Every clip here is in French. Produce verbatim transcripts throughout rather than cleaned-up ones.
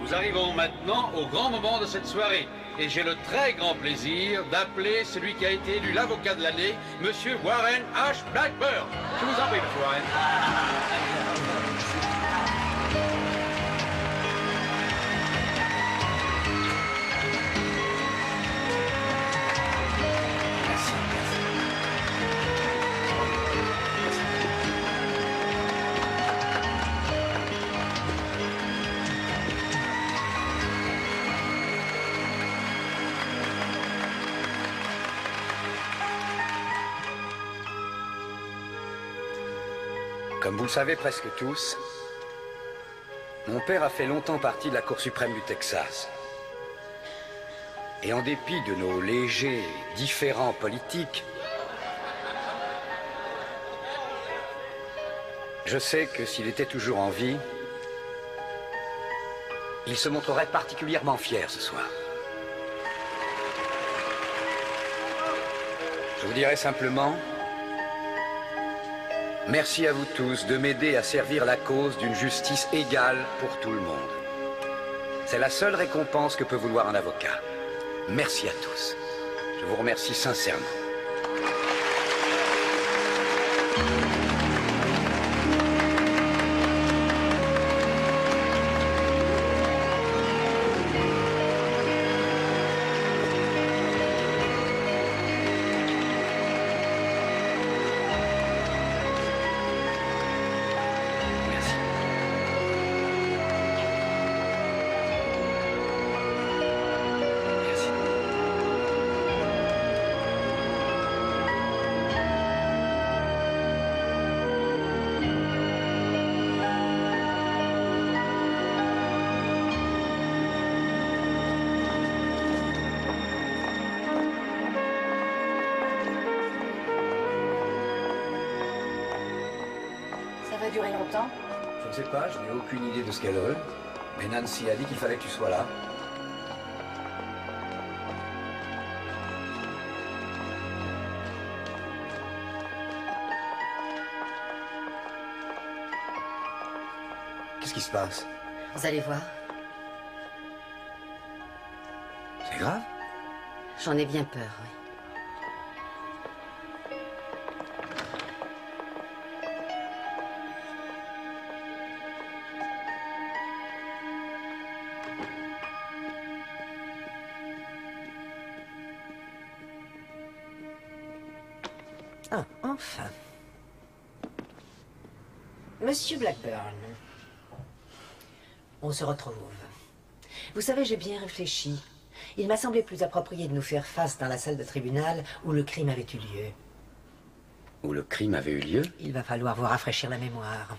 Nous arrivons maintenant au grand moment de cette soirée. Et j'ai le très grand plaisir d'appeler celui qui a été élu l'avocat de l'année, Monsieur Warren H. Blackburn. Je vous en prie, Monsieur Warren. Comme vous le savez presque tous, mon père a fait longtemps partie de la Cour suprême du Texas. Et en dépit de nos légers différends politiques, je sais que s'il était toujours en vie, il se montrerait particulièrement fier ce soir. Je vous dirai simplement... Merci à vous tous de m'aider à servir la cause d'une justice égale pour tout le monde. C'est la seule récompense que peut vouloir un avocat. Merci à tous. Je vous remercie sincèrement. Ça va durer longtemps? Je ne sais pas, je n'ai aucune idée de ce qu'elle veut. Mais Nancy a dit qu'il fallait que tu sois là. Qu'est-ce qui se passe? Vous allez voir. C'est grave? J'en ai bien peur, oui. Ah, enfin. Monsieur Blackburn, on se retrouve. Vous savez, j'ai bien réfléchi. Il m'a semblé plus approprié de nous faire face dans la salle de tribunal où le crime avait eu lieu. Où le crime avait eu lieu? Il va falloir vous rafraîchir la mémoire.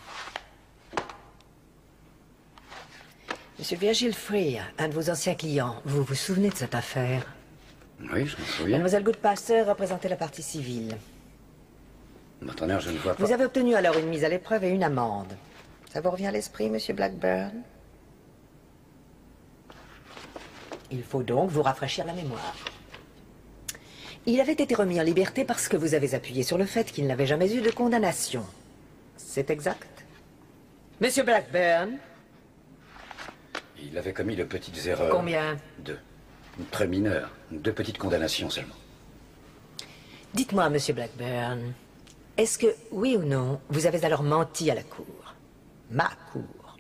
Monsieur Virgil Freer, un de vos anciens clients, vous vous souvenez de cette affaire? Oui, je me souviens. Mademoiselle Goodpaster représentait la partie civile. Votre honneur, je ne vois pas... Vous avez obtenu alors une mise à l'épreuve et une amende. Ça vous revient à l'esprit, monsieur Blackburn? Il faut donc vous rafraîchir la mémoire. Il avait été remis en liberté parce que vous avez appuyé sur le fait qu'il n'avait jamais eu de condamnation. C'est exact? Monsieur Blackburn? Il avait commis de petites erreurs. Combien? Deux. Très mineures. Deux petites condamnations seulement. Dites-moi, monsieur Blackburn, est-ce que, oui ou non, vous avez alors menti à la cour? Ma cour?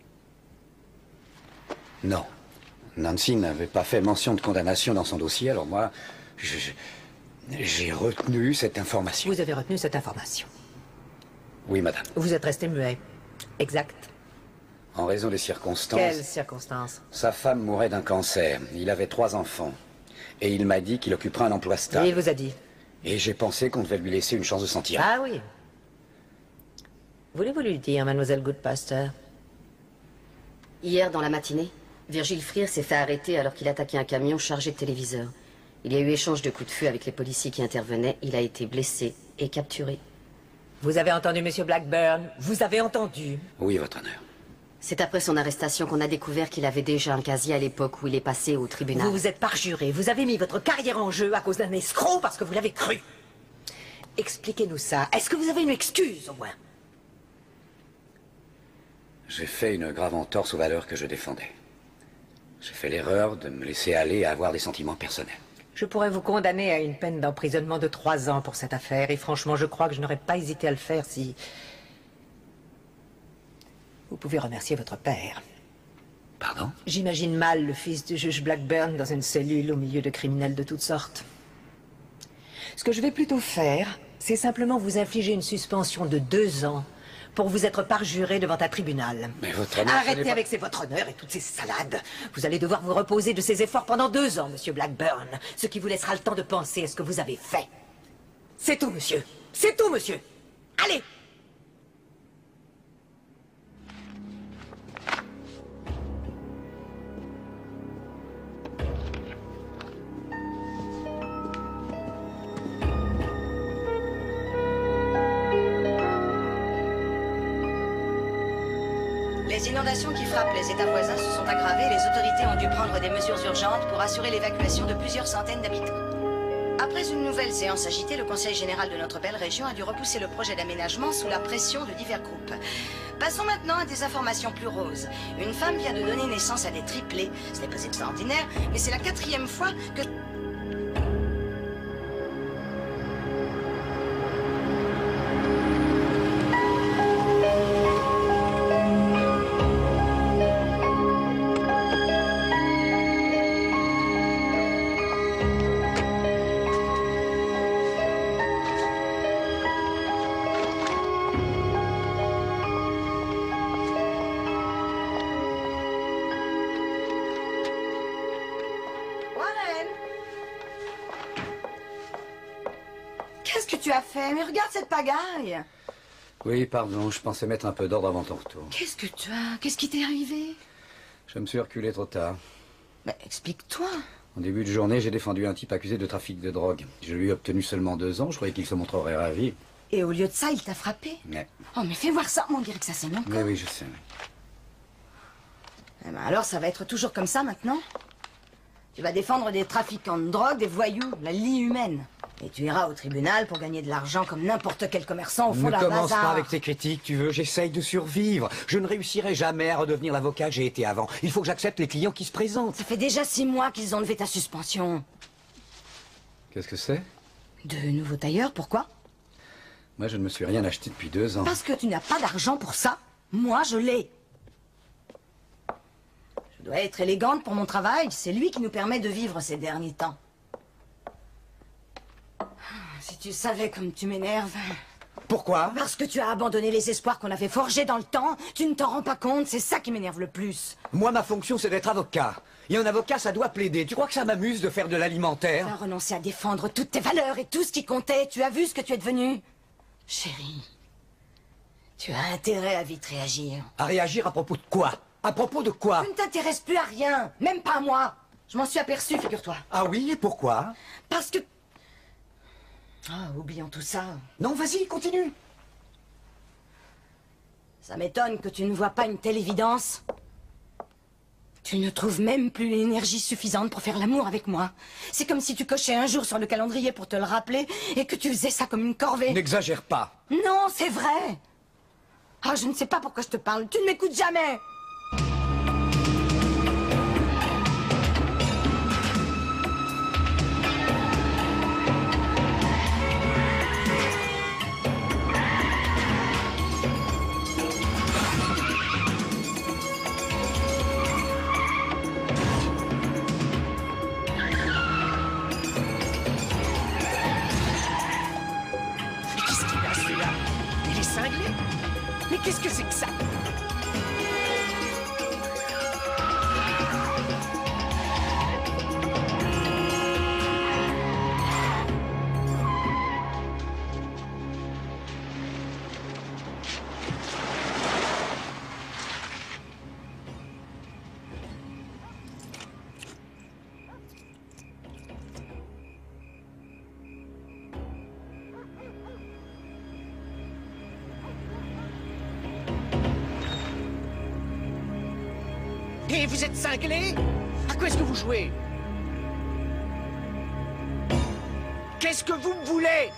Non. Nancy n'avait pas fait mention de condamnation dans son dossier, alors moi, j'ai retenu cette information. Vous avez retenu cette information? Oui, madame. Vous êtes resté muet. Exact. En raison des circonstances... Quelles circonstances? Sa femme mourait d'un cancer. Il avait trois enfants. Et il m'a dit qu'il occuperait un emploi stable. Et il vous a dit? Et j'ai pensé qu'on devait lui laisser une chance de s'en tirer. Ah oui. Voulez-vous lui dire, mademoiselle Goodpaster? Hier, dans la matinée, Virgil Freer s'est fait arrêter alors qu'il attaquait un camion chargé de téléviseurs. Il y a eu échange de coups de feu avec les policiers qui intervenaient. Il a été blessé et capturé. Vous avez entendu, monsieur Blackburn? Vous avez entendu? Oui, votre honneur. C'est après son arrestation qu'on a découvert qu'il avait déjà un casier à l'époque où il est passé au tribunal. Vous vous êtes parjuré. Vous avez mis votre carrière en jeu à cause d'un escroc parce que vous l'avez cru. Expliquez-nous ça. Est-ce que vous avez une excuse, au moins? J'ai fait une grave entorse aux valeurs que je défendais. J'ai fait l'erreur de me laisser aller à avoir des sentiments personnels. Je pourrais vous condamner à une peine d'emprisonnement de trois ans pour cette affaire, et franchement, je crois que je n'aurais pas hésité à le faire si... Vous pouvez remercier votre père. Pardon? J'imagine mal le fils du juge Blackburn dans une cellule au milieu de criminels de toutes sortes. Ce que je vais plutôt faire, c'est simplement vous infliger une suspension de deux ans pour vous être parjuré devant un tribunal. Mais votre honneur... Arrêtez pas... avec ces votre honneur et toutes ces salades. Vous allez devoir vous reposer de ces efforts pendant deux ans, monsieur Blackburn, ce qui vous laissera le temps de penser à ce que vous avez fait. C'est tout, monsieur. C'est tout, monsieur. Allez! Les inondations qui frappent les États voisins se sont aggravées et les autorités ont dû prendre des mesures urgentes pour assurer l'évacuation de plusieurs centaines d'habitants. Après une nouvelle séance agitée, le Conseil général de notre belle région a dû repousser le projet d'aménagement sous la pression de divers groupes. Passons maintenant à des informations plus roses. Une femme vient de donner naissance à des triplés. Ce n'est pas extraordinaire, mais c'est la quatrième fois que... Qu'est-ce que tu as fait? Mais regarde cette pagaille. Oui, pardon, je pensais mettre un peu d'ordre avant ton retour. Qu'est-ce que tu as? Qu'est-ce qui t'est arrivé? Je me suis reculé trop tard. Mais explique-toi. En début de journée, j'ai défendu un type accusé de trafic de drogue. Je lui ai obtenu seulement deux ans, je croyais qu'il se montrerait ravi. Et au lieu de ça, il t'a frappé? Mais... Oh, mais fais voir ça. On dirait que ça saigne encore. Mais oui, je sais. Eh ben alors, ça va être toujours comme ça maintenant? Tu vas défendre des trafiquants de drogue, des voyous, la lie humaine. Et tu iras au tribunal pour gagner de l'argent comme n'importe quel commerçant au fond Ne d'un commence bazar. pas avec tes critiques, tu veux, j'essaye de survivre. Je ne réussirai jamais à redevenir l'avocat que j'ai été avant. Il faut que j'accepte les clients qui se présentent. Ça fait déjà six mois qu'ils ont levé ta suspension. Qu'est-ce que c'est? De nouveaux tailleurs, pourquoi? Moi, je ne me suis rien acheté depuis deux ans. Parce que tu n'as pas d'argent pour ça. Moi, je l'ai. Je dois être élégante pour mon travail. C'est lui qui nous permet de vivre ces derniers temps. Si tu savais comme tu m'énerves. Pourquoi? Parce que tu as abandonné les espoirs qu'on avait forgés dans le temps. Tu ne t'en rends pas compte, c'est ça qui m'énerve le plus. Moi, ma fonction, c'est d'être avocat. Et un avocat, ça doit plaider. Tu crois que ça m'amuse de faire de l'alimentaire? Tu as renoncé à défendre toutes tes valeurs et tout ce qui comptait. Tu as vu ce que tu es devenu? Chérie, tu as intérêt à vite réagir. À réagir à propos de quoi? À propos de quoi? Tu ne t'intéresses plus à rien, même pas à moi. Je m'en suis aperçue, figure-toi. Ah oui, et pourquoi? Parce que... Ah, oublions tout ça. Non, vas-y, continue. Ça m'étonne que tu ne vois pas une telle évidence. Tu ne trouves même plus l'énergie suffisante pour faire l'amour avec moi. C'est comme si tu cochais un jour sur le calendrier pour te le rappeler et que tu faisais ça comme une corvée. N'exagère pas. Non, c'est vrai. Ah, je ne sais pas pourquoi je te parle. Tu ne m'écoutes jamais. Mais qu'est-ce que c'est que ça? Et vous êtes cinglé? À quoi est-ce que vous jouez? Qu'est-ce que vous me voulez?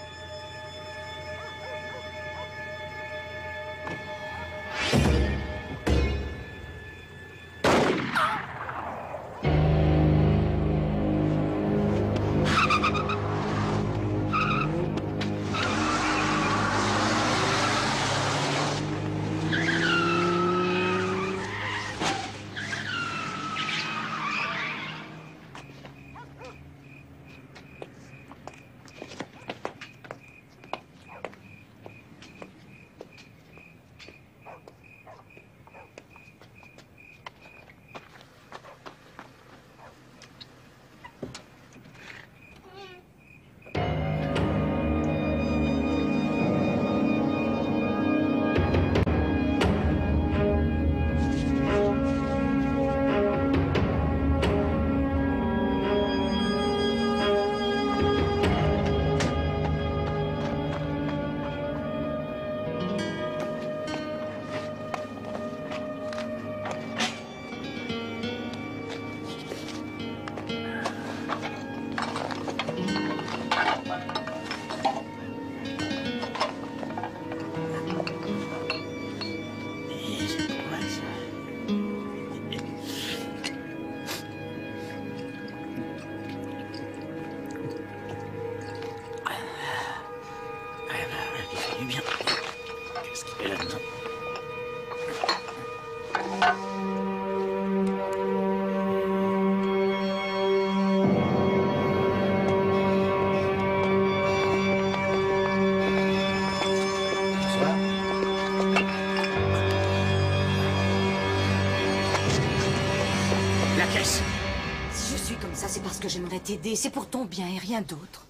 service. Si je suis comme ça, c'est parce que j'aimerais t'aider. C'est pour ton bien et rien d'autre.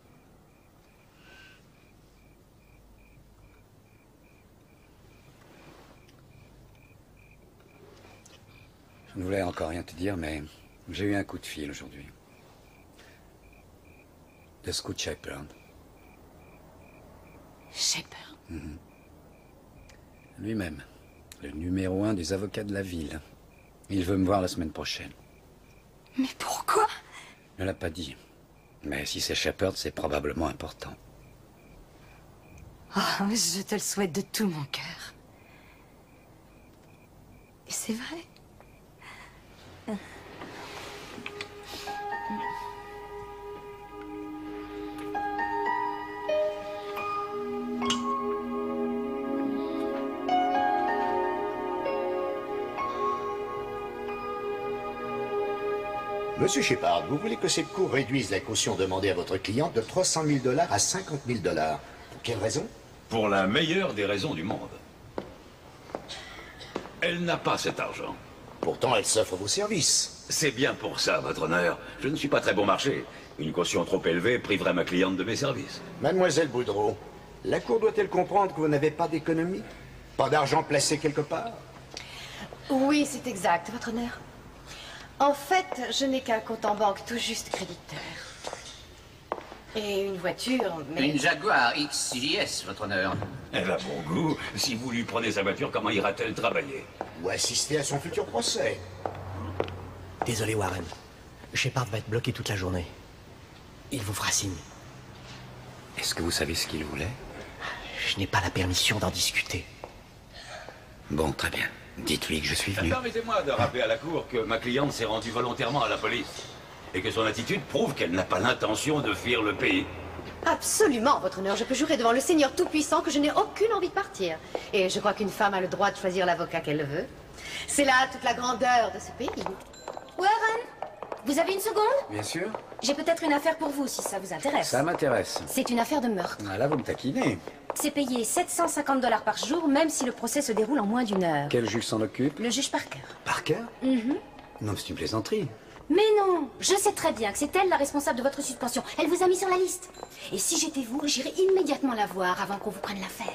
Je ne voulais encore rien te dire, mais j'ai eu un coup de fil aujourd'hui. De Scout Shepard. Shepard. Mm-hmm. Lui-même, le numéro un des avocats de la ville. Il veut me voir la semaine prochaine. Mais pourquoi? Il ne l'a pas dit. Mais si c'est Shepard, c'est probablement important. Oh, je te le souhaite de tout mon cœur. Et c'est vrai. Monsieur Shepard, vous voulez que cette cour réduise la caution demandée à votre cliente de trois cent mille dollars à cinquante mille dollars. Pour quelle raison? Pour la meilleure des raisons du monde. Elle n'a pas cet argent. Pourtant, elle s'offre vos services. C'est bien pour ça, votre honneur. Je ne suis pas très bon marché. Une caution trop élevée priverait ma cliente de mes services. Mademoiselle Boudreau, la cour doit-elle comprendre que vous n'avez pas d'économie? Pas d'argent placé quelque part? Oui, c'est exact, votre honneur. En fait, je n'ai qu'un compte en banque tout juste créditeur. Et une voiture, mais... Une Jaguar X J S, votre honneur. Elle a bon goût. Si vous lui prenez sa voiture, comment ira-t-elle travailler? Ou assister à son futur procès. Désolé, Warren. Shepard va être bloqué toute la journée. Il vous fera signe. Est-ce que vous savez ce qu'il voulait? Je n'ai pas la permission d'en discuter. Bon, très bien. Dites-lui que je suis venu. Permettez-moi de rappeler à la cour que ma cliente s'est rendue volontairement à la police. Et que son attitude prouve qu'elle n'a pas l'intention de fuir le pays. Absolument, votre honneur. Je peux jurer devant le Seigneur Tout-Puissant que je n'ai aucune envie de partir. Et je crois qu'une femme a le droit de choisir l'avocat qu'elle veut. C'est là toute la grandeur de ce pays. Warren, vous avez une seconde? Bien sûr. J'ai peut-être une affaire pour vous, si ça vous intéresse. Ça m'intéresse. C'est une affaire de meurtre. Ah, là, vous me taquinez. C'est payé sept cent cinquante dollars par jour, même si le procès se déroule en moins d'une heure. Quel juge s'en occupe? Le juge Parker. Parker? Mhm. Non, c'est une plaisanterie. Mais non, je sais très bien que c'est elle la responsable de votre suspension. Elle vous a mis sur la liste. Et si j'étais vous, j'irais immédiatement la voir avant qu'on vous prenne l'affaire.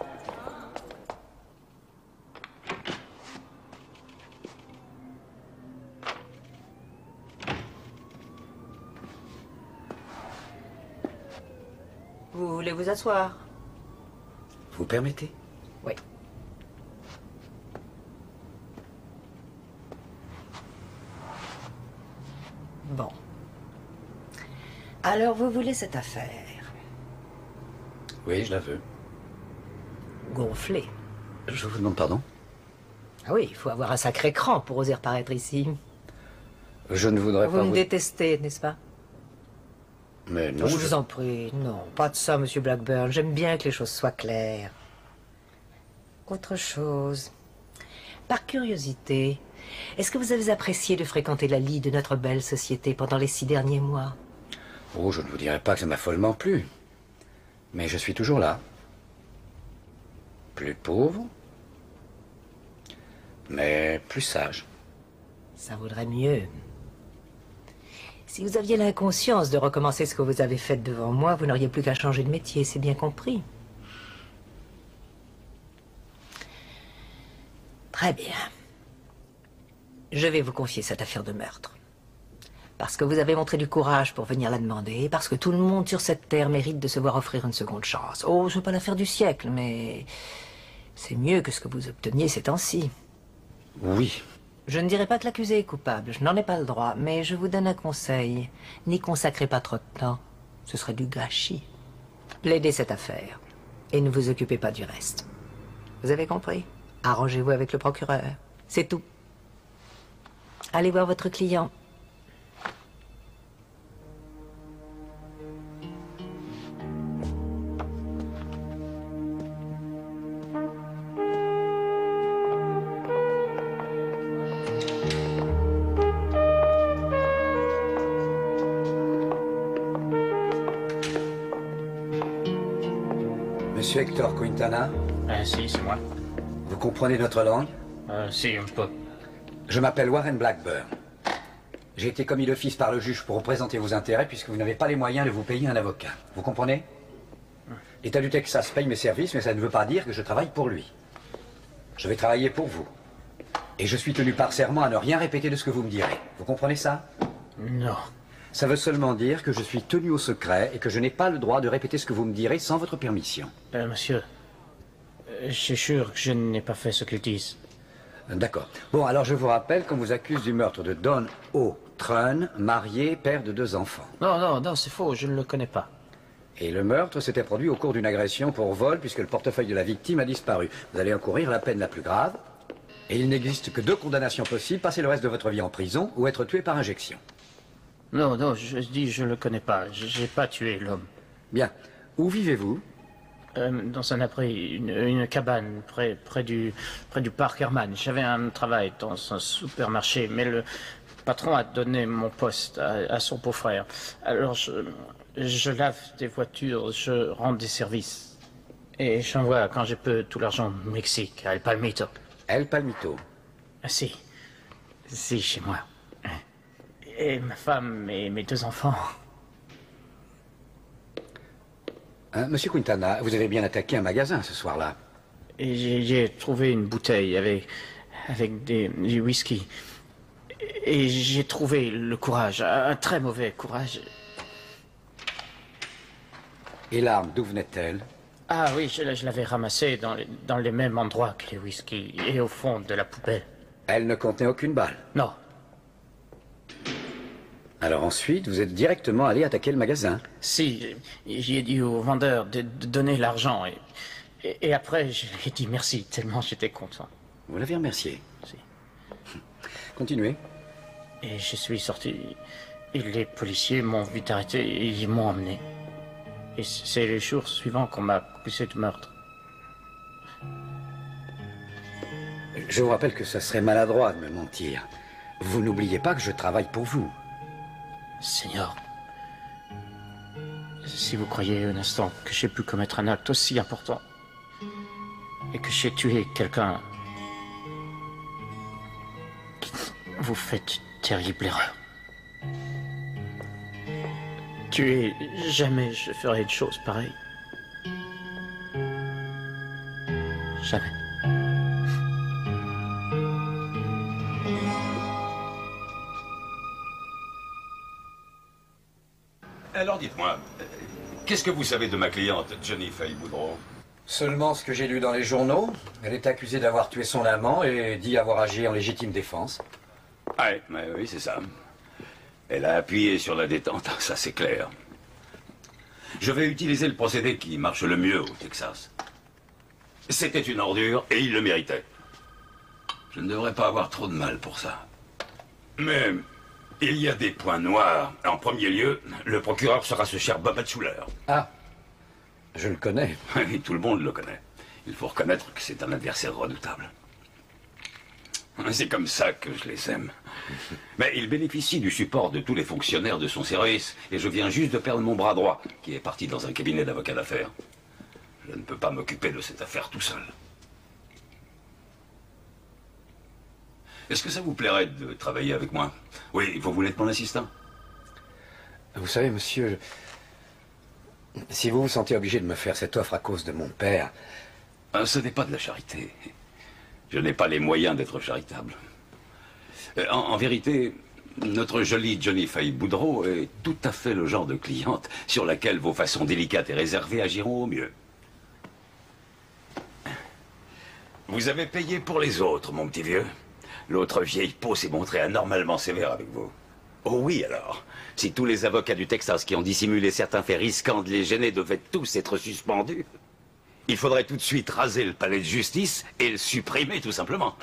Vous voulez vous asseoir? Vous permettez? Oui. Bon. Alors, vous voulez cette affaire? Oui, je la veux. Gonflée. Je vous demande pardon? Ah oui, il faut avoir un sacré cran pour oser reparaître ici. Je ne voudrais vous pas me vous... détestez, n'est-ce pas? Mais non, je je... vous en prie, non, pas de ça, monsieur Blackburn. J'aime bien que les choses soient claires. Autre chose. Par curiosité, est-ce que vous avez apprécié de fréquenter la lie de notre belle société pendant les six derniers mois? Oh, je ne vous dirais pas que ça m'a follement plu. Mais je suis toujours là. Plus pauvre, mais plus sage. Ça vaudrait mieux. Si vous aviez l'inconscience de recommencer ce que vous avez fait devant moi, vous n'auriez plus qu'à changer de métier, c'est bien compris. Très bien. Je vais vous confier cette affaire de meurtre. Parce que vous avez montré du courage pour venir la demander, parce que tout le monde sur cette terre mérite de se voir offrir une seconde chance. Oh, ce n'est pas l'affaire du siècle, mais c'est mieux que ce que vous obteniez ces temps-ci. Oui. Je ne dirais pas que l'accusé est coupable, je n'en ai pas le droit, mais je vous donne un conseil. N'y consacrez pas trop de temps, ce serait du gâchis. Plaidez cette affaire, et ne vous occupez pas du reste. Vous avez compris? Arrangez-vous avec le procureur, c'est tout. Allez voir votre client. Monsieur Hector Quintana? Ah, si, c'est moi. Vous comprenez notre langue? Euh, si, un peu. Je m'appelle Warren Blackburn. J'ai été commis d'office par le juge pour représenter vos intérêts puisque vous n'avez pas les moyens de vous payer un avocat. Vous comprenez? L'État du Texas paye mes services, mais ça ne veut pas dire que je travaille pour lui. Je vais travailler pour vous. Et je suis tenu par serment à ne rien répéter de ce que vous me direz. Vous comprenez ça? Non. Ça veut seulement dire que je suis tenu au secret et que je n'ai pas le droit de répéter ce que vous me direz sans votre permission. Euh, monsieur, euh, je suis sûr que je n'ai pas fait ce qu'ils disent. D'accord. Bon, alors je vous rappelle qu'on vous accuse du meurtre de Don O. Trun, marié, père de deux enfants. Non, non, non, c'est faux, je ne le connais pas. Et le meurtre s'était produit au cours d'une agression pour vol puisque le portefeuille de la victime a disparu. Vous allez encourir la peine la plus grave. Et il n'existe que deux condamnations possibles, passer le reste de votre vie en prison ou être tué par injection. Non, non, je dis je ne le connais pas. Je n'ai pas tué l'homme. Bien. Où vivez-vous? euh, Dans un abri, une, une cabane près, près, du, près du parc Herman. J'avais un travail dans un supermarché, mais le patron a donné mon poste à, à son beau-frère. Alors je, je lave des voitures, je rends des services. Et j'envoie quand je peux tout l'argent au Mexique, à El Palmito. El Palmito? Ah, si. Si, chez moi. Et ma femme et mes deux enfants. Hein, Monsieur Quintana, vous avez bien attaqué un magasin ce soir-là. Et j'ai- j'ai trouvé une bouteille avec, avec des, du whisky. Et j'ai trouvé le courage, un très mauvais courage. Et l'arme, d'où venait-elle? Ah oui, je, je l'avais ramassée dans, les- dans les mêmes endroits que les whisky et au fond de la poubelle. Elle ne contenait aucune balle? Non. Alors ensuite, vous êtes directement allé attaquer le magasin? Si, j'ai dit au vendeur de, de donner l'argent et, et, et après j'ai dit merci tellement j'étais content. Vous l'avez remercié? Si. Continuez. Et je suis sorti et les policiers m'ont vite arrêté et ils m'ont emmené. Et c'est les jours suivants qu'on m'a accusé de meurtre. Je vous rappelle que ce serait maladroit de me mentir. Vous n'oubliez pas que je travaille pour vous. Seigneur, si vous croyez un instant que j'ai pu commettre un acte aussi important et que j'ai tué quelqu'un, vous faites une terrible erreur. Tuer, jamais je ferai une chose pareille. Jamais. Alors dites-moi, euh, qu'est-ce que vous savez de ma cliente, Johnny Faye Boudreau? Seulement ce que j'ai lu dans les journaux. Elle est accusée d'avoir tué son amant et dit avoir agi en légitime défense. Ouais, ouais, oui, c'est ça. Elle a appuyé sur la détente, ça c'est clair. Je vais utiliser le procédé qui marche le mieux au Texas. C'était une ordure et il le méritait. Je ne devrais pas avoir trop de mal pour ça. Mais il y a des points noirs. En premier lieu, le procureur sera ce cher Bob Schuller. Ah, je le connais. Oui, tout le monde le connaît. Il faut reconnaître que c'est un adversaire redoutable. C'est comme ça que je les aime. Mais il bénéficie du support de tous les fonctionnaires de son service. Et je viens juste de perdre mon bras droit, qui est parti dans un cabinet d'avocat d'affaires. Je ne peux pas m'occuper de cette affaire tout seul. Est-ce que ça vous plairait de travailler avec moi? Oui, vous voulez être mon assistant? Vous savez, monsieur, si vous vous sentez obligé de me faire cette offre à cause de mon père... Ah, ce n'est pas de la charité. Je n'ai pas les moyens d'être charitable. Euh, En, en vérité, notre jolie Johnny Faye Boudreau est tout à fait le genre de cliente sur laquelle vos façons délicates et réservées agiront au mieux. Vous avez payé pour les autres, mon petit vieux. L'autre vieille peau s'est montrée anormalement sévère avec vous. Oh oui, alors. Si tous les avocats du Texas qui ont dissimulé certains faits risquants de les gêner devaient tous être suspendus, il faudrait tout de suite raser le palais de justice et le supprimer, tout simplement.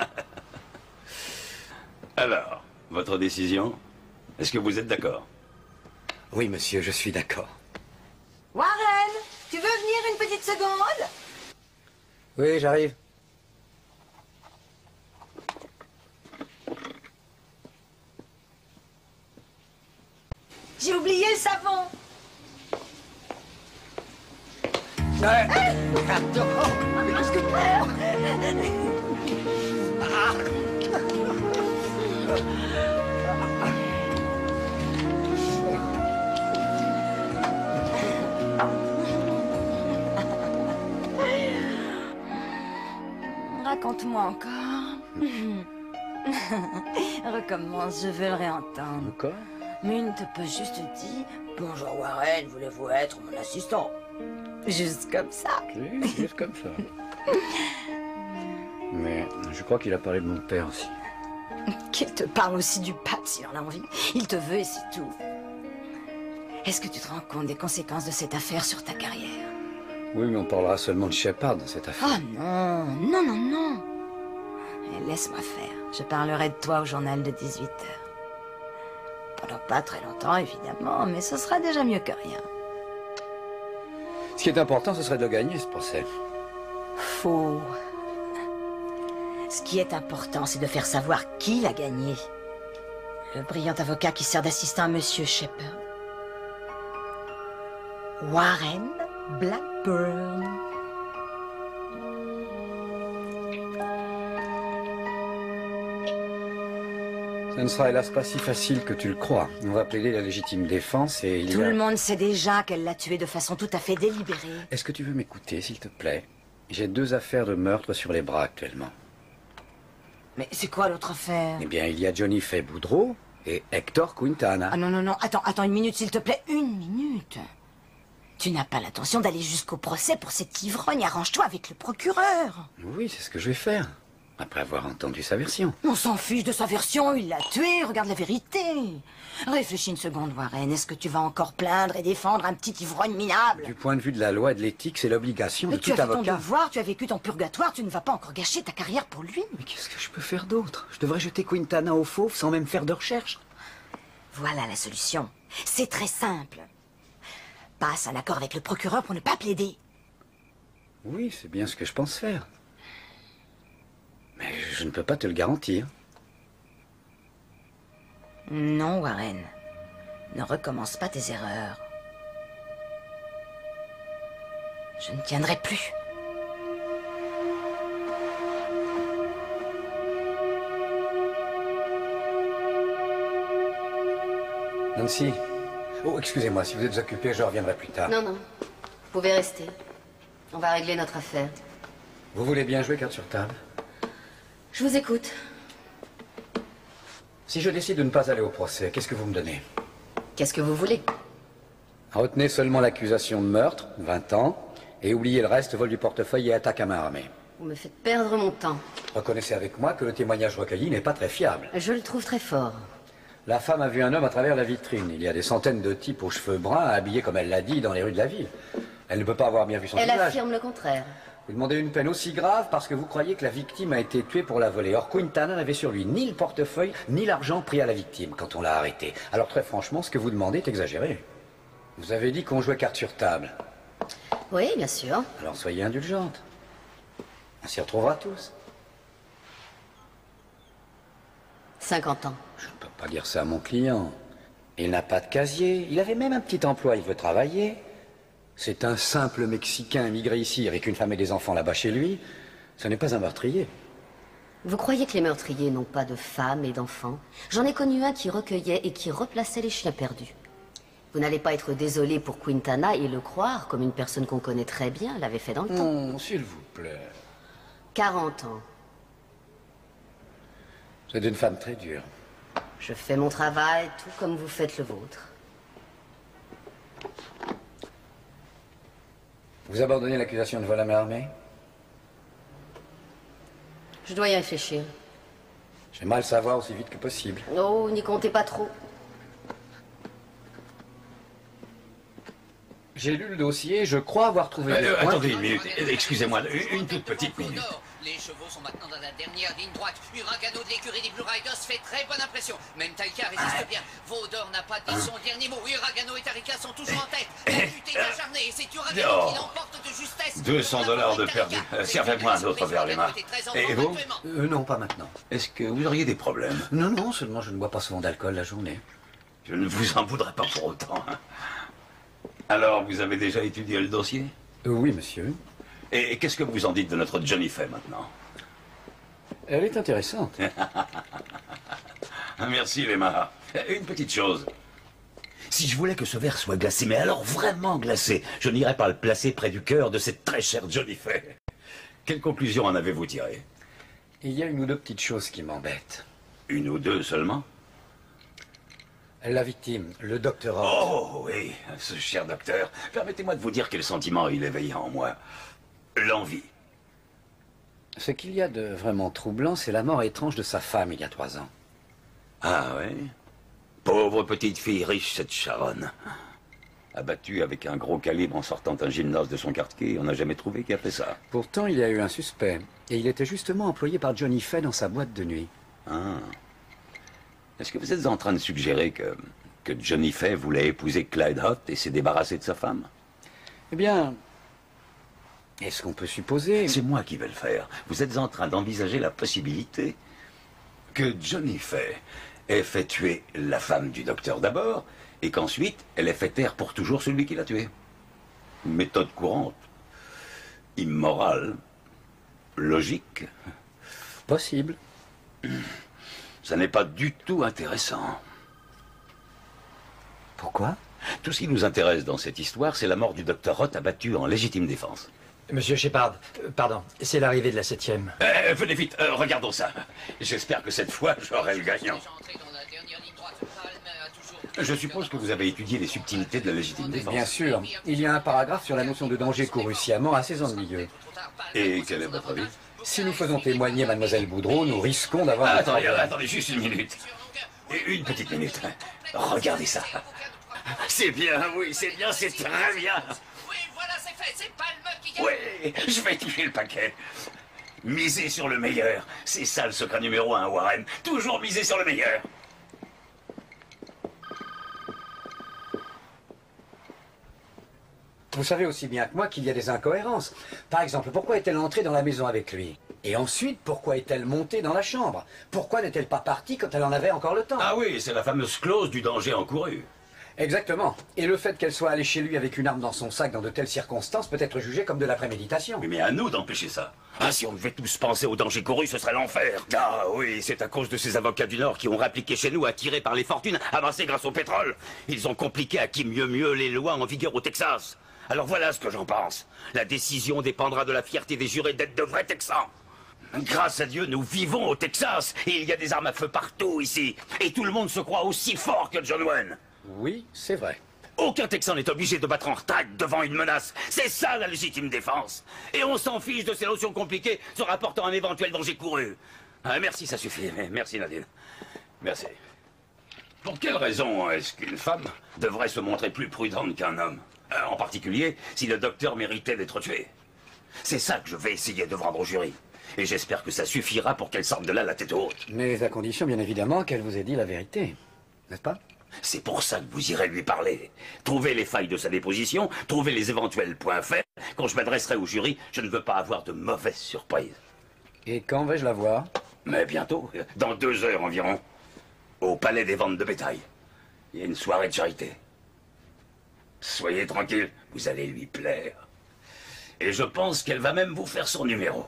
Alors, votre décision? Est-ce que vous êtes d'accord? Oui, monsieur, je suis d'accord. Warren, tu veux venir une petite seconde? Oui, j'arrive. J'ai oublié le savon. Ouais. Pardon. Qu'est-ce que Chante-moi encore. Recommence, je veux le réentendre. Encore? Mune te peut juste dire « Bonjour Warren, voulez-vous être mon assistant ?» Juste comme ça. Oui, juste comme ça. Mais je crois qu'il a parlé de mon père aussi. Qu'il te parle aussi du pape s'il en a envie. Il te veut et c'est tout. Est-ce que tu te rends compte des conséquences de cette affaire sur ta carrière? Oui, mais on parlera seulement de Shepard dans cette affaire. Ah non, non, non, non. Laisse-moi faire. Je parlerai de toi au journal de dix-huit heures. Pendant pas très longtemps, évidemment, mais ce sera déjà mieux que rien. Ce qui est important, ce serait de le gagner, ce procès. Faux. Ce qui est important, c'est de faire savoir qui l'a gagné. Le brillant avocat qui sert d'assistant à Monsieur Shepard. Warren Blackburn. Ça ne sera hélas pas si facile que tu le crois. On va plaider la légitime défense et il Tout y a... le monde sait déjà qu'elle l'a tué de façon tout à fait délibérée. Est-ce que tu veux m'écouter, s'il te plaît? J'ai deux affaires de meurtre sur les bras actuellement. Mais c'est quoi l'autre affaire? Eh bien, il y a Johnny Fay Boudreau et Hector Quintana. Ah non, non, non, attends, attends une minute, s'il te plaît, une minute. Tu n'as pas l'intention d'aller jusqu'au procès pour cet ivrogne. Arrange-toi avec le procureur. Oui, c'est ce que je vais faire, après avoir entendu sa version. On s'en fiche de sa version, il l'a tué, regarde la vérité. Réfléchis une seconde, Warren, est-ce que tu vas encore plaindre et défendre un petit ivrogne minable? Du point de vue de la loi et de l'éthique, c'est l'obligation de Mais tu tout as fait ton avocat. devoir, tu as vécu ton purgatoire, tu ne vas pas encore gâcher ta carrière pour lui. Mais qu'est-ce que je peux faire d'autre? Je devrais jeter Quintana au fauve sans même faire de recherche. Voilà la solution. C'est très simple. Passe un accord avec le procureur pour ne pas plaider. Oui, c'est bien ce que je pense faire. Mais je ne peux pas te le garantir. Non, Warren. Ne recommence pas tes erreurs. Je ne tiendrai plus. Nancy. Oh, excusez-moi, si vous êtes occupé, je reviendrai plus tard. Non, non. Vous pouvez rester. On va régler notre affaire. Vous voulez bien jouer carte sur table? Je vous écoute. Si je décide de ne pas aller au procès, qu'est-ce que vous me donnez? Qu'est-ce que vous voulez? Retenez seulement l'accusation de meurtre, vingt ans, et oubliez le reste, vol du portefeuille et attaque à main armée. Vous me faites perdre mon temps. Reconnaissez avec moi que le témoignage recueilli n'est pas très fiable. Je le trouve très fort. La femme a vu un homme à travers la vitrine. Il y a des centaines de types aux cheveux bruns, habillés comme elle l'a dit, dans les rues de la ville. Elle ne peut pas avoir bien vu son Elle visage. affirme le contraire. Vous demandez une peine aussi grave parce que vous croyez que la victime a été tuée pour la voler. Or, Quintana n'avait sur lui ni le portefeuille, ni l'argent pris à la victime quand on l'a arrêté. Alors, très franchement, ce que vous demandez est exagéré. Vous avez dit qu'on jouait carte sur table. Oui, bien sûr. Alors, soyez indulgente. On s'y retrouvera tous. cinquante ans. Je ne peux pas dire ça à mon client. Il n'a pas de casier. Il avait même un petit emploi. Il veut travailler. C'est un simple Mexicain immigré ici avec une femme et des enfants là-bas chez lui. Ce n'est pas un meurtrier. Vous croyez que les meurtriers n'ont pas de femmes et d'enfants? J'en ai connu un qui recueillait et qui replaçait les chiens perdus. Vous n'allez pas être désolé pour Quintana et le croire comme une personne qu'on connaît très bien l'avait fait dans le temps. Non, s'il vous plaît. quarante ans. C'est une femme très dure. Je fais mon travail tout comme vous faites le vôtre. Vous abandonnez l'accusation de vol à main armée? Je dois y réfléchir. J'aimerais le savoir aussi vite que possible. Oh, n'y comptez pas trop. J'ai lu le dossier, je crois avoir trouvé... Euh, des euh, points. attendez une minute, excusez-moi, une, une toute petite minute. Les chevaux sont maintenant dans la dernière ligne droite. Uragano de l'écurie des Blue Riders fait très bonne impression. Même Taika résiste bien. Vaudor n'a pas dit son dernier mot. Uragano et Tarika sont toujours en tête. La lutte est acharnée et c'est Uragano qui l'emporte de justesse. deux cents dollars de perdu. Euh, Servez-moi un autre verre, les mains. Et vous? Euh, non, pas maintenant. Est-ce que vous auriez des problèmes? Non, non, seulement je ne bois pas souvent d'alcool la journée. Je ne vous en voudrais pas pour autant. Alors, vous avez déjà étudié le dossier? Euh, oui, monsieur. Et qu'est-ce que vous en dites de notre Johnny Fay maintenant? Elle est intéressante. Merci, Lema. Une petite chose. Si je voulais que ce verre soit glacé, mais alors vraiment glacé, je n'irais pas le placer près du cœur de cette très chère Johnny Fay. Quelle conclusion en avez-vous tirée? Il y a une ou deux petites choses qui m'embêtent. Une ou deux seulement? La victime, le docteur Holt. Oh oui, ce cher docteur. Permettez-moi de vous dire quel sentiment il éveille en moi. L'envie. Ce qu'il y a de vraiment troublant, c'est la mort étrange de sa femme il y a trois ans. Ah oui? Pauvre petite fille riche, cette Sharon. Abattue avec un gros calibre en sortant un gymnase de son quartier, on n'a jamais trouvé qui a fait ça. Pourtant, il y a eu un suspect. Et il était justement employé par Johnny Fay dans sa boîte de nuit. Ah. Est-ce que vous êtes en train de suggérer que, que Johnny Fay voulait épouser Clyde Holt et s'est débarrassé de sa femme? Eh bien, est-ce qu'on peut supposer... C'est moi qui vais le faire. Vous êtes en train d'envisager la possibilité que Johnny Fay ait fait tuer la femme du docteur d'abord, et qu'ensuite, elle ait fait taire pour toujours celui qui l'a tué. Une méthode courante, immorale, logique. Possible. Ça n'est pas du tout intéressant. Pourquoi? Tout ce qui nous intéresse dans cette histoire, c'est la mort du docteur Holt abattu en légitime défense. Monsieur Shepard, euh, pardon, c'est l'arrivée de la septième. Euh, venez vite, euh, regardons ça. J'espère que cette fois, j'aurai le gagnant. Je suppose que vous avez étudié les subtilités de la légitime défense. Bien sûr. Il y a un paragraphe sur la notion de danger couru sciemment assez ennuyeux. Et quel est votre avis? Si nous faisons témoigner Mademoiselle Boudreau, nous risquons d'avoir... Ah, un attendez, problème. attendez, juste une minute. Une petite minute. Regardez ça. C'est bien, oui, c'est bien, c'est très bien. Oui, voilà, c'est fait, c'est Palme qui gagne. Oui, je vais toucher le paquet. Miser sur le meilleur. C'est ça le secret numéro un, Warren. Toujours miser sur le meilleur. Vous savez aussi bien que moi qu'il y a des incohérences. Par exemple, pourquoi est-elle entrée dans la maison avec lui? Et ensuite, pourquoi est-elle montée dans la chambre? Pourquoi n'est-elle pas partie quand elle en avait encore le temps? Ah oui, c'est la fameuse clause du danger encouru. Exactement. Et le fait qu'elle soit allée chez lui avec une arme dans son sac dans de telles circonstances peut être jugé comme de la préméditation. Oui, mais à nous d'empêcher ça. Ah, si on devait tous penser au danger couru, ce serait l'enfer. Ah oui, c'est à cause de ces avocats du Nord qui ont répliqué chez nous, attirés par les fortunes amassées grâce au pétrole. Ils ont compliqué à qui mieux mieux les lois en vigueur au Texas. Alors voilà ce que j'en pense. La décision dépendra de la fierté des jurés d'être de vrais Texans. Grâce à Dieu, nous vivons au Texas. Et il y a des armes à feu partout ici. Et tout le monde se croit aussi fort que John Wayne. Oui, c'est vrai. Aucun Texan n'est obligé de battre en retraite devant une menace. C'est ça la légitime défense. Et on s'en fiche de ces notions compliquées se rapportant à un éventuel danger couru. Ah, merci, ça suffit. Merci Nadine. Merci. Pour quelle raison est-ce qu'une femme devrait se montrer plus prudente qu'un homme? En particulier, si le docteur méritait d'être tué. C'est ça que je vais essayer de vendre au jury. Et j'espère que ça suffira pour qu'elle sorte de là la tête haute. Mais à condition, bien évidemment, qu'elle vous ait dit la vérité. N'est-ce pas? C'est pour ça que vous irez lui parler. Trouver les failles de sa déposition, trouver les éventuels points faibles. Quand je m'adresserai au jury, je ne veux pas avoir de mauvaises surprises. Et quand vais-je la voir? Mais bientôt, dans deux heures environ, au Palais des Ventes de Bétail. Il y a une soirée de charité. Soyez tranquille, vous allez lui plaire. Et je pense qu'elle va même vous faire son numéro.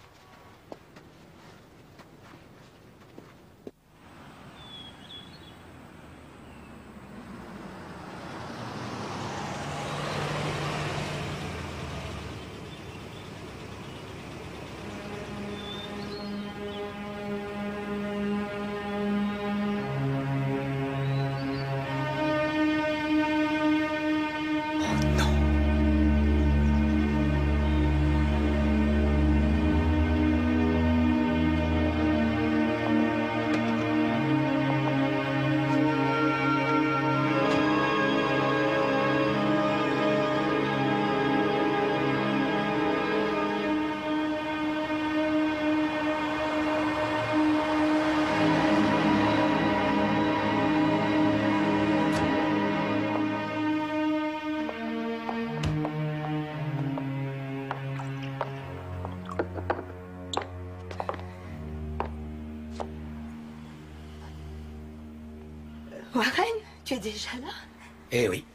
Warren, tu es déjà là? Eh oui.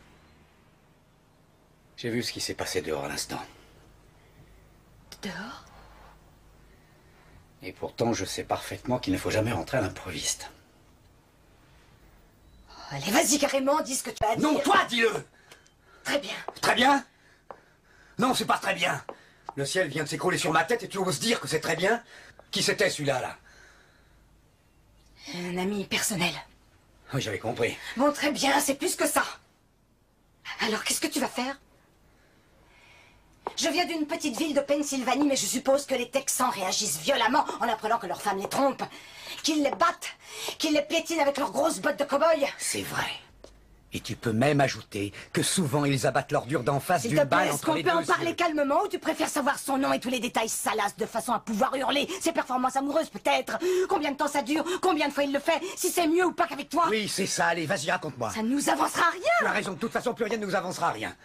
J'ai vu ce qui s'est passé dehors à l'instant. Dehors? Et pourtant, je sais parfaitement qu'il ne faut jamais rentrer à l'improviste. Oh, allez, vas-y carrément, dis ce que tu as à dire. Non, toi, dis-le! Très bien. Très bien? Non, c'est pas très bien. Le ciel vient de s'écrouler sur ma tête et tu oses dire que c'est très bien? Qui c'était celui-là, là? Un ami personnel. Oui, j'avais compris. Bon, très bien, c'est plus que ça. Alors, qu'est-ce que tu vas faire? Je viens d'une petite ville de Pennsylvanie, mais je suppose que les Texans réagissent violemment en apprenant que leurs femmes les trompent, qu'ils les battent, qu'ils les piétinent avec leurs grosses bottes de cow-boy. C'est vrai. Et tu peux même ajouter que souvent ils abattent l'ordure d'en face S'il d'une te plaît, balle est-ce entre qu'on les peut deux en parler yeux. calmement ou tu préfères savoir son nom et tous les détails salaces de façon à pouvoir hurler? Ses performances amoureuses, peut-être? Combien de temps ça dure? Combien de fois il le fait? Si c'est mieux ou pas qu'avec toi? Oui, c'est ça. Allez, vas-y, raconte-moi. Ça ne nous avancera à rien. Tu as raison. De toute façon, plus rien ne nous avancera à rien.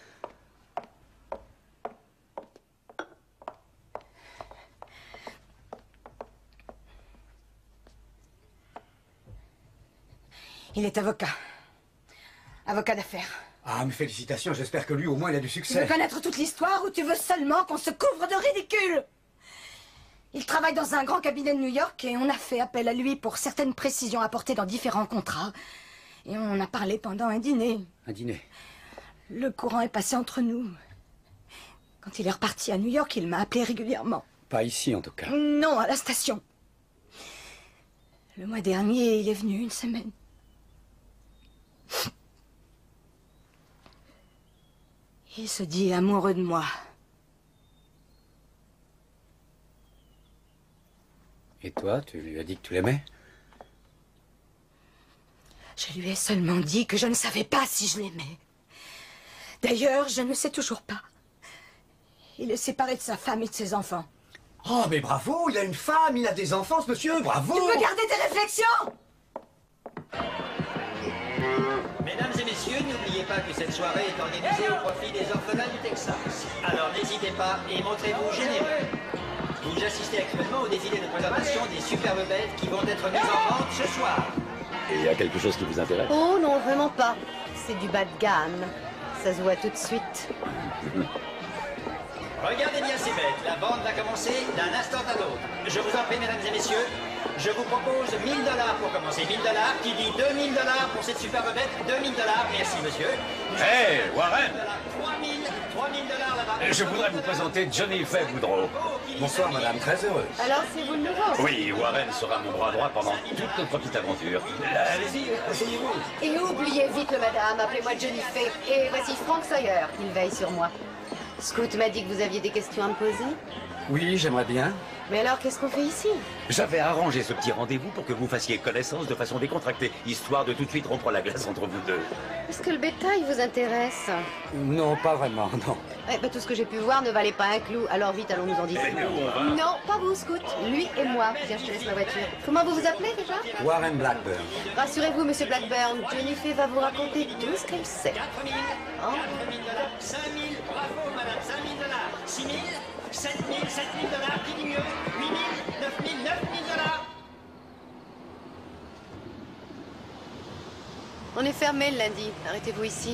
Il est avocat. Avocat d'affaires. Ah, mes félicitations. J'espère que lui, au moins, il a du Tu veux succès. connaître toute l'histoire ou tu veux seulement qu'on se couvre de ridicule? Il travaille dans un grand cabinet de New York et on a fait appel à lui pour certaines précisions apportées dans différents contrats. Et on a parlé pendant un dîner. Un dîner. Le courant est passé entre nous. Quand il est reparti à New York, il m'a appelé régulièrement. Pas ici, en tout cas. Non, à la station. Le mois dernier, il est venu une semaine. Il se dit amoureux de moi. Et toi, tu lui as dit que tu l'aimais? Je lui ai seulement dit que je ne savais pas si je l'aimais. D'ailleurs, je ne sais toujours pas. Il est séparé de sa femme et de ses enfants. Oh, mais bravo, il a une femme, il a des enfants, ce monsieur, bravo! Tu peux garder tes réflexions? Mesdames et messieurs, n'oubliez pas que cette soirée est organisée au profit des orphelins du Texas. Alors n'hésitez pas et montrez-vous généreux. Vous assistez actuellement au défilé de présentation des superbes bêtes qui vont être mises en vente ce soir. Et il y a quelque chose qui vous intéresse? Oh non, vraiment pas. C'est du bas de gamme. Ça se voit tout de suite. Regardez bien ces bêtes, la vente va commencer d'un instant à l'autre. Je vous en prie, mesdames et messieurs, je vous propose mille dollars pour commencer. mille dollars, qui dit deux mille dollars pour cette superbe bête, deux mille dollars, merci monsieur. Hé, hey, Warren! trois mille, trois mille dollars là-bas. Je voudrais vous présenter Johnny Fay Boudreau. Bonsoir, madame, très heureuse. Alors, c'est vous le nouveau? Oui, Warren sera mon bras droit pendant toute notre petite aventure. Allez-y, asseyez-vous. Et oubliez vite le madame, appelez-moi Johnny Fay. Et voici Frank Sawyer, il veille sur moi. Scoot m'a dit que vous aviez des questions à me poser. Oui, j'aimerais bien. Mais alors, qu'est-ce qu'on fait ici? J'avais arrangé ce petit rendez-vous pour que vous fassiez connaissance de façon décontractée, histoire de tout de suite rompre la glace entre vous deux. Est-ce que le bétail vous intéresse? Non, pas vraiment, non. Eh ben, tout ce que j'ai pu voir ne valait pas un clou, alors vite, allons nous en discuter. Non, pas vous, Scoot. Lui et moi. Tiens, je te laisse ma voiture. Comment vous vous appelez déjà? Warren Blackburn. Rassurez-vous, monsieur Blackburn, Johnny Fay va vous raconter tout ce qu'elle sait. quatre mille, quatre mille dollars, cinq mille, bravo madame, cinq mille dollars, six mille, sept mille, sept mille dollars, qui dit mieux, huit mille, neuf mille, neuf mille dollars. On est fermé le lundi. Arrêtez-vous ici.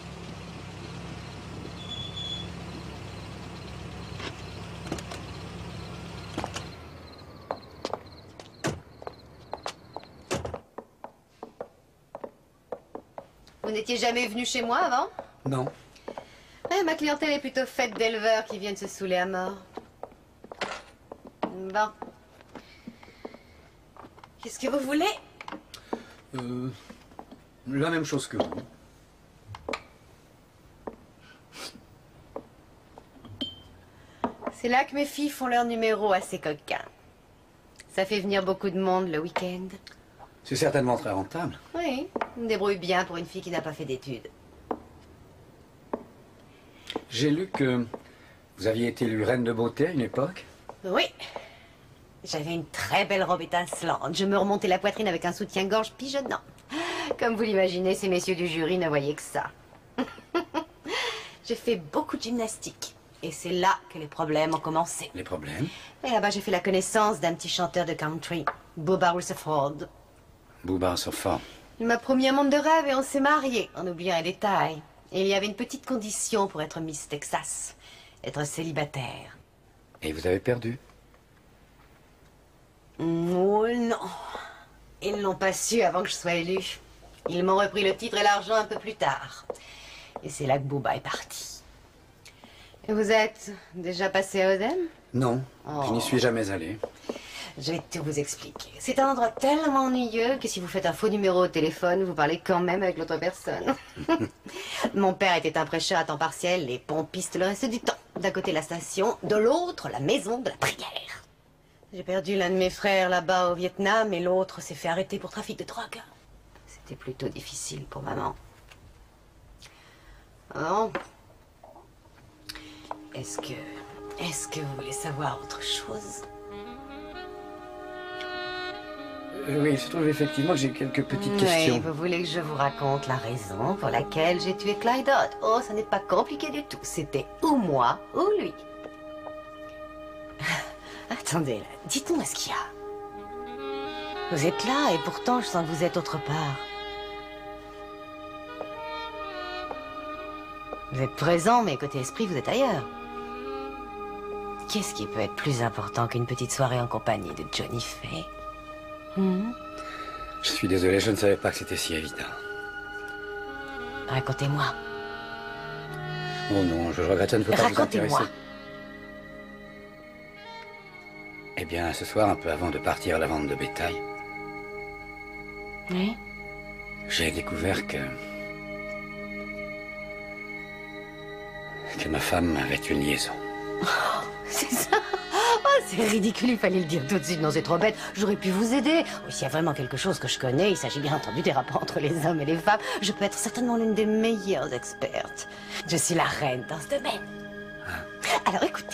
Vous n'étiez jamais venu chez moi avant? Non. Eh, ma clientèle est plutôt faite d'éleveurs qui viennent se saouler à mort. Bon. Qu'est-ce que vous voulez? Euh, la même chose que vous. C'est là que mes filles font leur numéro assez coquin. Ça fait venir beaucoup de monde le week-end. C'est certainement très rentable. Oui, je me débrouille bien pour une fille qui n'a pas fait d'études. J'ai lu que vous aviez été élue reine de beauté à une époque. Oui. J'avais une très belle robe étincelante. Je me remontais la poitrine avec un soutien-gorge pigeonnant. Comme vous l'imaginez, ces messieurs du jury ne voyaient que ça. J'ai fait beaucoup de gymnastique. Et c'est là que les problèmes ont commencé. Les problèmes? Et là-bas, j'ai fait la connaissance d'un petit chanteur de country, Bubba Rutherford. Bubba Rutherford. Il m'a promis un monde de rêve et on s'est mariés, en oubliant un détail. Et il y avait une petite condition pour être Miss Texas, être célibataire. Et vous avez perdu? Oh non. Ils ne l'ont pas su avant que je sois élue. Ils m'ont repris le titre et l'argent un peu plus tard. Et c'est là que Bubba est parti. Et vous êtes déjà passé à Odem? Non, Oh. je n'y suis jamais allé. Je vais tout vous expliquer. C'est un endroit tellement ennuyeux que si vous faites un faux numéro au téléphone, vous parlez quand même avec l'autre personne. Mon père était un prêcheur à temps partiel, les pompistes le reste du temps. D'un côté la station, de l'autre la maison de la prière. J'ai perdu l'un de mes frères là-bas au Vietnam et l'autre s'est fait arrêter pour trafic de drogue. C'était plutôt difficile pour maman. Oh. Est-ce que... Est-ce que vous voulez savoir autre chose? Euh, oui, il se trouve effectivement que j'ai quelques petites Oui, questions. vous voulez que je vous raconte la raison pour laquelle j'ai tué Clyde Hodd? Oh, ça n'est pas compliqué du tout. C'était ou moi ou lui. Attendez, là, dites-moi ce qu'il y a. Vous êtes là et pourtant je sens que vous êtes autre part. Vous êtes présent, mais côté esprit, vous êtes ailleurs. Qu'est-ce qui peut être plus important qu'une petite soirée en compagnie de Johnny Fay? Hmm? Je suis désolé, je ne savais pas que c'était si évident. Racontez-moi. Oh non, je regrette, ça ne peut pas vous intéresser. Racontez-moi. Eh bien, ce soir, un peu avant de partir à la vente de bétail, Oui? j'ai découvert que... que ma femme avait une liaison. Oh, c'est ça? Oh, c'est ridicule, il fallait le dire tout de suite. Non, c'est trop bête. J'aurais pu vous aider. Oh, s'il y a vraiment quelque chose que je connais, il s'agit bien entendu des rapports entre les hommes et les femmes. Je peux être certainement l'une des meilleures expertes. Je suis la reine dans ce domaine. Alors écoutez.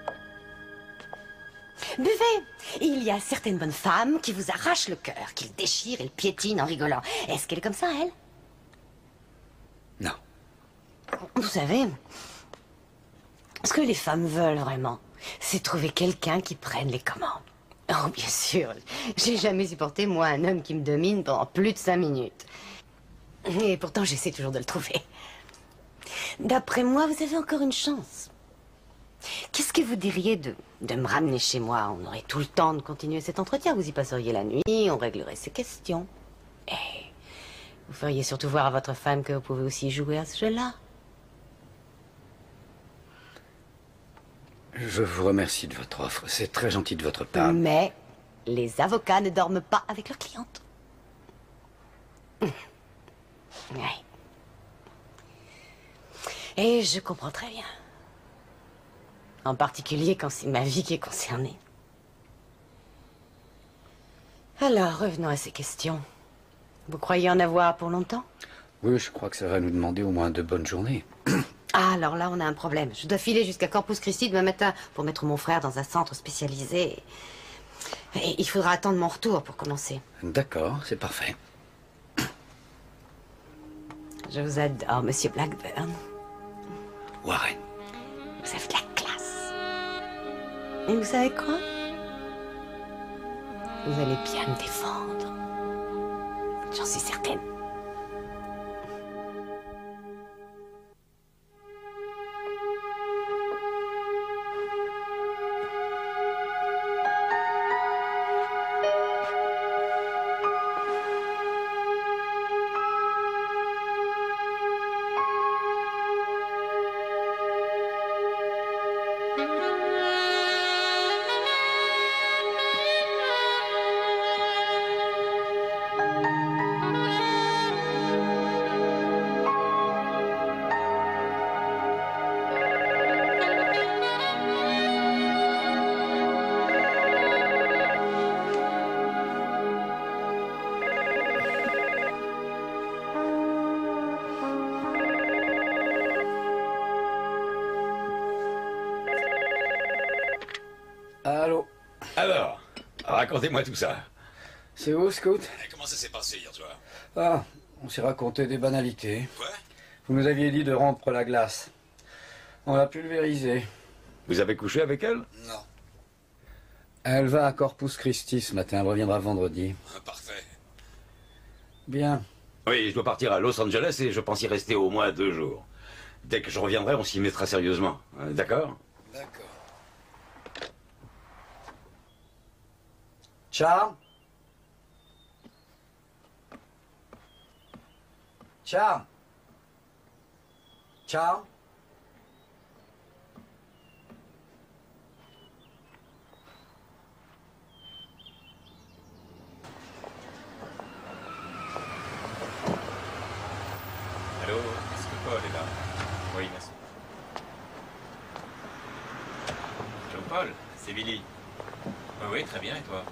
Buvez. Il y a certaines bonnes femmes qui vous arrachent le cœur, qui le déchirent et le piétinent en rigolant. Est-ce qu'elle est comme ça, elle? Non. Vous savez, ce que les femmes veulent vraiment, c'est trouver quelqu'un qui prenne les commandes. Oh, bien sûr. J'ai jamais supporté, moi, un homme qui me domine pendant plus de cinq minutes. Et pourtant, j'essaie toujours de le trouver. D'après moi, vous avez encore une chance. Qu'est-ce que vous diriez de, de me ramener chez moi? On aurait tout le temps de continuer cet entretien. Vous y passeriez la nuit, on réglerait ces questions. Et vous feriez surtout voir à votre femme que vous pouvez aussi jouer à ce jeu-là. Je vous remercie de votre offre. C'est très gentil de votre part. Mais les avocats ne dorment pas avec leurs clientes. Oui. Et je comprends très bien. En particulier quand c'est ma vie qui est concernée. Alors, revenons à ces questions. Vous croyez en avoir pour longtemps? Oui, je crois que ça va nous demander au moins deux bonnes journées. Ah, alors là, on a un problème. Je dois filer jusqu'à Corpus Christi demain matin pour mettre mon frère dans un centre spécialisé. Et il faudra attendre mon retour pour commencer. D'accord, c'est parfait. Je vous adore, Monsieur Blackburn. Warren. Vous avez de la classe. Et vous savez quoi? Vous allez bien me défendre. J'en suis certaine. Allô? Alors, racontez-moi tout ça. C'est où, Scout? Comment ça s'est passé hier soir? Ah, on s'est raconté des banalités. Quoi? Vous nous aviez dit de rompre la glace. On l'a pulvérisée. Vous avez couché avec elle? Non. Elle va à Corpus Christi ce matin, elle reviendra vendredi. Ah, parfait. Bien. Oui, je dois partir à Los Angeles et je pense y rester au moins deux jours. Dès que je reviendrai, on s'y mettra sérieusement. Euh, D'accord? D'accord. Ciao. Ciao. Ciao. Allô, est-ce que Paul est là? Oui, merci. Jean-Paul, c'est Billy. Oui, oui, très bien, et toi?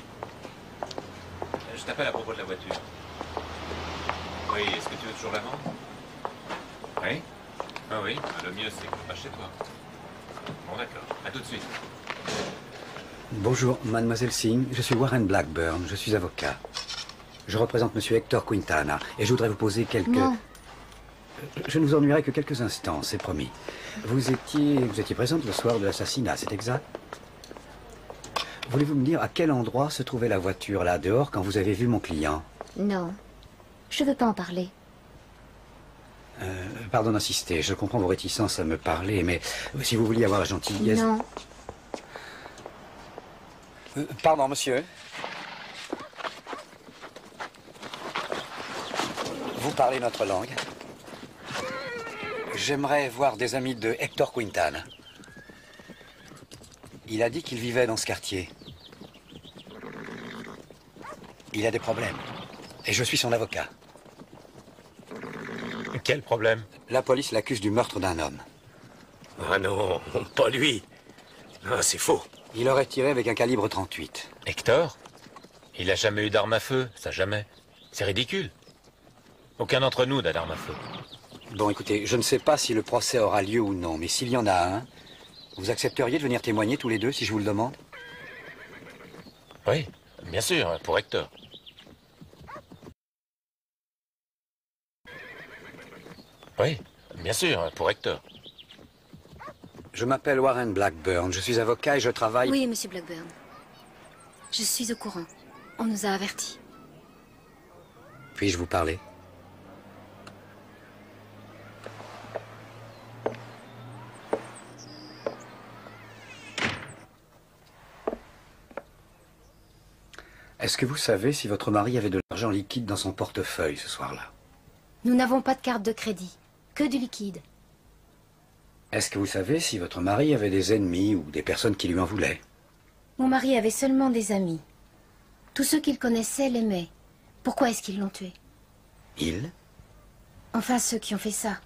Je t'appelle à propos de la voiture. Oui, est-ce que tu veux toujours la vendre? Oui? Ah oui, le mieux c'est que je passe chez toi. Bon, d'accord, à tout de suite. Bonjour, mademoiselle Singh, je suis Warren Blackburn, je suis avocat. Je représente monsieur Hector Quintana et je voudrais vous poser quelques... Non. Je ne vous ennuierai que quelques instants, c'est promis. Vous étiez, vous étiez présente le soir de l'assassinat, c'est exact? Voulez-vous me dire à quel endroit se trouvait la voiture, là, dehors, quand vous avez vu mon client? Non. Je veux pas en parler. Euh, pardon d'insister, je comprends vos réticences à me parler, mais si vous vouliez avoir la gentillesse... Non. Euh, pardon, monsieur. Vous parlez notre langue. J'aimerais voir des amis de Hector Quintana. Il a dit qu'il vivait dans ce quartier. Il a des problèmes. Et je suis son avocat. Quel problème? La police l'accuse du meurtre d'un homme. Ah non, pas lui. Ah, c'est faux. Il aurait tiré avec un calibre trente-huit. Hector? Il a jamais eu d'arme à feu, ça jamais. C'est ridicule. Aucun d'entre nous n'a d'arme à feu. Bon, écoutez, je ne sais pas si le procès aura lieu ou non, mais s'il y en a un, vous accepteriez de venir témoigner tous les deux, si je vous le demande? Oui, bien sûr, pour Hector. Oui, bien sûr, pour Hector. Je m'appelle Warren Blackburn, je suis avocat et je travaille... Oui, monsieur Blackburn. Je suis au courant. On nous a avertis. Puis-je vous parler? Est-ce que vous savez si votre mari avait de l'argent liquide dans son portefeuille ce soir-là? Nous n'avons pas de carte de crédit, que du liquide. Est-ce que vous savez si votre mari avait des ennemis ou des personnes qui lui en voulaient? Mon mari avait seulement des amis. Tous ceux qu'il connaissait l'aimaient. Pourquoi est-ce qu'ils l'ont tué? Il? Enfin, ceux qui ont fait ça.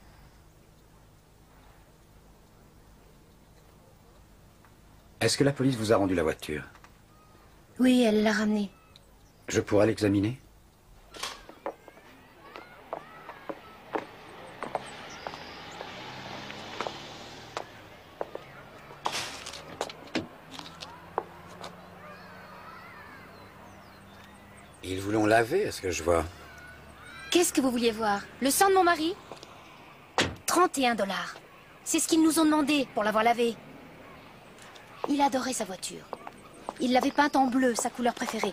Est-ce que la police vous a rendu la voiture? Oui, elle l'a ramenée. Je pourrais l'examiner? Ils vous l'ont lavé, est-ce que je vois? Qu'est-ce que vous vouliez voir? Le sang de mon mari? trente et un dollars. C'est ce qu'ils nous ont demandé pour l'avoir lavé. Il adorait sa voiture. Il l'avait peinte en bleu, sa couleur préférée.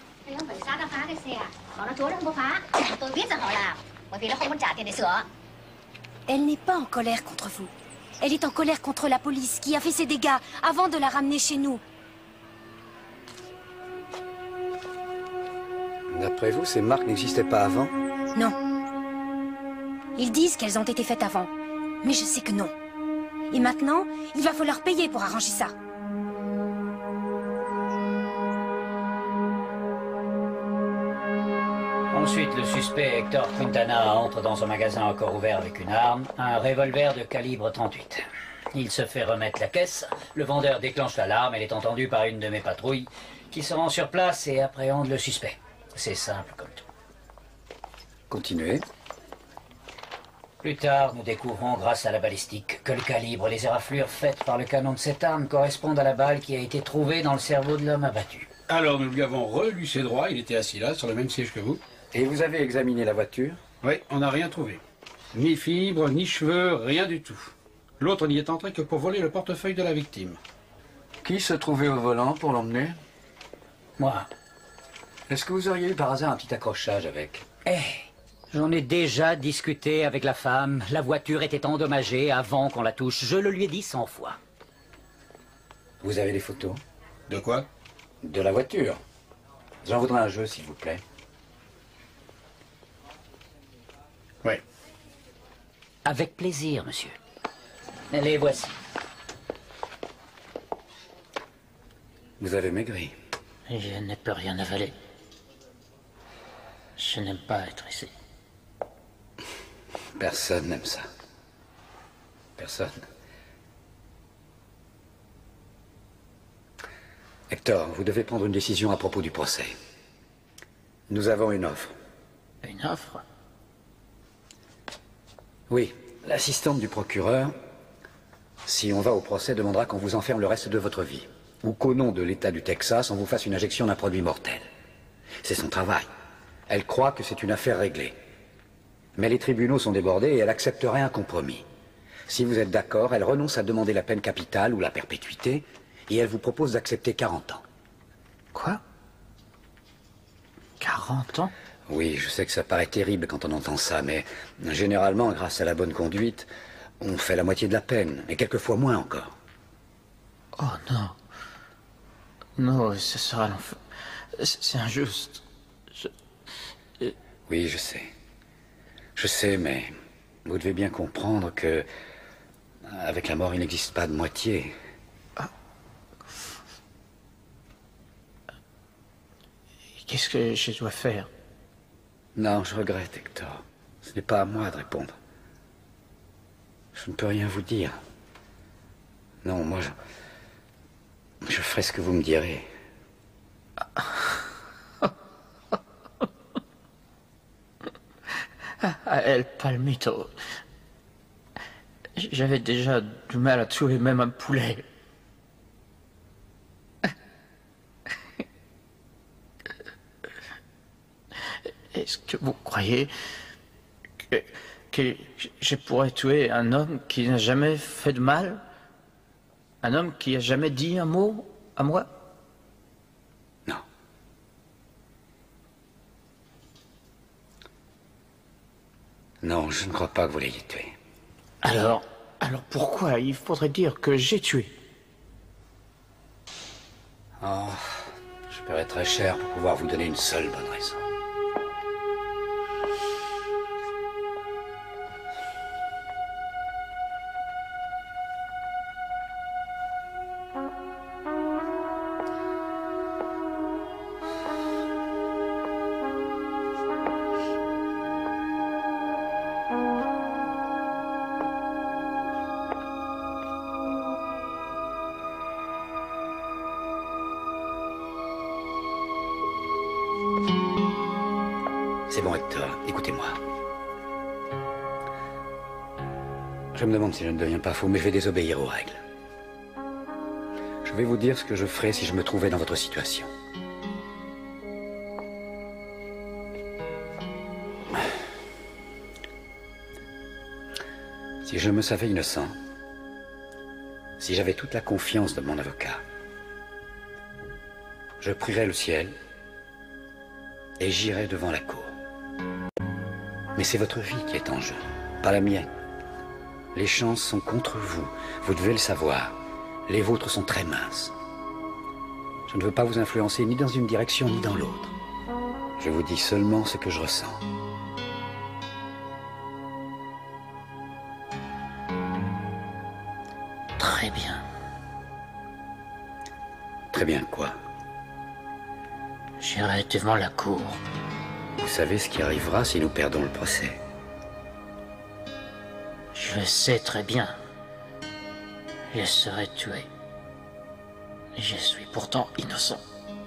Elle n'est pas en colère contre vous. Elle est en colère contre la police qui a fait ses dégâts avant de la ramener chez nous. D'après vous, ces marques n'existaient pas avant? Non. Ils disent qu'elles ont été faites avant. Mais je sais que non. Et maintenant, il va falloir payer pour arranger ça. Ensuite, le suspect Hector Quintana entre dans un magasin encore ouvert avec une arme, un revolver de calibre trente-huit. Il se fait remettre la caisse, le vendeur déclenche l'alarme, elle est entendue par une de mes patrouilles, qui se rend sur place et appréhende le suspect. C'est simple comme tout. Continuez. Plus tard, nous découvrons, grâce à la balistique, que le calibre et les éraflures faites par le canon de cette arme correspondent à la balle qui a été trouvée dans le cerveau de l'homme abattu. Alors, nous lui avons relu ses droits, il était assis là, sur le même siège que vous. Et vous avez examiné la voiture? Oui, on n'a rien trouvé. Ni fibres, ni cheveux, rien du tout. L'autre n'y est entré que pour voler le portefeuille de la victime. Qui se trouvait au volant pour l'emmener? Moi. Est-ce que vous auriez eu par hasard un petit accrochage avec? Eh, j'en ai déjà discuté avec la femme. La voiture était endommagée avant qu'on la touche. Je le lui ai dit cent fois. Vous avez des photos? De quoi? De la voiture. J'en voudrais un jeu, s'il vous plaît. Oui. Avec plaisir, monsieur. Les voici. Vous avez maigri. Je n'ai plus rien avalé. Je n'aime pas être ici. Personne n'aime ça. Personne. Hector, vous devez prendre une décision à propos du procès. Nous avons une offre. Une offre? Oui, l'assistante du procureur, si on va au procès, demandera qu'on vous enferme le reste de votre vie. Ou qu'au nom de l'État du Texas, on vous fasse une injection d'un produit mortel. C'est son travail. Elle croit que c'est une affaire réglée. Mais les tribunaux sont débordés et elle accepterait un compromis. Si vous êtes d'accord, elle renonce à demander la peine capitale ou la perpétuité et elle vous propose d'accepter quarante ans. Quoi? quarante ans? Oui, je sais que ça paraît terrible quand on entend ça, mais généralement, grâce à la bonne conduite, on fait la moitié de la peine, et quelquefois moins encore. Oh non. Non, ce sera l'enfer. C'est injuste. Je... Oui, je sais. Je sais, mais vous devez bien comprendre que, avec la mort, il n'existe pas de moitié. Ah. Qu'est-ce que je dois faire? Non, je regrette, Hector. Ce n'est pas à moi de répondre. Je ne peux rien vous dire. Non, moi, je... Je ferai ce que vous me direz. Ah, El Palmito. J'avais déjà du mal à tuer même un poulet. Est-ce que vous croyez que, que je pourrais tuer un homme qui n'a jamais fait de mal? Un homme qui n'a jamais dit un mot à moi? Non. Non, je ne crois pas que vous l'ayez tué. Alors, alors pourquoi il faudrait dire que j'ai tué? Oh, je paierais très cher pour pouvoir vous donner une seule bonne raison. C'est bon, Hector, écoutez-moi. Je me demande si je ne deviens pas fou, mais je vais désobéir aux règles. Je vais vous dire ce que je ferais si je me trouvais dans votre situation. Si je me savais innocent, si j'avais toute la confiance de mon avocat, je prierais le ciel et j'irais devant la cour. Mais c'est votre vie qui est en jeu, pas la mienne. Les chances sont contre vous, vous devez le savoir. Les vôtres sont très minces. Je ne veux pas vous influencer ni dans une direction ni dans l'autre. Je vous dis seulement ce que je ressens. Très bien. Très bien quoi? J'irai devant la cour. Vous savez ce qui arrivera si nous perdons le procès? Je sais très bien. Je serai tué. Je suis pourtant innocent.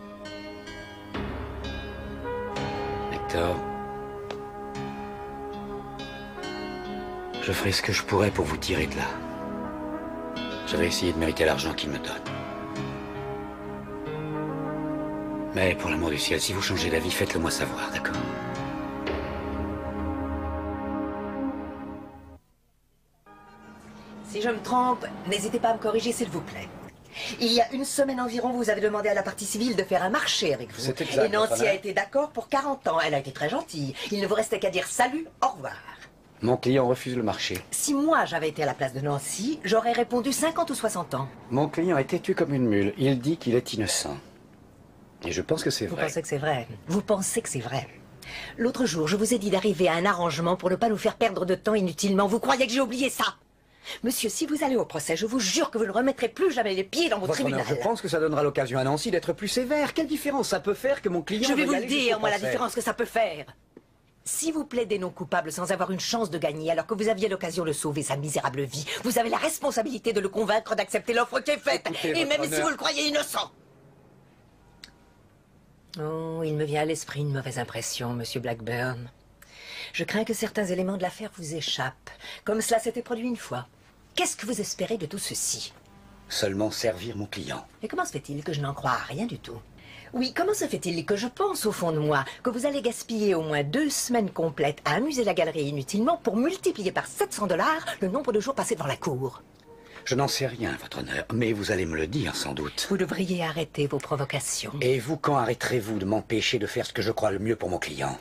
Hector, je ferai ce que je pourrai pour vous tirer de là. Je vais essayer de mériter l'argent qu'il me donne. Mais pour l'amour du ciel, si vous changez d'avis, faites-le moi savoir, d'accord? Si je me trompe, n'hésitez pas à me corriger, s'il vous plaît. Il y a une semaine environ, vous avez demandé à la partie civile de faire un marché avec vous. C'est exact. Et Nancy a été d'accord pour quarante ans. Elle a été très gentille. Il ne vous restait qu'à dire salut, au revoir. Mon client refuse le marché. Si moi j'avais été à la place de Nancy, j'aurais répondu cinquante ou soixante ans. Mon client est têtu comme une mule. Il dit qu'il est innocent. Et je pense que c'est Vous vrai. pensez que c'est vrai? Vous pensez que c'est vrai? L'autre jour, je vous ai dit d'arriver à un arrangement pour ne pas nous faire perdre de temps inutilement. Vous croyez que j'ai oublié ça? Monsieur, si vous allez au procès, je vous jure que vous ne remettrez plus jamais les pieds dans votre Votre honneur, tribunal. je pense que ça donnera l'occasion à Nancy d'être plus sévère. Quelle différence ça peut faire que mon client... Je vais veuille vous le aller jusqu'au dire, moi, la procès? différence que ça peut faire. Si vous plaidez non coupable sans avoir une chance de gagner, alors que vous aviez l'occasion de sauver sa misérable vie, vous avez la responsabilité de le convaincre d'accepter l'offre qui est faite. Écoutez, et même votre si honneur. vous le croyez innocent. Oh, il me vient à l'esprit une mauvaise impression, Monsieur Blackburn. Je crains que certains éléments de l'affaire vous échappent, comme cela s'était produit une fois. Qu'est-ce que vous espérez de tout ceci? Seulement servir mon client. Et comment se fait-il que je n'en croie à rien du tout? Oui, comment se fait-il que je pense au fond de moi que vous allez gaspiller au moins deux semaines complètes à amuser la galerie inutilement pour multiplier par sept cents dollars le nombre de jours passés devant la cour? Je n'en sais rien, votre honneur, mais vous allez me le dire sans doute. Vous devriez arrêter vos provocations. Et vous, quand arrêterez-vous de m'empêcher de faire ce que je crois le mieux pour mon client?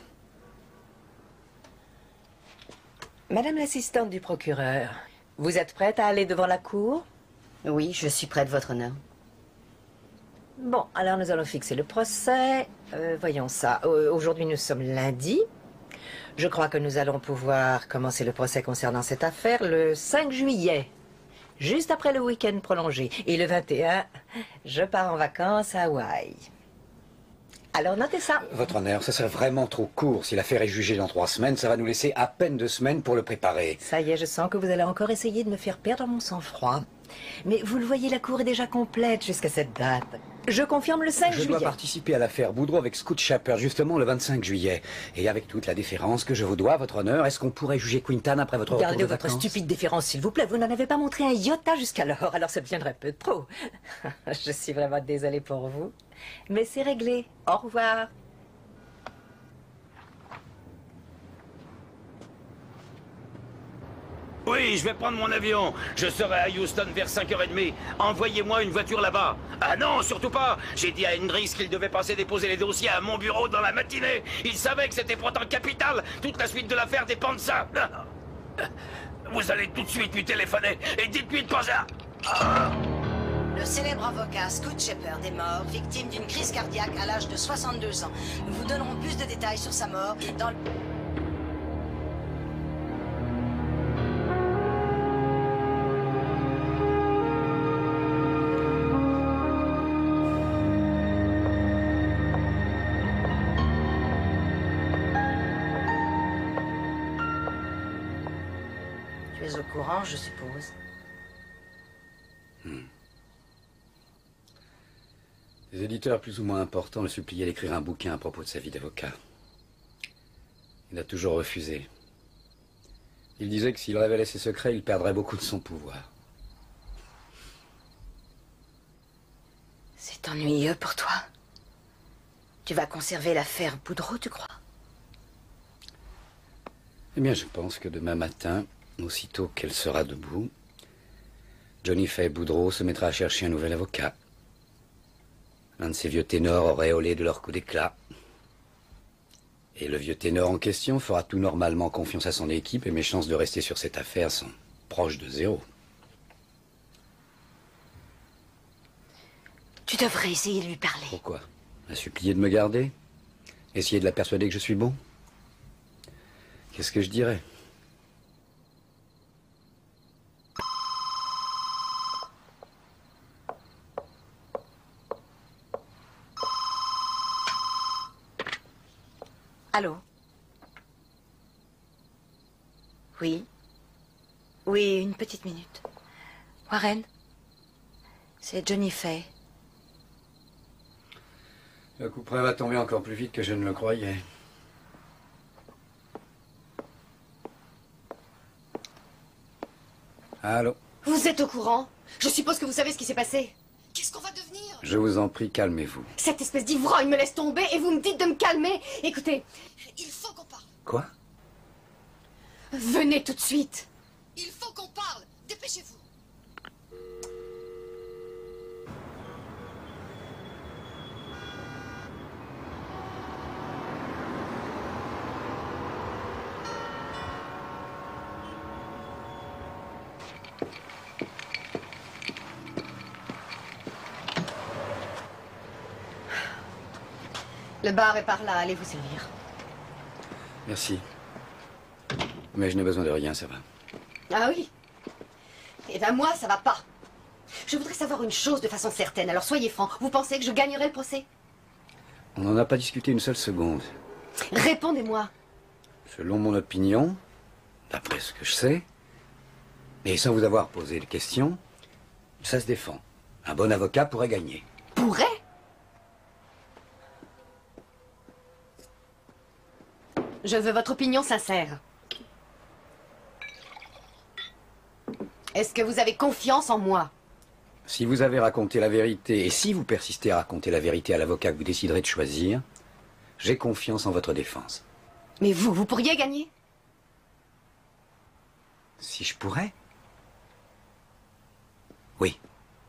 Madame l'assistante du procureur, vous êtes prête à aller devant la cour? Oui, je suis prête, votre honneur. Bon, alors nous allons fixer le procès. Euh, voyons ça. Euh, Aujourd'hui, nous sommes lundi. Je crois que nous allons pouvoir commencer le procès concernant cette affaire le cinq juillet, juste après le week-end prolongé. Et le vingt et un, je pars en vacances à Hawaï. Alors notez ça. Votre honneur, ça serait vraiment trop court. Si l'affaire est jugée dans trois semaines, ça va nous laisser à peine deux semaines pour le préparer. Ça y est, je sens que vous allez encore essayer de me faire perdre mon sang-froid. Mais vous le voyez, la cour est déjà complète jusqu'à cette date. Je confirme le cinq Je juillet. dois participer à l'affaire Boudreau avec Scoot Chaper, justement le vingt-cinq juillet. Et avec toute la déférence que je vous dois, votre honneur, est-ce qu'on pourrait juger Quintan après votre retour Gardez de votre vacances? stupide déférence, s'il vous plaît. Vous n'en avez pas montré un iota jusqu'alors, alors ça deviendrait un peu trop. Je suis vraiment désolée pour vous. Mais c'est réglé. Au revoir. Oui, je vais prendre mon avion. Je serai à Houston vers cinq heures trente. Envoyez-moi une voiture là-bas. Ah non, surtout pas. J'ai dit à Hendricks qu'il devait passer déposer les dossiers à mon bureau dans la matinée. Il savait que c'était pourtant capital. Toute la suite de l'affaire dépend de ça. Vous allez tout de suite lui téléphoner et dites-lui de pas ça. Ah. Le célèbre avocat Scoot Shepherd est mort, victime d'une crise cardiaque à l'âge de soixante-deux ans. Nous vous donnerons plus de détails sur sa mort dans le... Tu es au courant, je suppose. Hmm. Des éditeurs plus ou moins importants le suppliaient d'écrire un bouquin à propos de sa vie d'avocat. Il a toujours refusé. Il disait que s'il révélait ses secrets, il perdrait beaucoup de son pouvoir. C'est ennuyeux pour toi. Tu vas conserver l'affaire Boudreau, tu crois? Eh bien, je pense que demain matin, aussitôt qu'elle sera debout, Johnny Fay Boudreau se mettra à chercher un nouvel avocat. L'un de ces vieux ténors aurait olé de leur coup d'éclat. Et le vieux ténor en question fera tout normalement confiance à son équipe et mes chances de rester sur cette affaire sont proches de zéro. Tu devrais essayer de lui parler. Pourquoi? La supplier de me garder? Essayer de la persuader que je suis bon? Qu'est-ce que je dirais? Allô? Oui? Oui, une petite minute. Warren? C'est Johnny Fay. Le coup près va tomber encore plus vite que je ne le croyais. Allô? Vous êtes au courant? Je suppose que vous savez ce qui s'est passé. Qu'est-ce qu'on va devenir? Je vous en prie, calmez-vous. Cette espèce d'ivrogne me laisse tomber et vous me dites de me calmer. Écoutez, il faut qu'on parle. Quoi? Venez tout de suite. Il faut qu'on parle. Dépêchez-vous. Le bar est par là, allez vous servir. Merci. Mais je n'ai besoin de rien, ça va. Ah oui? Eh ben moi, ça va pas. Je voudrais savoir une chose de façon certaine, alors soyez franc. Vous pensez que je gagnerai le procès? On n'en a pas discuté une seule seconde. Répondez-moi. Selon mon opinion, d'après ce que je sais, et sans vous avoir posé de questions, ça se défend. Un bon avocat pourrait gagner. Pourrait? Je veux votre opinion sincère. Est-ce que vous avez confiance en moi? Si vous avez raconté la vérité, et si vous persistez à raconter la vérité à l'avocat que vous déciderez de choisir, j'ai confiance en votre défense. Mais vous, vous pourriez gagner? Si je pourrais? Oui.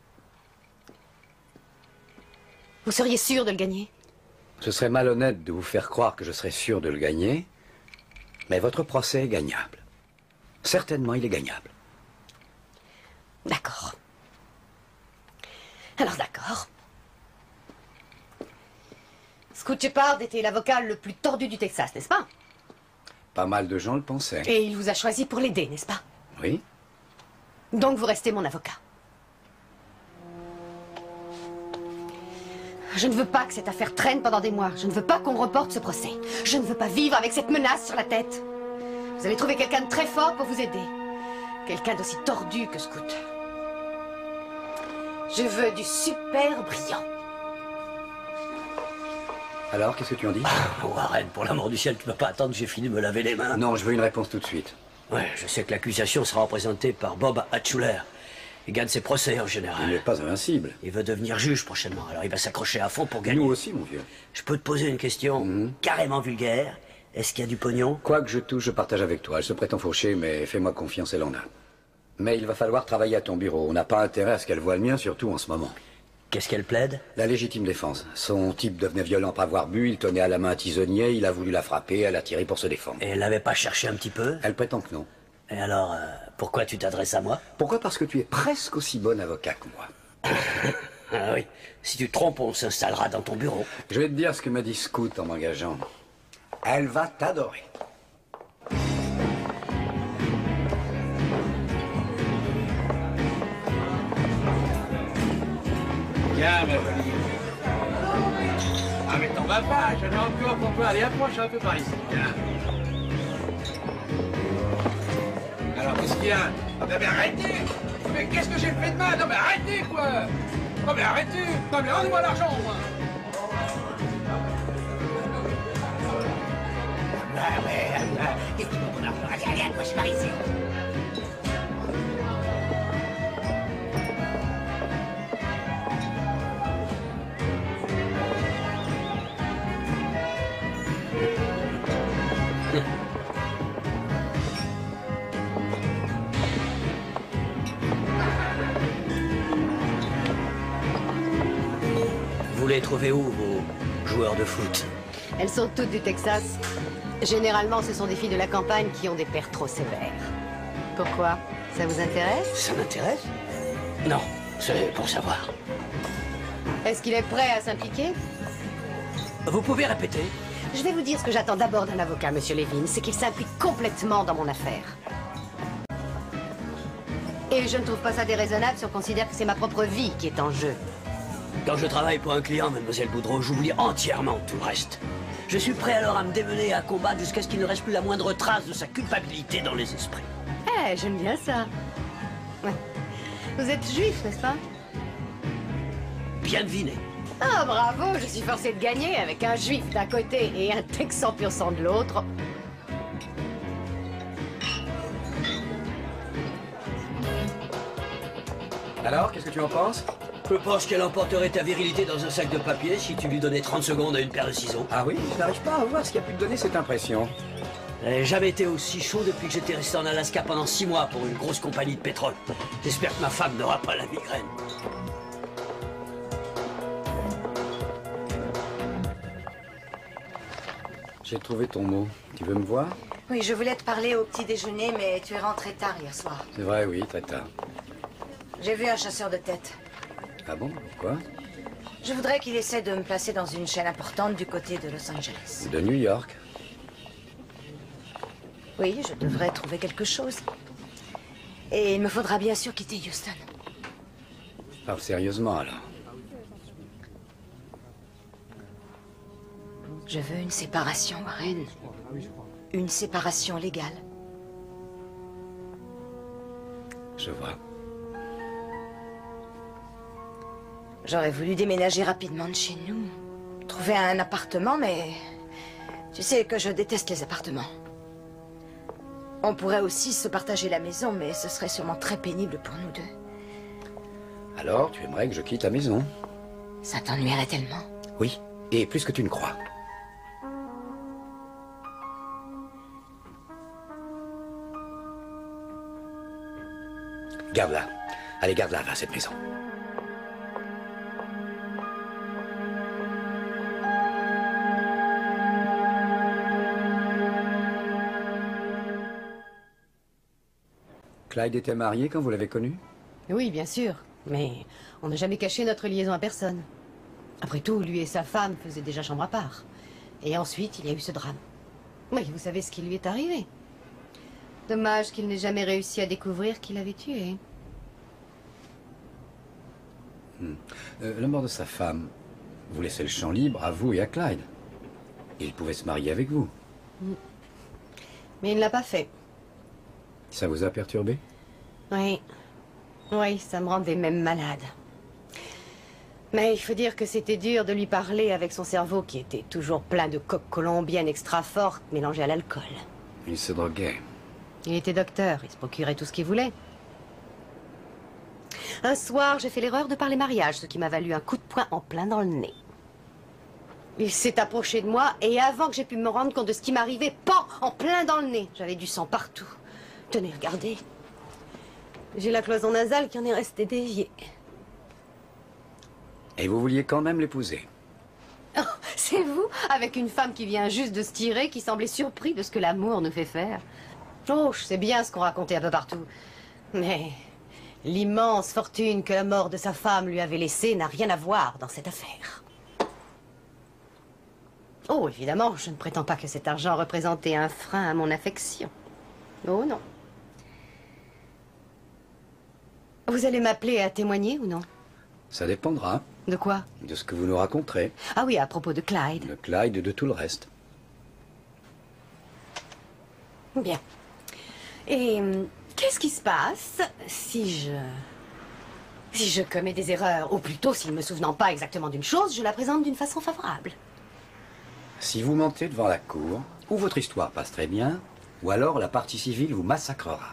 Vous seriez sûr de le gagner? Ce serait malhonnête de vous faire croire que je serais sûr de le gagner, mais votre procès est gagnable. Certainement, il est gagnable. D'accord. Alors d'accord. Scoot Shepard était l'avocat le plus tordu du Texas, n'est-ce pas? Pas mal de gens le pensaient. Et il vous a choisi pour l'aider, n'est-ce pas? Oui. Donc vous restez mon avocat. Je ne veux pas que cette affaire traîne pendant des mois. Je ne veux pas qu'on reporte ce procès. Je ne veux pas vivre avec cette menace sur la tête. Vous allez trouver quelqu'un de très fort pour vous aider. Quelqu'un d'aussi tordu que Scoot. Je veux du super brillant. Alors, qu'est-ce que tu en dis? Ah, Warren, pour l'amour du ciel, tu ne peux pas attendre que j'ai fini de me laver les mains. Non, je veux une réponse tout de suite. Ouais, je sais que l'accusation sera représentée par Bob Hatchuler. Il gagne ses procès en général. Il n'est pas invincible. Il veut devenir juge prochainement, alors il va s'accrocher à fond pour gagner. Nous aussi, mon vieux. Je peux te poser une question mm-hmm. carrément vulgaire. Est-ce qu'il y a du pognon? Quoi que je touche, je partage avec toi. Elle se prétend fauchée, mais fais-moi confiance, elle en a. Mais il va falloir travailler à ton bureau. On n'a pas intérêt à ce qu'elle voie le mien, surtout en ce moment. Qu'est-ce qu'elle plaide? La légitime défense. Son type devenait violent après avoir bu, il tenait à la main un tisonnier, il a voulu la frapper, elle a tiré pour se défendre. Et elle n'avait pas cherché un petit peu? Elle prétend que non. Et alors, euh, pourquoi tu t'adresses à moi? Pourquoi? Parce que tu es presque aussi bon avocat que moi. Ah oui, si tu te trompes, on s'installera dans ton bureau. Je vais te dire ce que m'a dit Scoot en m'engageant. Elle va t'adorer. Viens, ma jolie. Ah, mais t'en vas pas, j'en ai encore pour toi. Allez, approche un peu par ici. Viens. Alors, qu'est-ce qu'il y a? Ah, ben, mais arrêtez! Mais qu'est-ce que j'ai fait de mal? Non, mais arrêtez, quoi! Non, mais arrêtez! Non, mais rendez-moi l'argent, moi! Ah, ouais, ah, qu'est-ce qu'il faut qu'on argent? Allez, allez, approche par ici. Vous les trouvez où, vos joueurs de foot? Elles sont toutes du Texas. Généralement, ce sont des filles de la campagne qui ont des pères trop sévères. Pourquoi? Ça vous intéresse? Ça m'intéresse? Non, c'est pour savoir. Est-ce qu'il est prêt à s'impliquer? Vous pouvez répéter? Je vais vous dire ce que j'attends d'abord d'un avocat, Monsieur Levin, c'est qu'il s'implique complètement dans mon affaire. Et je ne trouve pas ça déraisonnable si on considère que c'est ma propre vie qui est en jeu. Quand je travaille pour un client, mademoiselle Boudreau, j'oublie entièrement tout le reste. Je suis prêt alors à me démener, à combattre jusqu'à ce qu'il ne reste plus la moindre trace de sa culpabilité dans les esprits. Eh, j'aime bien ça. Ouais. Vous êtes juif, n'est-ce pas? Bien deviné. Ah, bravo, je suis forcé de gagner avec un juif d'un côté et un texan pur sang de l'autre. Alors, qu'est-ce que tu en penses? Je pense qu'elle emporterait ta virilité dans un sac de papier si tu lui donnais trente secondes à une paire de ciseaux. Ah oui? Je n'arrive pas à voir ce qui a pu te donner cette impression. Elle n'a jamais été aussi chaud depuis que j'étais resté en Alaska pendant six mois pour une grosse compagnie de pétrole. J'espère que ma femme n'aura pas la migraine. J'ai trouvé ton mot. Tu veux me voir? Oui, je voulais te parler au petit déjeuner, mais tu es rentré tard hier soir. C'est vrai, oui, très tard. J'ai vu un chasseur de tête. Ah bon? Pourquoi? Je voudrais qu'il essaie de me placer dans une chaîne importante du côté de Los Angeles. De New York? Oui, je devrais trouver quelque chose. Et il me faudra bien sûr quitter Houston. Parle sérieusement, alors. Je veux une séparation, Warren. une séparation légale. Je vois. J'aurais voulu déménager rapidement de chez nous. Trouver un appartement, mais... Tu sais que je déteste les appartements. On pourrait aussi se partager la maison, mais ce serait sûrement très pénible pour nous deux. Alors, tu aimerais que je quitte la maison? Ça t'ennuierait tellement. Oui, et plus que tu ne crois. Garde-la. Allez, garde-la, là, cette maison. Clyde était marié quand vous l'avez connu? Oui, bien sûr. Mais on n'a jamais caché notre liaison à personne. Après tout, lui et sa femme faisaient déjà chambre à part. Et ensuite, il y a eu ce drame. Oui, vous savez ce qui lui est arrivé. Dommage qu'il n'ait jamais réussi à découvrir qui l'avait tué. Hmm. Euh, la mort de sa femme, vous laissez le champ libre à vous et à Clyde. Il pouvait se marier avec vous. Hmm. Mais il ne l'a pas fait. Ça vous a perturbé? Oui. Oui, ça me rendait même malade. Mais il faut dire que c'était dur de lui parler avec son cerveau qui était toujours plein de coques colombiennes extra fortes mélangées à l'alcool. Il se droguait. Il était docteur, il se procurait tout ce qu'il voulait. Un soir, j'ai fait l'erreur de parler mariage, ce qui m'a valu un coup de poing en plein dans le nez. Il s'est approché de moi et avant que j'ai pu me rendre compte de ce qui m'arrivait, pan, en plein dans le nez. J'avais du sang partout. Tenez, regardez. J'ai la cloison nasale qui en est restée déviée. Et vous vouliez quand même l'épouser? Oh, c'est vous, avec une femme qui vient juste de se tirer, qui semblait surpris de ce que l'amour nous fait faire. Oh, je sais bien ce qu'on racontait un peu partout. Mais l'immense fortune que la mort de sa femme lui avait laissée n'a rien à voir dans cette affaire. Oh, évidemment, je ne prétends pas que cet argent représentait un frein à mon affection. Oh non. Vous allez m'appeler à témoigner ou non? Ça dépendra. De quoi? De ce que vous nous raconterez. Ah oui, à propos de Clyde. De Clyde et de tout le reste. Bien. Et hum, qu'est-ce qui se passe si je... Si je commets des erreurs, ou plutôt, si ne me souvenant pas exactement d'une chose, je la présente d'une façon favorable? Si vous mentez devant la cour, ou votre histoire passe très bien, ou alors la partie civile vous massacrera.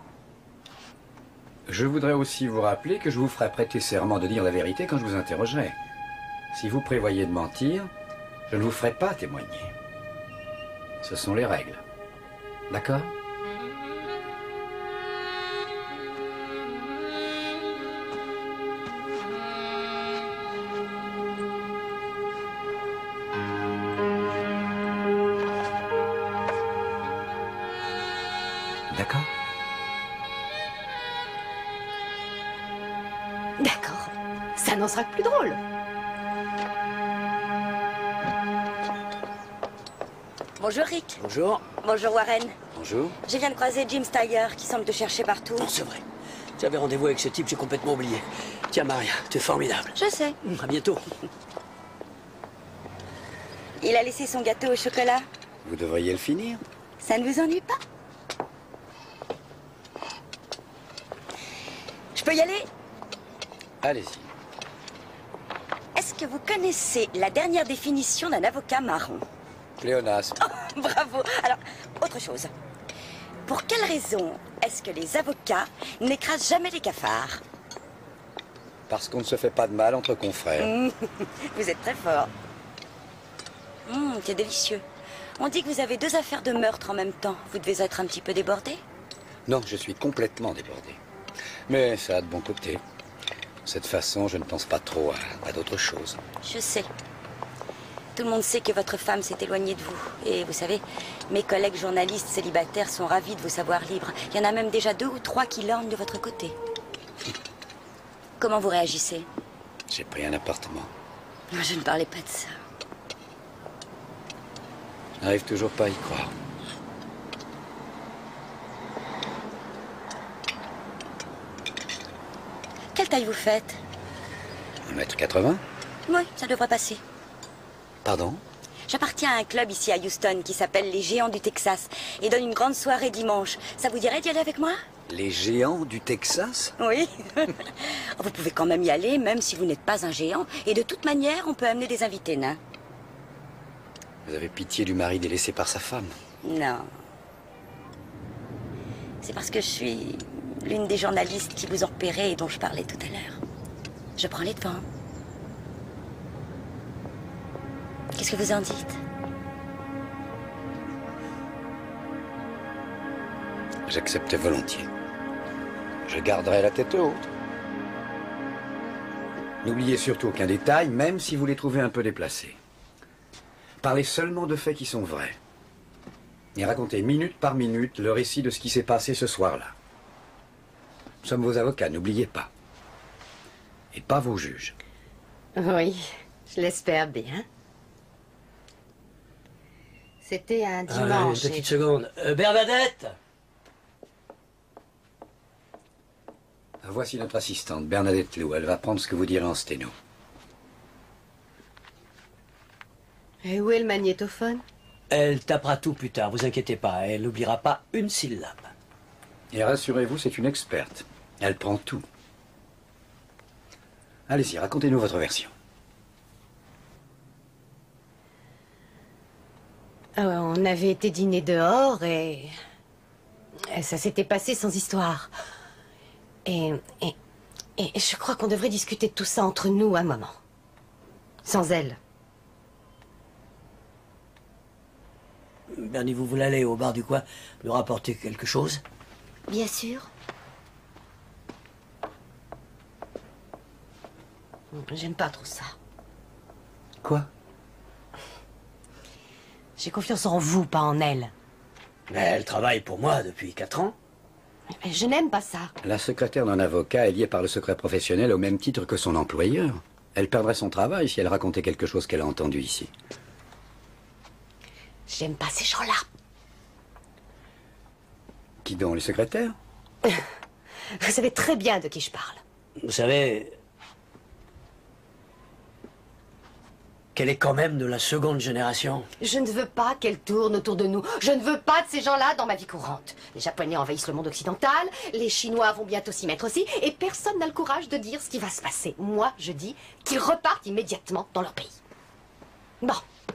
Je voudrais aussi vous rappeler que je vous ferai prêter serment de dire la vérité quand je vous interrogerai. Si vous prévoyez de mentir, je ne vous ferai pas témoigner. Ce sont les règles. D'accord? D'accord? D'accord. Ça n'en sera que plus drôle. Bonjour Rick. Bonjour. Bonjour Warren. Bonjour. Je viens de croiser Jim Steyer qui semble te chercher partout. Non, c'est vrai. J'avais rendez-vous avec ce type, j'ai complètement oublié. Tiens Maria, tu es formidable. Je sais. À bientôt. Il a laissé son gâteau au chocolat. Vous devriez le finir. Ça ne vous ennuie pas? Je peux y aller? Allez-y. Est-ce que vous connaissez la dernière définition d'un avocat marron? Pléonasme. Oh, bravo. Alors, autre chose. Pour quelle raison est-ce que les avocats n'écrasent jamais les cafards? Parce qu'on ne se fait pas de mal entre confrères. Mmh, vous êtes très fort. Mmh, c'est délicieux. On dit que vous avez deux affaires de meurtre en même temps. Vous devez être un petit peu débordé? Non, je suis complètement débordé. Mais ça a de bons côtés. De cette façon, je ne pense pas trop à, à d'autres choses. Je sais. Tout le monde sait que votre femme s'est éloignée de vous. Et vous savez, mes collègues journalistes célibataires sont ravis de vous savoir libre. Il y en a même déjà deux ou trois qui lorgnent de votre côté. Comment vous réagissez? J'ai pris un appartement. Je ne parlais pas de ça. Je n'arrive toujours pas à y croire. Quelle taille vous faites? un mètre quatre-vingts? Oui, ça devrait passer. Pardon? J'appartiens à un club ici à Houston qui s'appelle les Géants du Texas et donne une grande soirée dimanche. Ça vous dirait d'y aller avec moi? Les Géants du Texas? Oui. Vous pouvez quand même y aller, même si vous n'êtes pas un géant. Et de toute manière, on peut amener des invités nains. Vous avez pitié du mari délaissé par sa femme? Non. C'est parce que je suis l'une des journalistes qui vous ont repéré et dont je parlais tout à l'heure. Je prends les devants. Qu'est-ce que vous en dites? J'accepte volontiers. Je garderai la tête haute. N'oubliez surtout aucun détail, même si vous les trouvez un peu déplacés. Parlez seulement de faits qui sont vrais. Et racontez minute par minute le récit de ce qui s'est passé ce soir-là. Nous sommes vos avocats, n'oubliez pas. Et pas vos juges. Oui, je l'espère bien. C'était un dimanche. Ah, une petite seconde. Euh, Bernadette! Voici notre assistante, Bernadette Lou. Elle va prendre ce que vous direz en sténo. Et où est le magnétophone? Elle tapera tout plus tard, vous inquiétez pas. Elle n'oubliera pas une syllabe. Et rassurez-vous, c'est une experte. Elle prend tout. Allez-y, racontez-nous votre version. Ah ouais, on avait été dîner dehors et... et ça s'était passé sans histoire. Et, et, et je crois qu'on devrait discuter de tout ça entre nous un moment. Sans elle. Bernie, vous voulez aller au bar du coin lui rapporter quelque chose? Bien sûr. J'aime pas trop ça. Quoi? J'ai confiance en vous, pas en elle. Mais elle travaille pour moi depuis quatre ans. Mais je n'aime pas ça. La secrétaire d'un avocat est liée par le secret professionnel au même titre que son employeur. Elle perdrait son travail si elle racontait quelque chose qu'elle a entendu ici. J'aime pas ces gens-là. Qui donc, les secrétaires? Vous savez très bien de qui je parle. Vous savez... qu'elle est quand même de la seconde génération. Je ne veux pas qu'elle tourne autour de nous. Je ne veux pas de ces gens-là dans ma vie courante. Les Japonais envahissent le monde occidental, les Chinois vont bientôt s'y mettre aussi, et personne n'a le courage de dire ce qui va se passer. Moi, je dis qu'ils repartent immédiatement dans leur pays. Bon.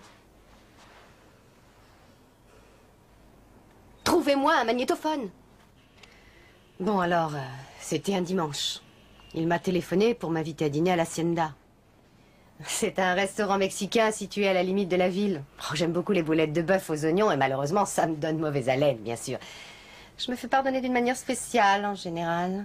Trouvez-moi un magnétophone. Bon, alors, euh, c'était un dimanche. Il m'a téléphoné pour m'inviter à dîner à l'Hacienda. C'est un restaurant mexicain situé à la limite de la ville. Oh, j'aime beaucoup les boulettes de bœuf aux oignons et malheureusement, ça me donne mauvaise haleine, bien sûr. Je me fais pardonner d'une manière spéciale, en général.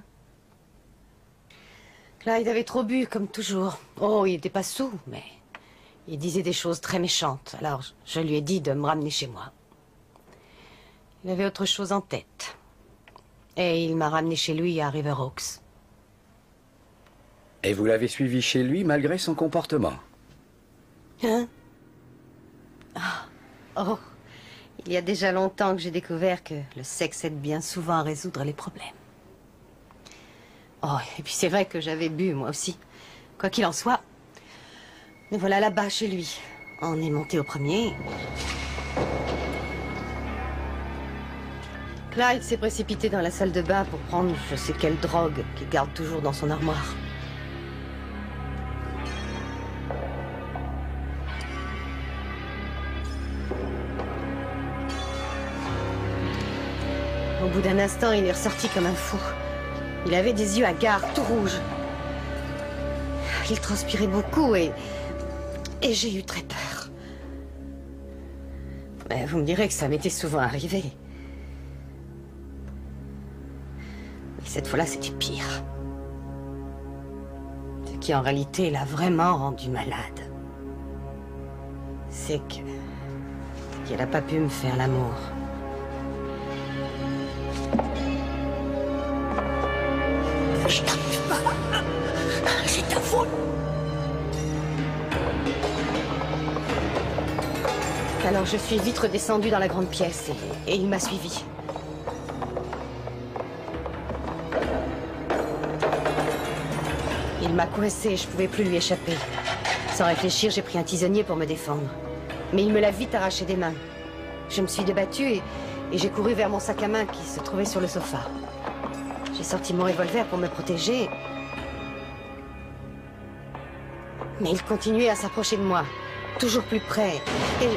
Clyde avait trop bu, comme toujours. Oh, il n'était pas saoul, mais il disait des choses très méchantes. Alors, je lui ai dit de me ramener chez moi. Il avait autre chose en tête. Et il m'a ramené chez lui à River Oaks. Et vous l'avez suivi chez lui malgré son comportement? Hein? Ah. Oh, il y a déjà longtemps que j'ai découvert que le sexe aide bien souvent à résoudre les problèmes. Oh, et puis c'est vrai que j'avais bu, moi aussi. Quoi qu'il en soit, me voilà là-bas chez lui. On est monté au premier. Clyde s'est précipité dans la salle de bain pour prendre je sais quelle drogue qu'il garde toujours dans son armoire. Au bout d'un instant, il est ressorti comme un fou. Il avait des yeux hagards, tout rouges. Il transpirait beaucoup et... et j'ai eu très peur. Mais vous me direz que ça m'était souvent arrivé. Mais cette fois-là, c'était pire. Ce qui, en réalité, l'a vraiment rendu malade. C'est que... qu'elle n'a pas pu me faire l'amour. Je n'arrive pas. C'est ta faute. Alors je suis vite redescendue dans la grande pièce et, et il m'a suivi. Il m'a coincée et je pouvais plus lui échapper. Sans réfléchir, j'ai pris un tisonnier pour me défendre. Mais il me l'a vite arraché des mains. Je me suis débattue et, et j'ai couru vers mon sac à main qui se trouvait sur le sofa. J'ai sorti mon revolver pour me protéger. Mais il continuait à s'approcher de moi, toujours plus près. Et...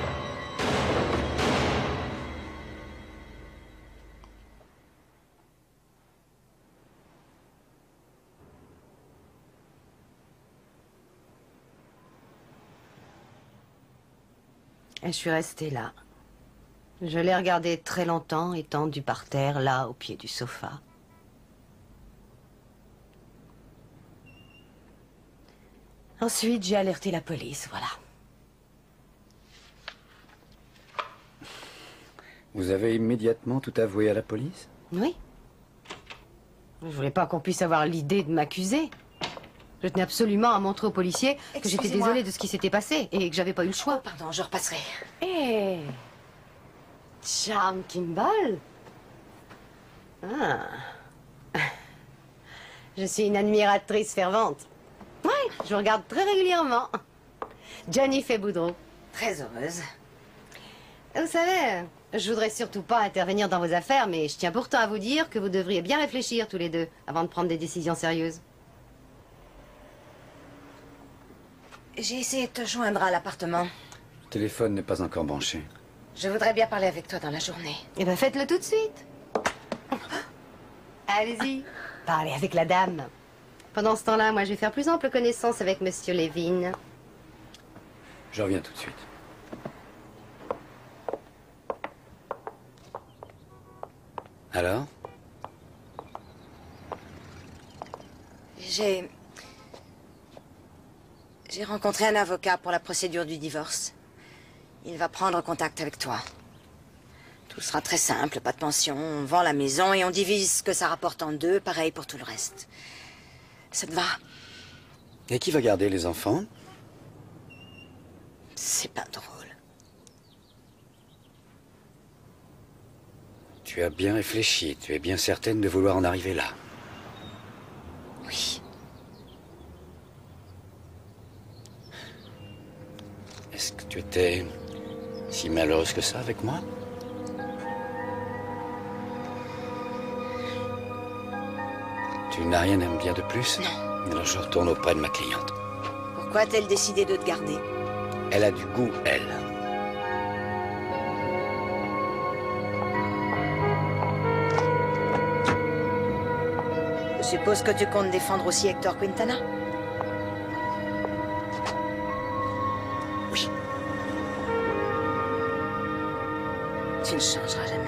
Et je suis restée là. Je l'ai regardé très longtemps, étendu par terre, là, au pied du sofa. Ensuite, j'ai alerté la police, voilà. Vous avez immédiatement tout avoué à la police? Oui. Je voulais pas qu'on puisse avoir l'idée de m'accuser. Je tenais absolument à montrer aux policiers que j'étais désolée de ce qui s'était passé et que j'avais pas eu le choix. Oh, pardon, je repasserai. Hé, Charme Kimball. Ah. Je suis une admiratrice fervente. Oui, je vous regarde très régulièrement. Jennifer Boudreau. Très heureuse. Vous savez, je voudrais surtout pas intervenir dans vos affaires, mais je tiens pourtant à vous dire que vous devriez bien réfléchir tous les deux avant de prendre des décisions sérieuses. J'ai essayé de te joindre à l'appartement. Le téléphone n'est pas encore branché. Je voudrais bien parler avec toi dans la journée. Eh bien, faites-le tout de suite. Allez-y, parlez avec la dame. Pendant ce temps-là, moi, je vais faire plus ample connaissance avec Monsieur Levin. Je reviens tout de suite. Alors? J'ai... J'ai rencontré un avocat pour la procédure du divorce. Il va prendre contact avec toi. Tout sera très simple, pas de pension, on vend la maison et on divise ce que ça rapporte en deux, pareil pour tout le reste. Ça te va? Et qui va garder les enfants? C'est pas drôle. Tu as bien réfléchi, tu es bien certaine de vouloir en arriver là. Oui. Est-ce que tu étais si malheureuse que ça avec moi? Tu n'as rien à me dire de plus? Non. Alors je retourne auprès de ma cliente. Pourquoi a-t-elle décidé de te garder? Elle a du goût, elle. Je suppose que tu comptes défendre aussi Hector Quintana? Oui. Tu ne changeras jamais.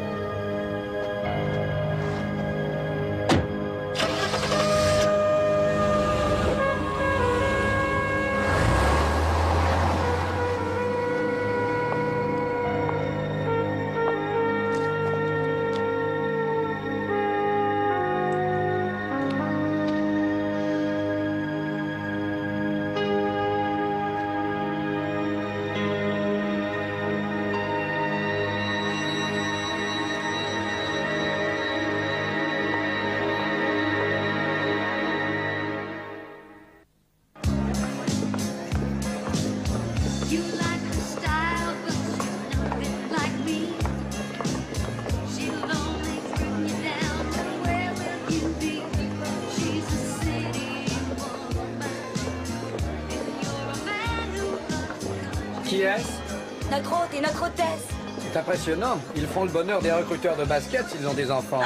Qui est-ce? Notre hôte et notre hôtesse. C'est impressionnant. Ils font le bonheur des recruteurs de basket s'ils ont des enfants.